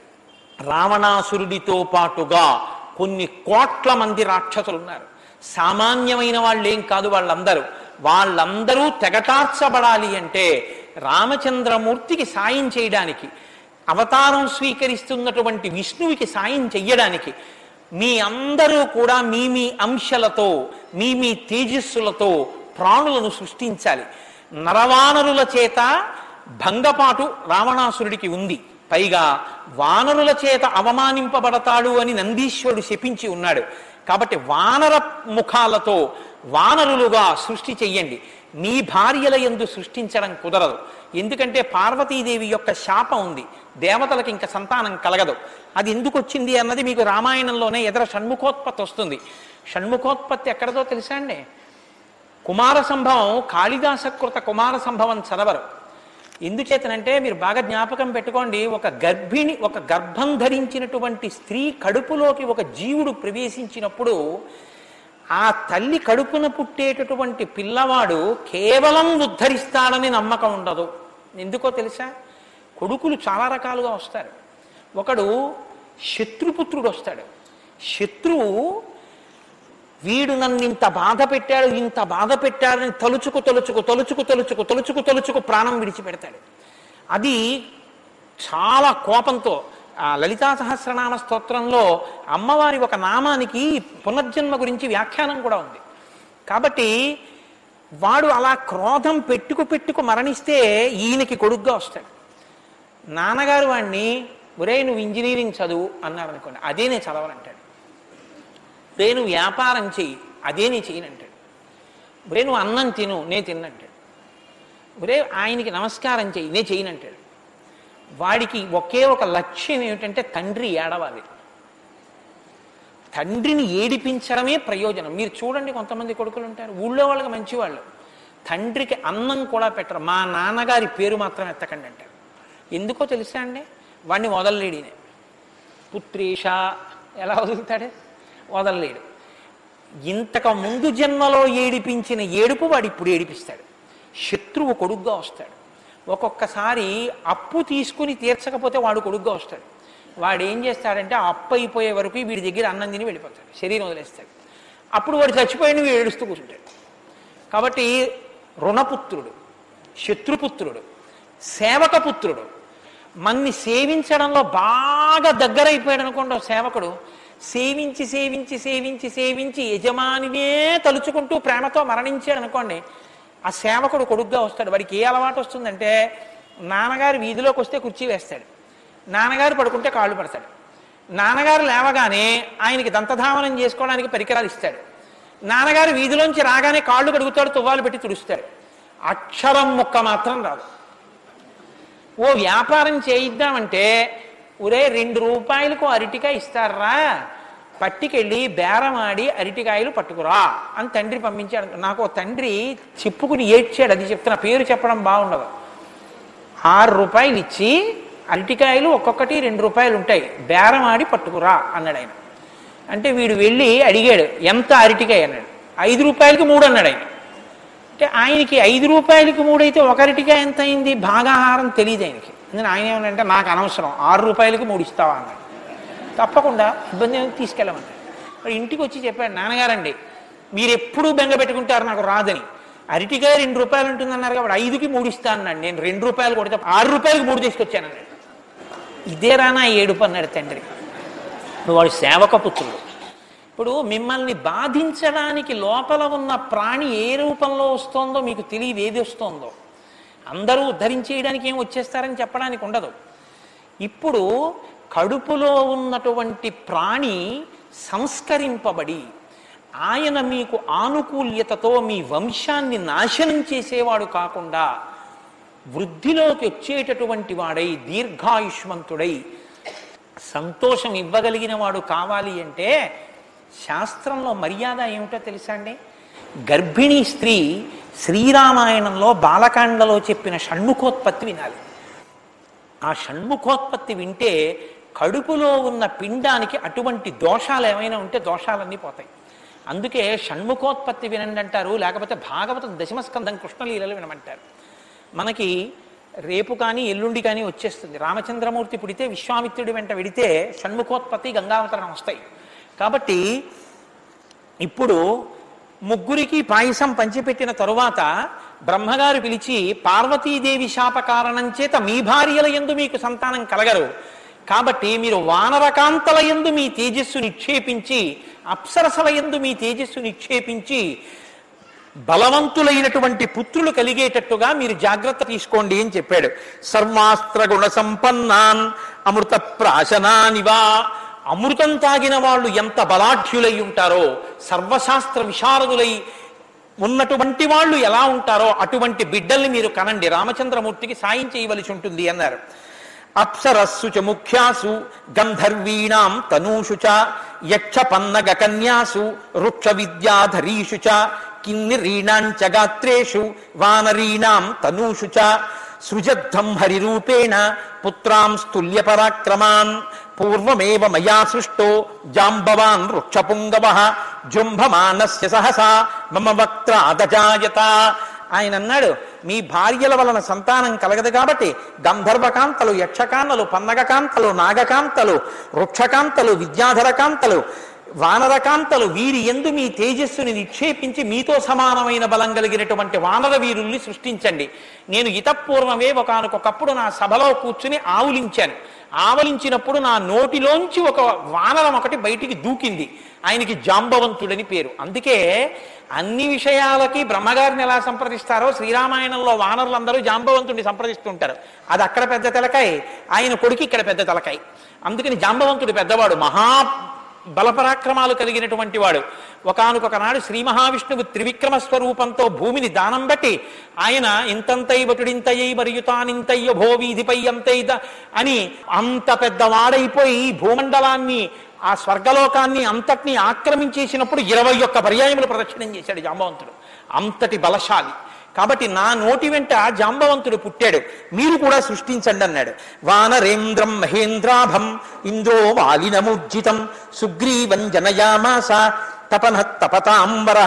రావణాసురుడితో పాటుగా కొన్ని కోట్ల మంది రాక్షసులు ఉన్నారు. సామాన్యమైన వాళ్ళేం కాదు వాళ్ళందరూ. వాళ్ళందరూ తెగటార్చబడాలి అంటే రామచంద్రమూర్తికి సాయం చేయడానికి, అవతారం స్వీకరిస్తున్నటువంటి విష్ణువుకి సాయం చెయ్యడానికి మీ అందరూ కూడా మీ మీ అంశలతో, మీ మీ తేజస్సులతో ప్రాణులను సృష్టించాలి. నరవానరుల చేత భంగపాటు రావణాసురుడికి ఉంది. పైగా వానరుల చేత అవమానింపబడతాడు అని నందీశ్వరుడు శపించి ఉన్నాడు. కాబట్టి వానర ముఖాలతో వానరులుగా సృష్టి చెయ్యండి. మీ భార్యల యందు సృష్టించడం కుదరదు. ఎందుకంటే పార్వతీదేవి యొక్క శాపం ఉంది, దేవతలకు ఇంకా సంతానం కలగదు. అది ఎందుకు వచ్చింది అన్నది మీకు రామాయణంలోనే ఎదర షణ్ముఖోత్పత్తి వస్తుంది. షణ్ముఖోత్పత్తి ఎక్కడదో తెలుసా అండి? కుమార సంభవం, కాళిదాసకృత కుమార సంభవం చదవరు. ఎందుచేతనంటే మీరు బాగా జ్ఞాపకం పెట్టుకోండి, ఒక గర్భిణి, ఒక గర్భం ధరించినటువంటి స్త్రీ కడుపులోకి ఒక జీవుడు ప్రవేశించినప్పుడు ఆ తల్లి కడుపున పుట్టేటటువంటి పిల్లవాడు కేవలం ఉద్ధరిస్తాడని నమ్మకం ఉండదు. ఎందుకో తెలుసా? కొడుకులు చాలా రకాలుగా వస్తారు. ఒకడు శత్రుపుత్రుడు వస్తాడు. శత్రువు వీడు నన్ను ఇంత బాధ పెట్టాడు, ఇంత బాధ పెట్టాడని తలుచుకు తలుచుకు తలుచుకు తలుచుకు తలుచుకు తలుచుకు ప్రాణం విడిచిపెడతాడు. అది చాలా కోపంతో ఆ లలితా సహస్రనామ స్తోత్రంలో అమ్మవారి ఒక నామానికి పునర్జన్మ గురించి వ్యాఖ్యానం కూడా ఉంది. కాబట్టి వాడు అలా క్రోధం పెట్టుకు పెట్టుకు మరణిస్తే ఈయనకి కొడుగ్గా వస్తాడు. నాన్నగారు వాడిని, ఒరే నువ్వు ఇంజనీరింగ్ చదువు అన్నారు అనుకోండి, అదే నేను చదవనంటాడు. ఒరే నువ్వు వ్యాపారం చెయ్యి, అదే నేను చేయనంటాడు. ఒరే నువ్వు అన్నం తిను, నేను తిన్నంటాడు. ఒరే ఆయనకి నమస్కారం చెయ్యి, నేను చేయనంటాడు. వాడికి ఒకే ఒక లక్ష్యం ఏమిటంటే తండ్రి ఏడవాలి. తండ్రిని ఏడిపించడమే ప్రయోజనం. మీరు చూడండి, కొంతమంది కొడుకులు ఉంటారు, ఊళ్ళో వాళ్ళకి మంచివాళ్ళు, తండ్రికి అన్నం కూడా పెట్టరు. మా నాన్నగారి పేరు మాత్రం ఎత్తకండి అంటారు. ఎందుకో తెలుసా అండి? వాడిని వదలలేడినే. పుత్రేష ఎలా వదులుతాడు? వదలలేడు. ఇంతకు ముందు జన్మలో ఏడిపించిన ఏడుపు వాడు ఇప్పుడు ఏడిపిస్తాడు. శత్రువు కొడుగ్గా వస్తాడు. ఒక్కొక్కసారి అప్పు తీసుకుని తీర్చకపోతే వాడు కొడుగ్గా వస్తాడు. వాడు ఏం చేస్తాడంటే ఆ అప్పు అయిపోయే వరకు వీడి దగ్గర అన్నం తిని వెళ్ళిపోతాడు, శరీరం వదిలేస్తాడు. అప్పుడు వాడు చచ్చిపోయిన వీడు ఏడుస్తూ కూర్చుంటాడు. కాబట్టి రుణపుత్రుడు, శత్రుపుత్రుడు, సేవకపుత్రుడు, మన్ని సేవించడంలో బాగా దగ్గరైపోయాడు అనుకోండి సేవకుడు, సేవించి సేవించి సేవించి సేవించి యజమానినే తలుచుకుంటూ ప్రేమతో మరణించాడు అనుకోండి, ఆ సేవకుడు కొడుగ్గా వస్తాడు. వాడికి ఏ అలవాటు వస్తుందంటే, నాన్నగారు వీధిలోకి వస్తే కుర్చీ వేస్తాడు, నాన్నగారు పడుకుంటే కాళ్ళు పడతాడు, నాన్నగారు లేవగానే ఆయనకి దంతధావనం చేసుకోవడానికి పరికరాలు ఇస్తాడు, నాన్నగారు వీధిలోంచి రాగానే కాళ్ళు కడుగుతాడు, తువ్వాలు పెట్టి తుడుస్తాడు. అక్షరం ముక్క మాత్రం రాదు. ఓ వ్యాపారం చేయిద్దామంటే, ఒరే రెండు రూపాయలకు అరటికాయ ఇస్తారా, పట్టికెళ్ళి బేరమాడి అరటికాయలు పట్టుకురా అని తండ్రి పంపించాడు. నాకు తండ్రి చెప్పుకుని ఏడ్చాడు. అది చెప్తున్న పేరు చెప్పడం బాగుండదు. ఆరు రూపాయలు ఇచ్చి అరటికాయలు ఒక్కొక్కటి రెండు రూపాయలు ఉంటాయి, బేరమాడి పట్టుకురా అన్నాడు ఆయన. అంటే వీడు వెళ్ళి అడిగాడు, ఎంత అరటికాయ అన్నాడు. ఐదు రూపాయలకి మూడు అన్నాడు ఆయన. అంటే ఆయనకి ఐదు రూపాయలకి మూడు అయితే ఒక అరటికాయ ఎంత అయింది, భాగాహారం తెలియదు ఆయనకి. నేను ఆయన ఏమనంటే, నాకు అనవసరం, ఆరు రూపాయలకి మూడు ఇస్తావా అన్నాడు. తప్పకుండా, ఇబ్బంది ఏమి తీసుకెళ్ళమన్నాడు. మరి ఇంటికి వచ్చి చెప్పాడు, నాన్నగారండి మీరు ఎప్పుడూ బెంగ పెట్టుకుంటారు నాకు రాదని, అరటికాయ రెండు రూపాయలు ఉంటుందన్నారు కాబట్టి ఐదుకి మూడు ఇస్తా అన్నాడు. నేను రెండు రూపాయలు కొడితే ఆరు రూపాయలకి మూడు తీసుకొచ్చాను అన్నాడు. ఇదే రానా ఏడుపు అన్నాడు తండ్రి. వాడు సేవక పుత్రుడు. ఇప్పుడు మిమ్మల్ని బాధించడానికి లోపల ఉన్న ప్రాణి ఏ రూపంలో వస్తోందో మీకు తెలియదు, ఏది వస్తోందో. అందరూ ఉద్ధరించేయడానికి ఏం వచ్చేస్తారని చెప్పడానికి ఉండదు. ఇప్పుడు కడుపులో ఉన్నటువంటి ప్రాణి సంస్కరింపబడి ఆయన మీకు ఆనుకూల్యతతో మీ వంశాన్ని నాశనం చేసేవాడు కాకుండా వృద్ధిలోకి వచ్చేటటువంటి వాడై దీర్ఘాయుష్మంతుడై సంతోషం ఇవ్వగలిగిన వాడు కావాలి అంటే శాస్త్రంలో మర్యాద ఏమిటో తెలుసా అండి? గర్భిణీ స్త్రీ శ్రీరామాయణంలో బాలకాండలో చెప్పిన షణ్ముఖోత్పత్తి వినాలి. ఆ షణ్ముఖోత్పత్తి వింటే కడుపులో ఉన్న పిండానికి అటువంటి దోషాలు ఏమైనా ఉంటే దోషాలన్నీ పోతాయి. అందుకే షణ్ముఖోత్పత్తి వినండి అంటారు, లేకపోతే భాగవతం దశమస్కంధం కృష్ణలీలలు వినమంటారు. మనకి రేపు కానీ ఎల్లుండి కానీ వచ్చేస్తుంది. రామచంద్రమూర్తి పుడితే విశ్వామిత్రుడి వెంట వెడితే షణ్ముఖోత్పత్తి గంగావతరణం వస్తాయి. కాబట్టి ఇప్పుడు ముగ్గురికి పాయసం పంచిపెట్టిన తరువాత బ్రహ్మగారు పిలిచి, పార్వతీదేవి శాప కారణం చేత మీ భార్యల యందు మీకు సంతానం కలగరు, కాబట్టి మీరు వానరకాంతల యందు మీ తేజస్సు నిక్షేపించి అప్సరసల యందు మీ తేజస్సు నిక్షేపించి బలవంతులైనటువంటి పుత్రులు కలిగేటట్టుగా మీరు జాగ్రత్త తీసుకోండి అని చెప్పాడు. సర్వాస్త్ర గుణ సంపన్నాన్ అమృత ప్రాశనానివా. అమృతం తాగిన వాళ్ళు ఎంత బలాఢ్యులై ఉంటారో, సర్వశాస్త్ర విశారదులై ఉన్నటువంటి వాళ్ళు ఎలా ఉంటారో అటువంటి బిడ్డల్ని మీరు కనండి, రామచంద్రమూర్తికి సాయం చేయవలసి ఉంటుంది అన్నారు. అప్సరస్సు చ ముఖ్యాసు గంధర్వీణాం తనూషు చ యక్ష పన్నగ కన్యాసు వృక్ష విద్యాధరీషు చ కిన్నిరీణాంచ గాత్రేషు వానరీణాం తనూషు చ సృజద్ధం హరిరూపేణ పుత్రాం స్తుల్య పరాక్రమాన్ పూర్వమేవ మయా సృష్టో జాంబవాన్ వృక్షపుంగవః జృంభమానస్య సహసా మమ వక్త్రాదజాయత. ఆయన అన్నాడు, మీ భార్యల వలన సంతానం కలగదు కాబట్టి గంధర్వకాంతలు, యక్షకాంతలు, పన్నగకాంతలు, నాగకాంతలు, వృక్షకాంతలు, విద్యాధరకాంతలు, వానరకాంతలు, వీరి యందు మీ తేజస్సుని నిక్షేపించి మీతో సమానమైన బలం కలిగినటువంటి వానర వీరుల్ని సృష్టించండి. నేను ఇతపూర్వమే ఒకానొకప్పుడు నా సభలో కూర్చుని ఆవులించాను. ఆవలించినప్పుడు నా నోటిలోంచి ఒక వానరం ఒకటి బయటికి దూకింది. ఆయనకి జాంబవంతుడని పేరు. అందుకే అన్ని విషయాలకి బ్రహ్మగారిని ఎలా సంప్రదిస్తారో శ్రీరామాయణంలో వానరులందరూ జాంబవంతుడిని సంప్రదిస్తుంటారు. అది అక్కడ పెద్ద తలకాయ, ఆయన కొడుకు ఇక్కడ పెద్ద తలకాయ. అందుకని జాంబవంతుడు పెద్దవాడు, మహా బలపరాక్రమాలు కలిగినటువంటి వాడు. ఒకానొక నాడు శ్రీ మహావిష్ణువు త్రివిక్రమ స్వరూపంతో భూమిని దానం బట్టి ఆయన ఇంతంతై బటుడింతయ్యి మరియుతానింతయ్య భోవీధిపై అంతైద అని అంత పెద్దవాడైపోయి భూమండలాన్ని, ఆ స్వర్గలోకాన్ని అంతటినీ ఆక్రమించేసినప్పుడు ఇరవై ఒక్క పర్యాయములు ప్రదక్షిణం చేశాడు జాంబవంతుడు. అంతటి బలశాలి. కాబట్టి నా నోటి వెంట జాంబవంతుడు పుట్టాడు, మీరు కూడా సృష్టించండి అన్నాడు. వానరేంద్రం మహేంద్రాభం ఇంద్రో వాలినముజ్జితం సుగ్రీవం జనయామాస తపన తపతాంబర.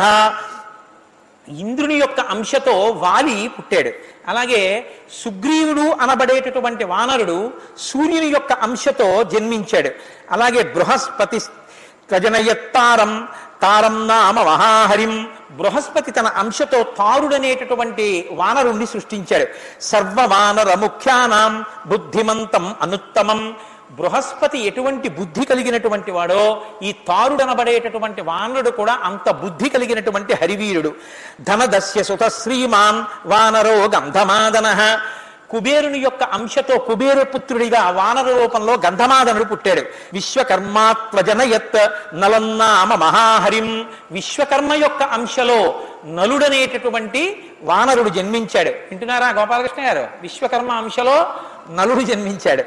ఇంద్రుని యొక్క అంశతో వాలి పుట్టాడు. అలాగే సుగ్రీవుడు అనబడేటటువంటి వానరుడు సూర్యుని యొక్క అంశతో జన్మించాడు. అలాగే బృహస్పతి ప్రజనయత్తారం తారం నామ మహాహరిం బృహస్పతి తన అంశతో తారుడనేటటువంటి వానరుణ్ణి సృష్టించాడు. సర్వవానర ముఖ్యానాం బుద్ధిమంతం అనుత్తమం. బృహస్పతి ఎటువంటి బుద్ధి కలిగినటువంటి వాడో ఈ తారుడనబడేటటువంటి వానరుడు కూడా అంత బుద్ధి కలిగినటువంటి హరివీరుడు. ధనదస్య సుత శ్రీమాన్ వానరో గంధమాదనః. కుబేరుని యొక్క అంశతో కుబేరపుత్రుడిగా వానర రూపంలో గంధమాదనుడు పుట్టాడు. విశ్వకర్మాత్వజనయత్ నలన్నామ మహాహరిం. విశ్వకర్మ యొక్క అంశలో నలుడనేటటువంటి వానరుడు జన్మించాడు. వింటున్నారా గోపాలకృష్ణ గారు? విశ్వకర్మ అంశలో నలుడు జన్మించాడు.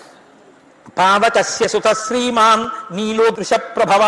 పావకస్య సుత శ్రీమాన్ నీలో దృశ ప్రభవ.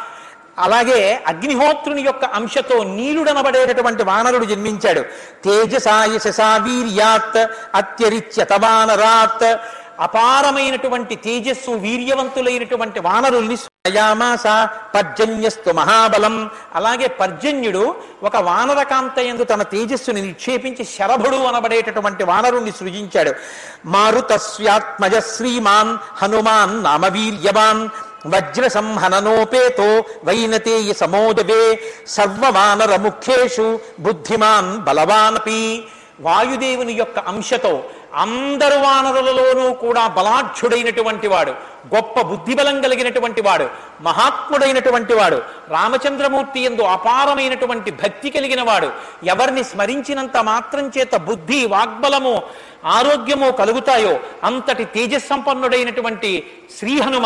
అలాగే అగ్నిహోత్రుని యొక్క అంశతో నీలుడనబడేటటువంటి వానరుడు జన్మించాడు. తేజసాయ శశా వీర్యాత్ అత్యరిచ్యత వానరాత్. అపారమైనటువంటి తేజస్సు వీర్యవంతులైనటువంటి వానరుల్ని యామాస పర్జన్యస్తు మహాబలం. అలాగే పర్జన్యుడు ఒక వానరకాంతయందు తన తేజస్సుని నిక్షేపించి శరభుడు అనబడేటటువంటి వానరుణ్ణి సృజించాడు. మారుతస్యాత్మజ శ్రీమాన్ హనుమాన్ నామవీర్యవాన్ వజ్ర సంహననోపేతో వైనతేయ సమోదవే సర్వవానర ముఖ్యేషు బుద్ధిమాన్ బలవానపి. వాయుదేవుని యొక్క అంశతో అందరు వానరులలోనూ కూడా బలాఢ్యుడైనటువంటి వాడు, గొప్ప బుద్ధిబలం కలిగినటువంటి వాడు, మహాత్ముడైనటువంటి వాడు, రామచంద్రమూర్తి యందు అపారమైనటువంటి భక్తి కలిగిన వాడు, ఎవరిని స్మరించినంత మాత్రం చేత బుద్ధి వాగ్బలము ఆరోగ్యము కలుగుతాయో అంతటి తేజస్సంపన్నుడైనటువంటి శ్రీ హనుమ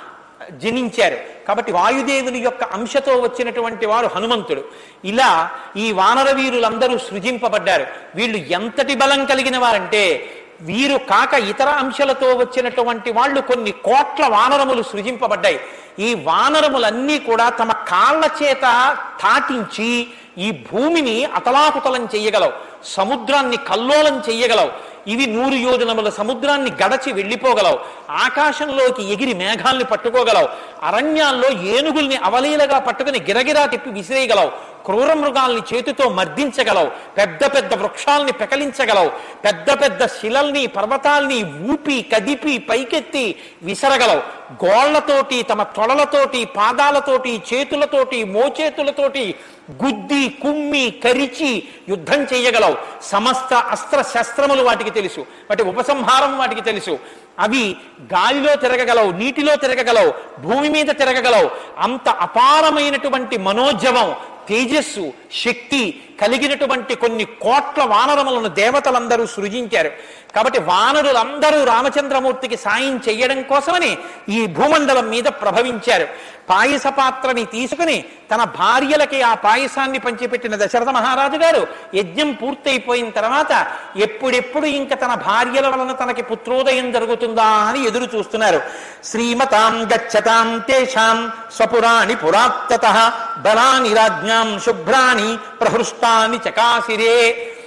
జనించారు. కాబట్టి వాయుదేవుని యొక్క అంశతో వచ్చినటువంటి వాడు హనుమంతుడు. ఇలా ఈ వానర వీరులందరూ సృజింపబడ్డారు. వీళ్ళు ఎంతటి బలం కలిగిన వారంటే వీరు కాక ఇతర అంశాలతో వచ్చినటువంటి వాళ్ళు కొన్ని కోట్ల వానరములు సృజింపబడ్డాయి. ఈ వానరములన్నీ కూడా తమ కాళ్ల చేత తాటించి ఈ భూమిని అతలాకుతలం చెయ్యగలవు, సముద్రాన్ని కల్లోలం చెయ్యగలవు. ఇవి నూరు యోజనముల సముద్రాన్ని గడచి వెళ్ళిపోగలవు, ఆకాశంలోకి ఎగిరి మేఘాల్ని పట్టుకోగలవు, అరణ్యాల్లో ఏనుగుల్ని అవలీలగా పట్టుకుని గిరగిరా తిప్పి విసిరేయగలవు, క్రూర మృగాల్ని చేతితో మర్దించగలవు, పెద్ద పెద్ద వృక్షాల్ని పెకలించగలవు, పెద్ద పెద్ద శిలల్ని పర్వతాల్ని ఊపి కదిపి పైకెత్తి విసరగలవు, గోళ్లతోటి తమ తొడలతోటి పాదాలతోటి చేతులతోటి మోచేతులతోటి గుద్ది కుమ్మి కరిచి యుద్ధం చెయ్యగలవు. సమస్త అస్త్ర శస్త్రములు వాటికి తెలుసు, వాటి ఉపసంహారం వాటికి తెలుసు. అవి గాలిలో తిరగగలవు, నీటిలో తిరగగలవు, భూమి మీద తిరగగలవు. అంత అపారమైనటువంటి మనోజవం, తేజస్సు, శక్తి కలిగినటువంటి కొన్ని కోట్ల వానరములను దేవతలందరూ సృజించారు. కాబట్టి వానరులందరూ రామచంద్రమూర్తికి సాయం చెయ్యడం కోసమని ఈ భూమండలం మీద ప్రభవించారు. పాయస పాత్రని తీసుకుని తన భార్యలకి ఆ పాయసాన్ని పంచిపెట్టిన దశరథ మహారాజు గారు యజ్ఞం పూర్తయిపోయిన తర్వాత ఎప్పుడెప్పుడు ఇంకా తన భార్యల వలన తనకి పుత్రోదయం జరుగుతుందా అని ఎదురు చూస్తున్నారు. శ్రీమతాం గచ్చతాం తేషాం స్వపురాణి పురాత్తతః బలాని రాజ్ఞాం శుభ్రాణి ప్రహృష్టాని చకాసిరే.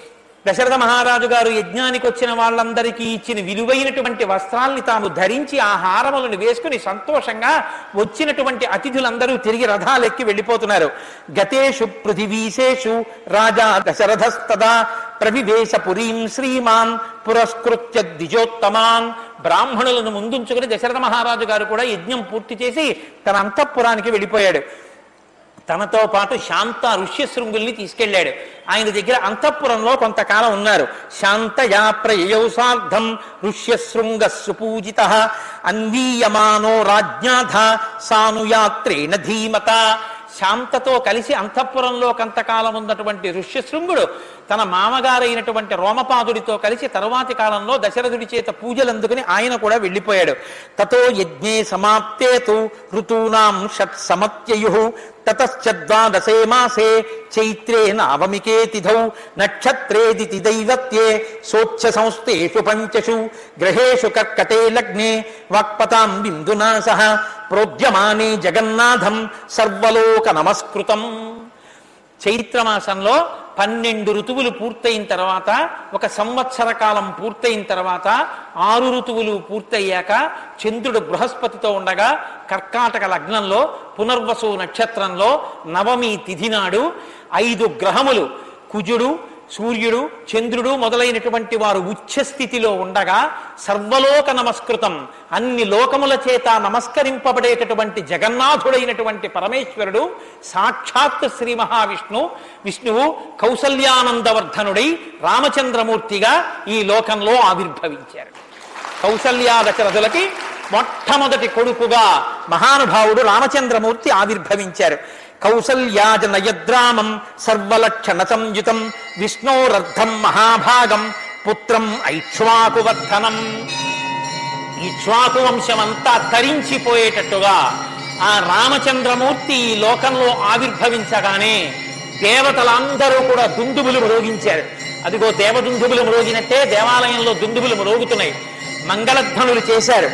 దశరథ మహారాజు గారు యజ్ఞానికి వచ్చిన వాళ్ళందరికీ ఇచ్చిన విలువైనటువంటి వస్త్రాల్ని తాము ధరించి ఆ హారములను వేసుకుని సంతోషంగా వచ్చినటువంటి అతిథులందరూ తిరిగి రథాలెక్కి వెళ్ళిపోతున్నారు. గతేషు పృథివీశేషు రాజా దశరథస్తదా ప్రవివేశ పురీం శ్రీమాన్ పురస్కృత్య ద్విజోత్తమాన్. బ్రాహ్మణులను ముందుంచుకుని దశరథ మహారాజు గారు కూడా యజ్ఞం పూర్తి చేసి తన అంతఃపురానికి వెళ్ళిపోయాడు. తనతో పాటు శాంత ఋష్యశృంగుల్ని తీసుకెళ్లాడు. ఆయన దగ్గర అంతఃపురంలో కొంతకాలం ఉన్నారు. శాంతయా ప్రయయౌ సార్ధం ఋష్యశృంగ సుపూజితః అన్వీయమానో రాజ్ఞాధ సానుయాత్రేణ ధీమత. శాంతతో కలిసి అంతఃపురంలో కొంతకాలం ఉన్నటువంటి ఋష్యశృంగుడు తన మామగారైనటువంటి రోమపాదుడితో కలిసి తరువాతి కాలంలో దశరథుడి చేత పూజలు అందుకుని ఆయన కూడా వెళ్ళిపోయాడు. తతో యజ్ఞే సమాప్తే తు ఋతూనాం షట్ సమత్యయుః తతశ్చద్వాదశే మాసే చైత్రే నవమికే తిథౌ నక్షత్రేదితి దైవత్యే సోచ్ఛ సంస్థేషు పంచషు గ్రహేషు కర్కటే లగ్నే వాక్పతాం బిందునా సహ ప్రోద్యమానే జగన్నాథం సర్వలోక నమస్కృతం. చైత్రమాసంలో పన్నెండు ఋతువులు పూర్తయిన తర్వాత, ఒక సంవత్సర కాలం పూర్తయిన తర్వాత, ఆరు ఋతువులు పూర్తయ్యాక చంద్రుడు బృహస్పతితో ఉండగా కర్కాటక లగ్నంలో పునర్వసు నక్షత్రంలో నవమి తిథి నాడు ఐదు గ్రహములు కుజుడు సూర్యుడు చంద్రుడు మొదలైనటువంటి వారు ఉచ్చస్థితిలో ఉండగా సర్వలోక నమస్కృతం అన్ని లోకముల చేత నమస్కరింపబడేటటువంటి జగన్నాథుడైనటువంటి పరమేశ్వరుడు సాక్షాత్ శ్రీ మహావిష్ణు విష్ణువు కౌసల్యానందవర్ధనుడై రామచంద్రమూర్తిగా ఈ లోకంలో ఆవిర్భవించారు. కౌసల్యా దశరథులకి మొట్టమొదటి కొడుకుగా మహానుభావుడు రామచంద్రమూర్తి ఆవిర్భవించారు. కౌసల్యాజనయద్రామం సర్వలక్షణ సంయుతం విష్ణోరర్ధం మహాభాగం పుత్రం ఐక్ష్వాకువర్ధనం. ఇక్ష్వాకు వంశమంతా తరించిపోయేటట్టుగా ఆ రామచంద్రమూర్తి ఈ లోకంలో ఆవిర్భవించగానే దేవతలందరూ కూడా దుందుబులు మ్రోగించారు. అదిగో దేవదుందుబులు మ్రోగినట్టే దేవాలయంలో దుందుబులు మ్రోగుతున్నాయి. మంగళధ్వనులు చేశారు.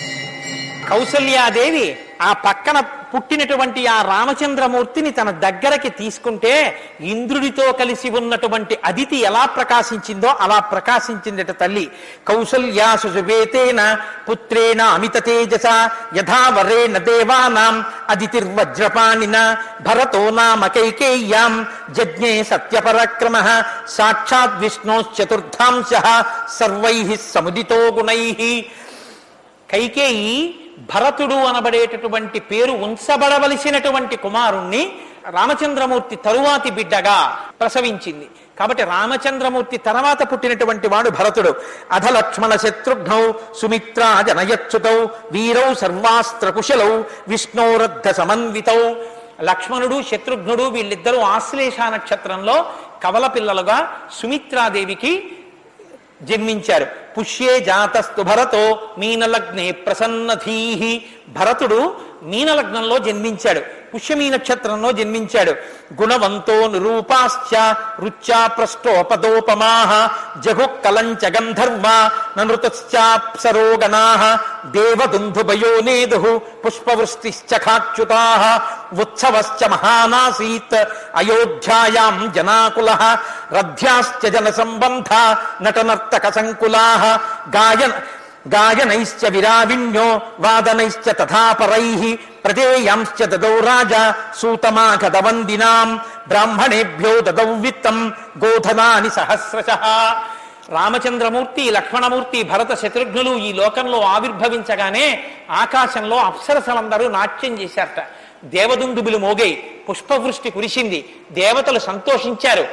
కౌసల్యాదేవి ఆ పక్కన పుట్టినటువంటి ఆ రామచంద్రమూర్తిని తన దగ్గరకి తీసుకుంటే ఇంద్రుడితో కలిసి ఉన్నటువంటి అదితి ఎలా ప్రకాశించిందో అలా ప్రకాశించిందట తల్లి. కౌసల్యా సుజువేతేన పుత్రేణ అమిత తేజస యథా వరేణ దేవానాం అదితిర్వజ్రపాణిన భరతో నామ కైకేయ్యాం జజ్ఞే సత్యపరాక్రమః సాక్షాత్ విష్ణోశ్చతుర్థాంశః సర్వైః సముదితో గుణైః. కైకేయి భరతుడు అనబడేటటువంటి పేరు ఉంచబడవలసినటువంటి కుమారుణ్ణి రామచంద్రమూర్తి తరువాతి బిడ్డగా ప్రసవించింది. కాబట్టి రామచంద్రమూర్తి తర్వాత పుట్టినటువంటి వాడు భరతుడు. అధ లక్ష్మణ శత్రుఘ్నౌ సుమిత్రా జనయచ్యుతౌ వీరౌ సర్వాస్త్ర కుశలౌ విష్ణోరద్ధ సమన్వితౌ. లక్ష్మణుడు శత్రుఘ్నుడు వీళ్ళిద్దరూ ఆశ్లేష నక్షత్రంలో కవల పిల్లలుగా సుమిత్రాదేవికి జన్మించారు. పుష్యే జాతస్తు భరతో మీనలగ్నే ప్రసన్నధీహి. భరతుడు మీనలగ్నంలో జన్మించాడు, పుష్యమీ నక్షత్రంలో జన్మించాడు. గుణవంతో నిరూపాశ్చ రుచ్చా ప్రష్టోపదోపమాః జగుఃకలంచ గంధర్వ నృతశ్చాప్సరోగణాః దేవదుందుభయో నేదుః పుష్పవృష్టిశ్చ ఖాచ్యుతాః ఉత్సవశ్చ మహానాసీత్ అయోధ్యాయాం జనాకులః రథ్యాశ్చ జనసంబంధ నటనర్తక సంకులాః గాయన గాయనైశ్చ విరావిణ్యో వాదనైశ్చ తథాపరైః ప్రదేయాంశ్చ దదౌ రాజా సూతమాగధవందినాం బ్రాహ్మణేభ్యో దదౌ విత్తం గోధనాని సహస్రశః. రామచంద్రమూర్తి లక్ష్మణమూర్తి భరత శత్రుఘ్నులు ఈ లోకంలో ఆవిర్భవించగానే ఆకాశంలో అప్సరసలందరూ నాట్యం చేశారట. దేవదుందుబులు మోగాయి, పుష్పవృష్టి కురిసింది, దేవతలు సంతోషించారు.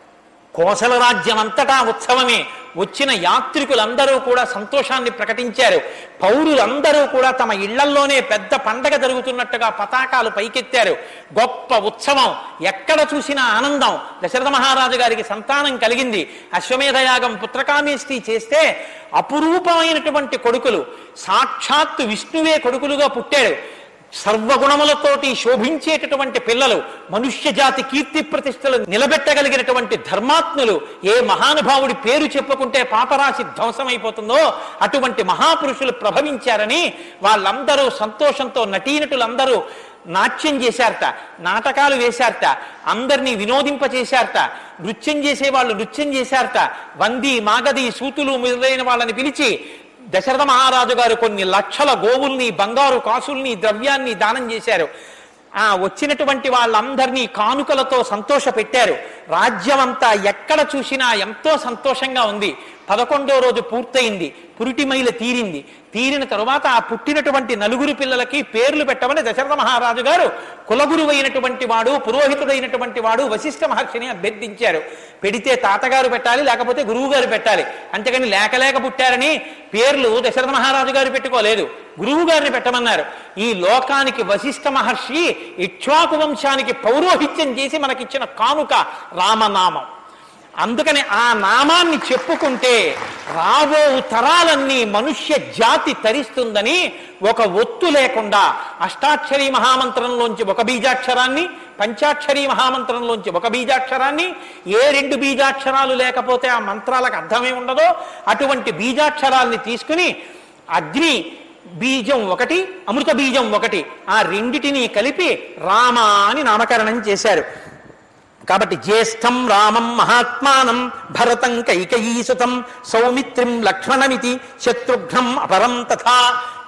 కోసల రాజ్యం అంతటా ఉత్సవమే. వచ్చిన యాత్రికులందరూ కూడా సంతోషాన్ని ప్రకటించారు. పౌరులందరూ కూడా తమ ఇళ్లల్లోనే పెద్ద పండగ జరుగుతున్నట్టుగా పతాకాలు పైకెత్తారు. గొప్ప ఉత్సవం, ఎక్కడ చూసినా ఆనందం. దశరథ మహారాజు గారికి సంతానం కలిగింది. అశ్వమేధయాగం పుత్రకామేష్టి చేస్తే అపురూపమైనటువంటి కొడుకులు, సాక్షాత్తు విష్ణువే కొడుకులుగా పుట్టాడు. సర్వగుణములతోటి శోభించేటటువంటి పిల్లలు, మనుష్య జాతి కీర్తి ప్రతిష్టలు నిలబెట్టగలిగినటువంటి ధర్మాత్ములు. ఏ మహానుభావుడి పేరు చెప్పుకుంటే పాపరాశి ధ్వంసమైపోతుందో అటువంటి మహాపురుషులు ప్రభవించారని వాళ్ళందరూ సంతోషంతో నటీనటులందరూ నాట్యం చేశారట, నాటకాలు వేశారట, అందరినీ వినోదింపచేశారట, నృత్యం చేసేవాళ్ళు నృత్యం చేశారట. వంది మాగది సూతులు మొదలైన వాళ్ళని పిలిచి దశరథ మహారాజు గారు కొన్ని లక్షల గోవుల్ని, బంగారు కాసుల్ని, ద్రవ్యాన్ని దానం చేశారు. ఆ వచ్చినటువంటి వాళ్ళందరినీ కానుకలతో సంతోష పెట్టారు. రాజ్యమంతా ఎక్కడ చూసినా ఎంతో సంతోషంగా ఉంది. పదకొండో రోజు పూర్తయింది, పురిటిమైల తీరింది. తీరిన తరువాత ఆ పుట్టినటువంటి నలుగురు పిల్లలకి పేర్లు పెట్టమని దశరథ మహారాజు గారు కులగురువు అయినటువంటి వాడు, పురోహితుడైనటువంటి వాడు వశిష్ఠ మహర్షిని అభ్యర్థించారు. పెడితే తాతగారు పెట్టాలి, లేకపోతే గురువు గారు పెట్టాలి. అంతేకాని లేక లేక పుట్టారని పేర్లు దశరథ మహారాజు గారు పెట్టుకోలేదు, గురువు గారిని పెట్టమన్నారు. ఈ లోకానికి వశిష్ఠ మహర్షి ఇక్ష్వాకు వంశానికి పౌరోహిత్యం చేసి మనకిచ్చిన కానుక రామనామం. అందుకని ఆ నామాన్ని చెప్పుకుంటే రాబో తరాలన్నీ మనుష్య జాతి తరిస్తుందని ఒక ఒత్తు లేకుండా అష్టాక్షరీ మహామంత్రంలోంచి ఒక బీజాక్షరాన్ని, పంచాక్షరీ మహామంత్రంలోంచి ఒక బీజాక్షరాన్ని, ఏ రెండు బీజాక్షరాలు లేకపోతే ఆ మంత్రాలకు అర్థమే ఉండదో అటువంటి బీజాక్షరాల్ని తీసుకుని అగ్ని బీజం ఒకటి, అమృత బీజం ఒకటి, ఆ రెండిటినీ కలిపి రామ అని నామకరణం చేశారు. కాబట్టి జ్యేష్ఠం రామం మహాత్మానం భరతం కైకేయీసుతం సౌమిత్రిం లక్ష్మణమితి శత్రుఘ్నం అపరం తథా.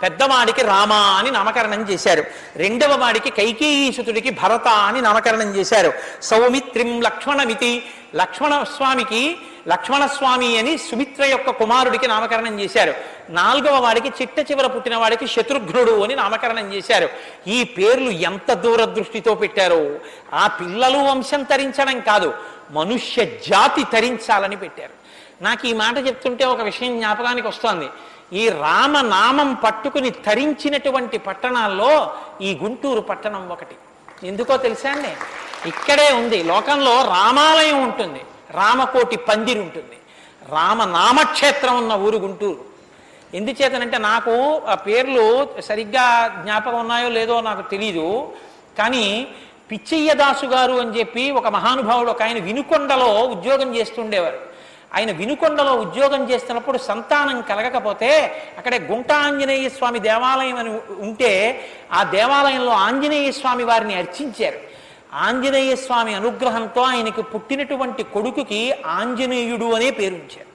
పెద్దవాడికి రామ అని నామకరణం చేశారు. రెండవ వాడికి కైకేయీసుతుడికి భరత అని నామకరణం చేశారు. సౌమిత్రిం లక్ష్మణమితి, లక్ష్మణస్వామికి లక్ష్మణస్వామి అని సుమిత్ర యొక్క కుమారుడికి నామకరణం చేశారు. నాలుగవ వాడికి చిట్ట చివర పుట్టిన వాడికి శత్రుఘ్నుడు అని నామకరణం చేశారు. ఈ పేర్లు ఎంత దూరదృష్టితో పెట్టారో! ఆ పిల్లలు వంశం తరించడం కాదు, మనుష్య జాతి తరించాలని పెట్టారు. నాకు ఈ మాట చెప్తుంటే ఒక విషయం జ్ఞాపకానికి వస్తోంది. ఈ రామనామం పట్టుకుని తరించినటువంటి పట్టణాల్లో ఈ గుంటూరు పట్టణం ఒకటి. ఎందుకో తెలుసా అండి? ఇక్కడే ఉంది. లోకంలో రామాలయం ఉంటుంది, రామకోటి పందిరి ఉంటుంది, రామనామక్షేత్రం ఉన్న ఊరు గుంటూరు. ఎందుచేతనంటే నాకు ఆ పేర్లు సరిగ్గా జ్ఞాపకం ఉన్నాయో లేదో నాకు తెలీదు, కానీ పిచ్చయ్యదాసు గారు అని చెప్పి ఒక మహానుభావుడు ఒక ఆయన వినుకొండలో ఉద్యోగం చేస్తుండేవారు. ఆయన వినుకొండలో ఉద్యోగం చేస్తున్నప్పుడు సంతానం కలగకపోతే అక్కడే గుంట ఆంజనేయ స్వామి దేవాలయం అని ఉంటే ఆ దేవాలయంలో ఆంజనేయ స్వామి వారిని అర్చించారు. ఆంజనేయ స్వామి అనుగ్రహంతో ఆయనకు పుట్టినటువంటి కొడుకుకి ఆంజనేయుడు అనే పేరుంచారు.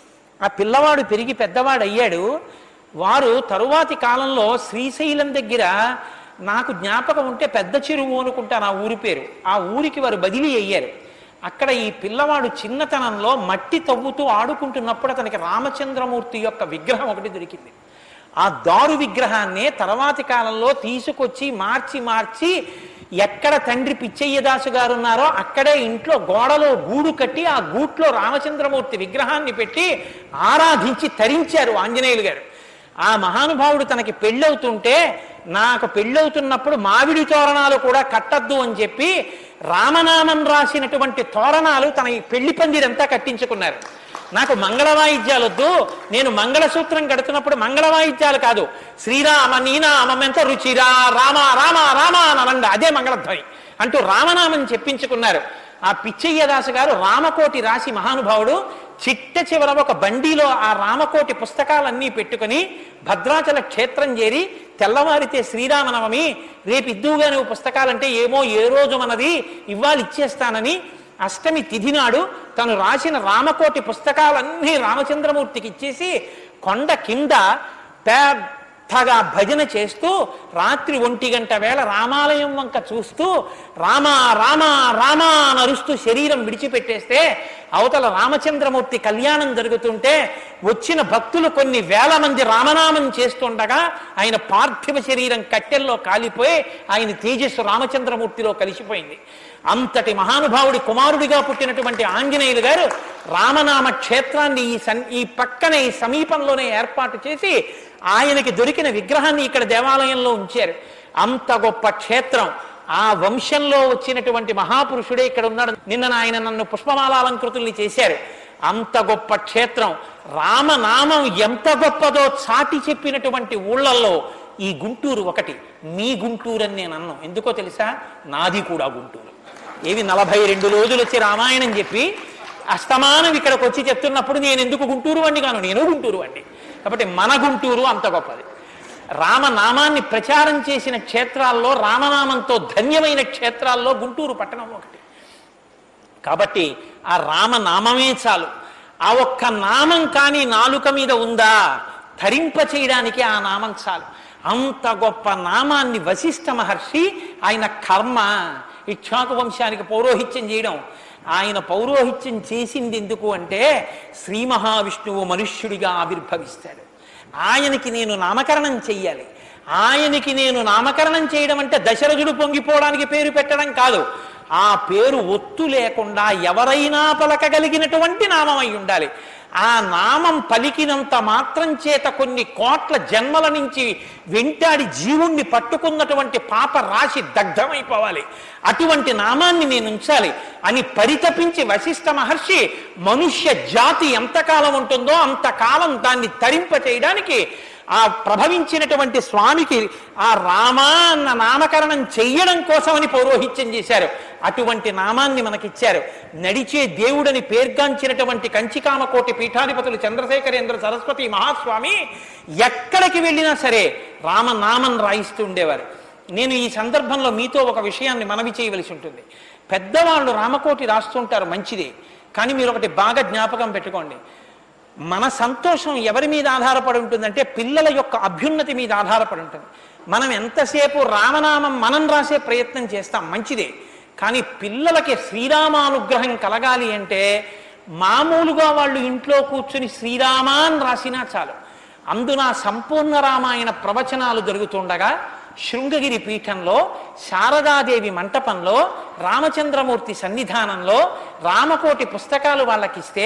ఆ పిల్లవాడు పెరిగి పెద్దవాడు అయ్యాడు. వారు తరువాతి కాలంలో శ్రీశైలం దగ్గర, నాకు జ్ఞాపకం ఉంటే పెద్ద చెరువు అనుకుంటాను ఆ ఊరి పేరు, ఆ ఊరికి వారు బదిలీ అయ్యారు. అక్కడ ఈ పిల్లవాడు చిన్నతనంలో మట్టి తవ్వుతూ ఆడుకుంటున్నప్పుడు అతనికి రామచంద్రమూర్తి యొక్క విగ్రహం ఒకటి దొరికింది. ఆ దారు విగ్రహాన్నే తర్వాతి కాలంలో తీసుకొచ్చి మార్చి మార్చి ఎక్కడ తండ్రి పిచ్చయ్యదాసు గారు ఉన్నారో అక్కడే ఇంట్లో గోడలో గూడు కట్టి ఆ గూట్లో రామచంద్రమూర్తి విగ్రహాన్ని పెట్టి ఆరాధించి తరించారు ఆంజనేయులు గారు. ఆ మహానుభావుడు తనకి పెళ్ళవుతుంటే, నాకు పెళ్ళవుతున్నప్పుడు మామిడి తోరణాలు కూడా కట్టద్దు అని చెప్పి రామనామం రాసినటువంటి తోరణాలు తన పెళ్లి పందిరంతా కట్టించుకున్నారు. నాకు మంగళ వాయిద్యాలు వద్దు, నేను మంగళసూత్రం కడుతున్నప్పుడు మంగళ వాయిద్యాలు కాదు, శ్రీరామ నీనామెంత రుచిరా రామ రామ రామ అనండి, అదే మంగళధ్వని అంటూ రామనామం చెప్పించుకున్నారు. ఆ పిచ్చయ్యదాసు గారు రామకోటి రాసి మహానుభావుడు చిట్ట చివర ఒక బండిలో ఆ రామకోటి పుస్తకాలన్నీ పెట్టుకుని భద్రాచల క్షేత్రం చేరి తెల్లవారితే శ్రీరామనవమి, రేపు ఇద్దువుగా నువ్వు పుస్తకాలంటే ఏమో ఏ రోజు మనది ఇవ్వాలి ఇచ్చేస్తానని అష్టమి తిథి నాడు తను రాసిన రామకోటి పుస్తకాలన్నీ రామచంద్రమూర్తికి ఇచ్చేసి కొండ కింద పెద్దగా భజన చేస్తూ రాత్రి ఒంటి గంట వేళ రామాలయం వంక చూస్తూ రామ రామ రామ నరుస్తూ శరీరం విడిచిపెట్టేస్తే అవతల రామచంద్రమూర్తి కళ్యాణం జరుగుతుంటే వచ్చిన భక్తులు కొన్ని వేల మంది రామనామం చేస్తుండగా ఆయన పార్థివ శరీరం కట్టెల్లో కాలిపోయి ఆయన తేజస్సు రామచంద్రమూర్తిలో కలిసిపోయింది. అంతటి మహానుభావుడి కుమారుడిగా పుట్టినటువంటి ఆంజనేయులు గారు రామనామ క్షేత్రాన్ని ఈ సన్ ఈ పక్కనే ఈ సమీపంలోనే ఏర్పాటు చేసి ఆయనకి దొరికిన విగ్రహాన్ని ఇక్కడ దేవాలయంలో ఉంచారు. అంత గొప్ప క్షేత్రం. ఆ వంశంలో వచ్చినటువంటి మహాపురుషుడే ఇక్కడ ఉన్నాడు. నిన్న ఆయన నన్ను పుష్పమాలాలంకృతుల్ని చేశారు. అంత గొప్ప క్షేత్రం. రామనామం ఎంత గొప్పదో చాటి చెప్పినటువంటి ఊళ్ళల్లో ఈ గుంటూరు ఒకటి. మీ గుంటూరు అని నేను అన్నాను. ఎందుకో తెలుసా? నాది కూడా గుంటూరు. ఏవి నలభై రెండు రోజులు వచ్చి రామాయణం చెప్పి అస్తమానం ఇక్కడికి వచ్చి చెప్తున్నప్పుడు నేను ఎందుకు గుంటూరు వండి కాను, నేను గుంటూరు వండి. కాబట్టి మన గుంటూరు అంత గొప్పది. రామనామాన్ని ప్రచారం చేసిన క్షేత్రాల్లో, రామనామంతో ధన్యమైన క్షేత్రాల్లో గుంటూరు పట్టణం ఒకటి. కాబట్టి ఆ రామనామమే చాలు. ఆ ఒక్క నామం కానీ నాలుక మీద ఉందా, ధరింప చేయడానికి ఆ నామం చాలు. అంత గొప్ప నామాన్ని వశిష్ఠ మహర్షి ఆయన కర్మ ఇక్ష్వాకు వంశానికి పౌరోహిత్యం చేయడం. ఆయన పౌరోహిత్యం చేసింది ఎందుకు అంటే శ్రీ మహావిష్ణువు మనుష్యుడిగా ఆవిర్భవిస్తాడు, ఆయనకి నేను నామకరణం చెయ్యాలి. ఆయనకి నేను నామకరణం చేయడం అంటే దశరథుడు పొంగిపోవడానికి పేరు పెట్టడం కాదు. ఆ పేరు ఒత్తు లేకుండా ఎవరైనా పలకగలిగినటువంటి నామం అయి ఉండాలి. ఆ నామం పలికినంత మాత్రం చేత కొన్ని కోట్ల జన్మల నుంచి వెంటాడి జీవుణ్ణి పట్టుకున్నటువంటి పాప రాశి దగ్ధమైపోవాలి. అటువంటి నామాన్ని నేను ఉంచాలి అని పరితపించి వశిష్ఠ మహర్షి మనుష్య జాతి ఎంతకాలం ఉంటుందో అంతకాలం దాన్ని తరింప చేయడానికి ఆ ప్రభవించినటువంటి స్వామికి ఆ రామ అన్న నామకరణం చెయ్యడం కోసమని పౌరోహిత్యం చేశారు. అటువంటి నామాన్ని మనకిచ్చారు. నడిచే దేవుడని పేర్గాంచినటువంటి కంచికామకోటి పీఠాధిపతులు చంద్రశేఖరేంద్ర సరస్వతి మహాస్వామి ఎక్కడికి వెళ్ళినా సరే రామనామం రాయిస్తూ ఉండేవారు. నేను ఈ సందర్భంలో మీతో ఒక విషయాన్ని మనవి చేయవలసి ఉంటుంది. పెద్దవాళ్ళు రామకోటి రాస్తుంటారు, మంచిదే. కానీ మీరు ఒకటి బాగా జ్ఞాపకం పెట్టుకోండి, మన సంతోషం ఎవరి మీద ఆధారపడి ఉంటుందంటే పిల్లల యొక్క అభ్యున్నతి మీద ఆధారపడి ఉంటుంది. మనం ఎంతసేపు రామనామం మనం రాసే ప్రయత్నం చేస్తాం, మంచిదే. కానీ పిల్లలకి శ్రీరామానుగ్రహం కలగాలి అంటే మామూలుగా వాళ్ళు ఇంట్లో కూర్చుని శ్రీరామాన్ రాసినా చాలు. అందున సంపూర్ణ రామాయణ ప్రవచనాలు జరుగుతుండగా శృంగగిరి పీఠంలో శారదాదేవి మంటపంలో రామచంద్రమూర్తి సన్నిధానంలో రామకోటి పుస్తకాలు వాళ్ళకిస్తే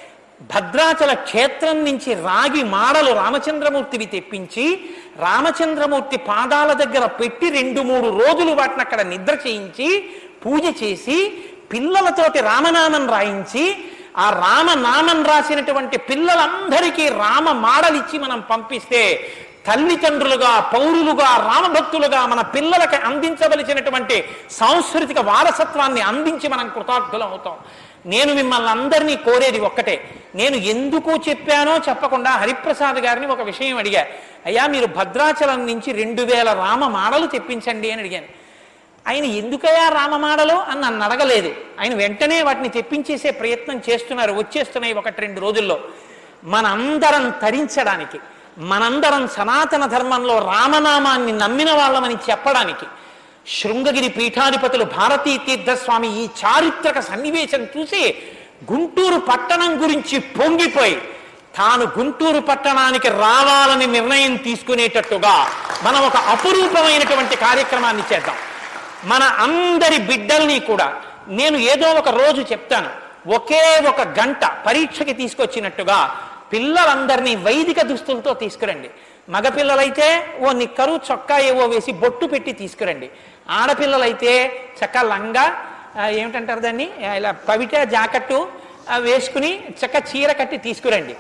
భద్రాచల క్షేత్రం నుంచి రాగి మాడలు రామచంద్రమూర్తివి తెప్పించి రామచంద్రమూర్తి పాదాల దగ్గర పెట్టి రెండు మూడు రోజులు వాటిని అక్కడ నిద్ర చేయించి పూజ చేసి పిల్లలతోటి రామనామం రాయించి ఆ రామనామం రాసినటువంటి పిల్లలందరికీ రామ మాడలిచ్చి మనం పంపిస్తే తల్లిదండ్రులుగా పౌరులుగా రామభక్తులుగా మన పిల్లలకి అందించవలసినటువంటి సాంస్కృతిక వారసత్వాన్ని అందించి మనం కృతార్థులం అవుతాం. నేను మిమ్మల్ని అందరినీ కోరేది ఒక్కటే. నేను ఎందుకు చెప్పానో చెప్పకుండా హరిప్రసాద్ గారిని ఒక విషయం అడిగా. అయ్యా, మీరు భద్రాచలం నుంచి రెండు వేల రామ మాడలు తెప్పించండి అని అడిగాను. ఆయన ఎందుకయ్యా రామమాడలు అని నన్ను అడగలేదు. ఆయన వెంటనే వాటిని తెప్పించేసే ప్రయత్నం చేస్తున్నారు, వచ్చేస్తున్నాయి ఒకటి రెండు రోజుల్లో. మనందరం తరించడానికి, మనందరం సనాతన ధర్మంలో రామనామాన్ని నమ్మిన వాళ్ళమని చెప్పడానికి శృంగగిరి పీఠాధిపతులు భారతీ తీర్థస్వామి ఈ చారిత్రక సన్నివేశం చూసి గుంటూరు పట్టణం గురించి పొంగిపోయి తాను గుంటూరు పట్టణానికి రావాలని నిర్ణయం తీసుకునేటట్టుగా మనం ఒక అపురూపమైనటువంటి కార్యక్రమాన్ని చేద్దాం. మన అందరి బిడ్డల్ని కూడా నేను ఏదో ఒక రోజు చెప్తాను, ఒకే ఒక గంట పరీక్షకి తీసుకొచ్చినట్టుగా పిల్లలందరినీ వైదిక దుస్తులతో తీసుకురండి. మగపిల్లలైతే ఓ నిక్కరు చొక్కా ఏవో వేసి బొట్టు పెట్టి తీసుకురండి. ఆడపిల్లలైతే చక్క లంగా ఏమిటంటారు దాన్ని, ఇలా పవిట జాకెట్టు వేసుకుని చక్క చీర కట్టి తీసుకురండి.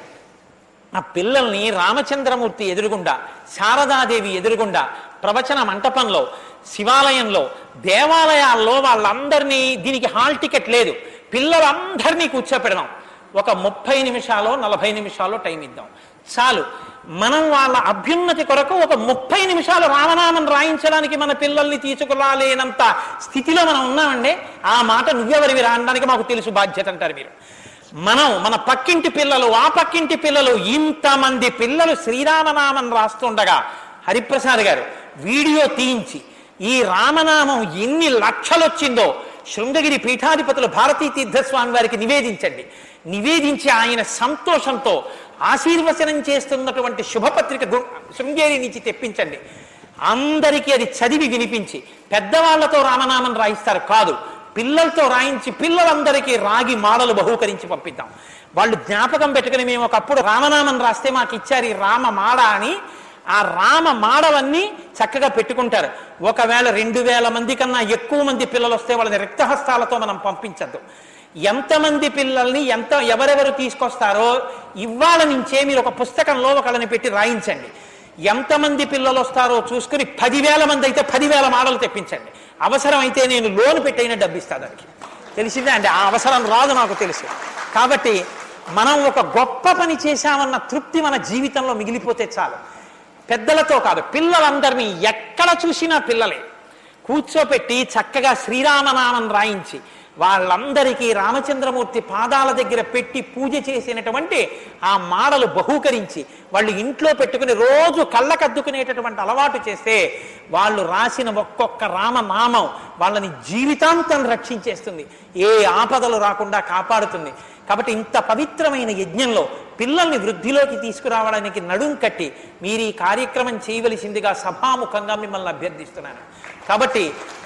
ఆ పిల్లల్ని రామచంద్రమూర్తి ఎదురుగుండా, శారదాదేవి ఎదురుగుండా, ప్రవచన మంటపంలో, శివాలయంలో, దేవాలయాల్లో వాళ్ళందరినీ, దీనికి హాల్ టికెట్ లేదు, పిల్లలందరినీ కూర్చోపెడదాం. ఒక ముప్పై నిమిషాలు నలభై నిమిషాలు టైం ఇద్దాం చాలు. మనం వాళ్ళ అభ్యున్నతి కొరకు ఒక ముప్పై నిమిషాలు రామనామం రాయించడానికి మన పిల్లల్ని తీసుకురాలేనంత స్థితిలో మనం ఉన్నామండి. ఆ మాట నువ్వెవరివి రాయడానికి మాకు తెలుసు బాధ్యత అంటారు మీరు. మనం మన పక్కింటి పిల్లలు, ఆ పక్కింటి పిల్లలు, ఇంతమంది పిల్లలు శ్రీరామనామం రాస్తుండగా హరిప్రసాద్ గారు వీడియో తీయించి ఈ రామనామం ఎన్ని లక్షలు వచ్చిందో శృంగగిరి పీఠాధిపతులు భారతీ తీర్థస్వామి వారికి నివేదించండి. నివేదించి ఆయన సంతోషంతో ఆశీర్వచనం చేస్తున్నటువంటి శుభపత్రిక శృంగేరి నుంచి తెప్పించండి. అందరికీ అది చదివి వినిపించి, పెద్దవాళ్లతో రామనామం రాయిస్తారు కాదు, పిల్లలతో రాయించి పిల్లలందరికీ రాగి మాడలు బహూకరించి పంపిద్దాం. వాళ్ళు జ్ఞాపకం పెట్టుకుని మేము ఒకప్పుడు రామనామం రాస్తే మాకు ఇచ్చారు ఈ రామ మాడ అని, ఆ రామ మాడవన్నీ చక్కగా పెట్టుకుంటారు. ఒకవేళ రెండు వేల మంది కన్నా ఎక్కువ మంది పిల్లలు వస్తే వాళ్ళని రిక్తహస్తాలతో మనం పంపించద్దు. ఎంతమంది పిల్లల్ని ఎంత ఎవరెవరు తీసుకొస్తారో ఇవాళ నుంచే మీరు ఒక పుస్తకంలో ఒకళ్ళని పెట్టి రాయించండి. ఎంతమంది పిల్లలు వస్తారో చూసుకుని పదివేల మంది అయితే పదివేల మాడలు తెప్పించండి. అవసరమైతే నేను లోన్ పెట్టైనా డబ్బిస్తా దానికి. తెలిసిందే అండి, ఆ అవసరం రాదు నాకు తెలుసు. కాబట్టి మనం ఒక గొప్ప పని చేశామన్న తృప్తి మన జీవితంలో మిగిలిపోతే చాలు. పెద్దలతో కాదు, పిల్లలందరినీ ఎక్కడ చూసినా పిల్లలే కూర్చోపెట్టి చక్కగా శ్రీరామనామం రాయించి వాళ్ళందరికీ రామచంద్రమూర్తి పాదాల దగ్గర పెట్టి పూజ చేసినటువంటి ఆ మాడలు బహూకరించి వాళ్ళు ఇంట్లో పెట్టుకుని రోజు కళ్ళకద్దుకునేటటువంటి అలవాటు చేస్తే వాళ్ళు రాసిన ఒక్కొక్క రామనామం వాళ్ళని జీవితాంతం రక్షించేస్తుంది, ఏ ఆపదలు రాకుండా కాపాడుతుంది. కాబట్టి ఇంత పవిత్రమైన యజ్ఞంలో పిల్లల్ని వృద్ధిలోకి తీసుకురావడానికి నడుం కట్టి మీరు ఈ కార్యక్రమం చేయవలసిందిగా సభాముఖంగా మిమ్మల్ని అభ్యర్థిస్తున్నాను. కాబట్టి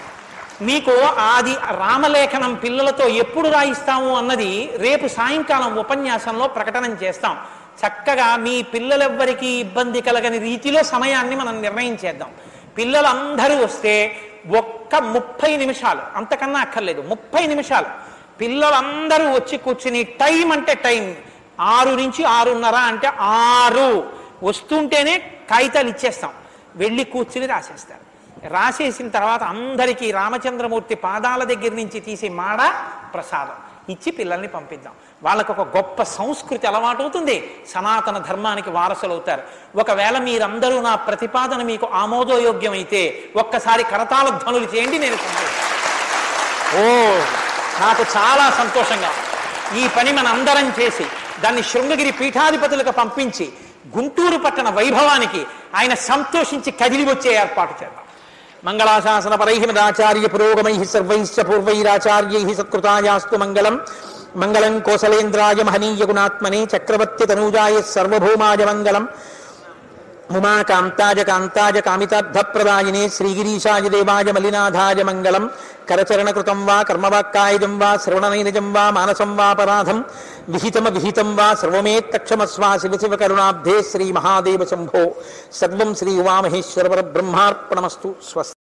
మీకు ఆది రామలేఖనం పిల్లలతో ఎప్పుడు రాయిస్తాము అన్నది రేపు సాయంకాలం ఉపన్యాసంలో ప్రకటన చేస్తాం. చక్కగా మీ పిల్లలెవ్వరికీ ఇబ్బంది కలగని రీతిలో సమయాన్ని మనం నిర్ణయం చేద్దాం. పిల్లలందరూ వస్తే ఒక్క ముప్పై నిమిషాలు, అంతకన్నా అక్కర్లేదు, ముప్పై నిమిషాలు పిల్లలందరూ వచ్చి కూర్చుని టైం అంటే టైం ఆరు నుంచి ఆరున్నర అంటే ఆరు వస్తుంటేనే కాగితాలు ఇచ్చేస్తాం, వెళ్ళి కూర్చుని రాసేస్తారు. రాసేసిన తర్వాత అందరికీ రామచంద్రమూర్తి పాదాల దగ్గర నుంచి తీసి మాడ ప్రసాదం ఇచ్చి పిల్లల్ని పంపిద్దాం. వాళ్ళకు ఒక గొప్ప సంస్కృతి అలవాటు అవుతుంది, సనాతన ధర్మానికి వారసులు అవుతారు. ఒకవేళ మీరందరూ నా ప్రతిపాదన మీకు ఆమోదయోగ్యమైతే ఒక్కసారి కరతాళ ధ్వనులు చేయండి, నేను ఓ నాకు చాలా సంతోషంగా ఈ పని మన అందరం చేసి దాన్ని శృంగగిరి పీఠాధిపతులకు పంపించి గుంటూరు పట్టణ వైభవానికి ఆయన సంతోషించి కదిలి వచ్చే ఏర్పాటు చేద్దాం. మంగళాశాసన పరైహిమదాచార్య పురోగమై సర్వైశ్చ పూర్వైరాచార్యై సత్కృతాయాస్తు మంగళం. మంగళం కోసలేంద్రాయ మహనీయ గుణాత్మనే చక్రవర్తి తనూజాయ సర్వభౌమాయ మంగళం. ఉమాకాంతాయ కాంతాయ కామితార్థప్రదాయినే శ్రీగిరీశాయ దేవాయ మలినాథాయ మంగళం. కరచరణకృతం వా కర్మవాక్కాయజం వా శ్రవణనైనజం వా మానసం వాపరాధం విహితమ విహితం వా సర్వమేత్తక్షమస్వా శివ శివ కరుణాబ్ధే శ్రీ మహాదేవ శంభో. సర్వం శ్రీ ఉమామహేశ్వర పరబ్రహ్మార్పణమస్తు. స్వస్తి.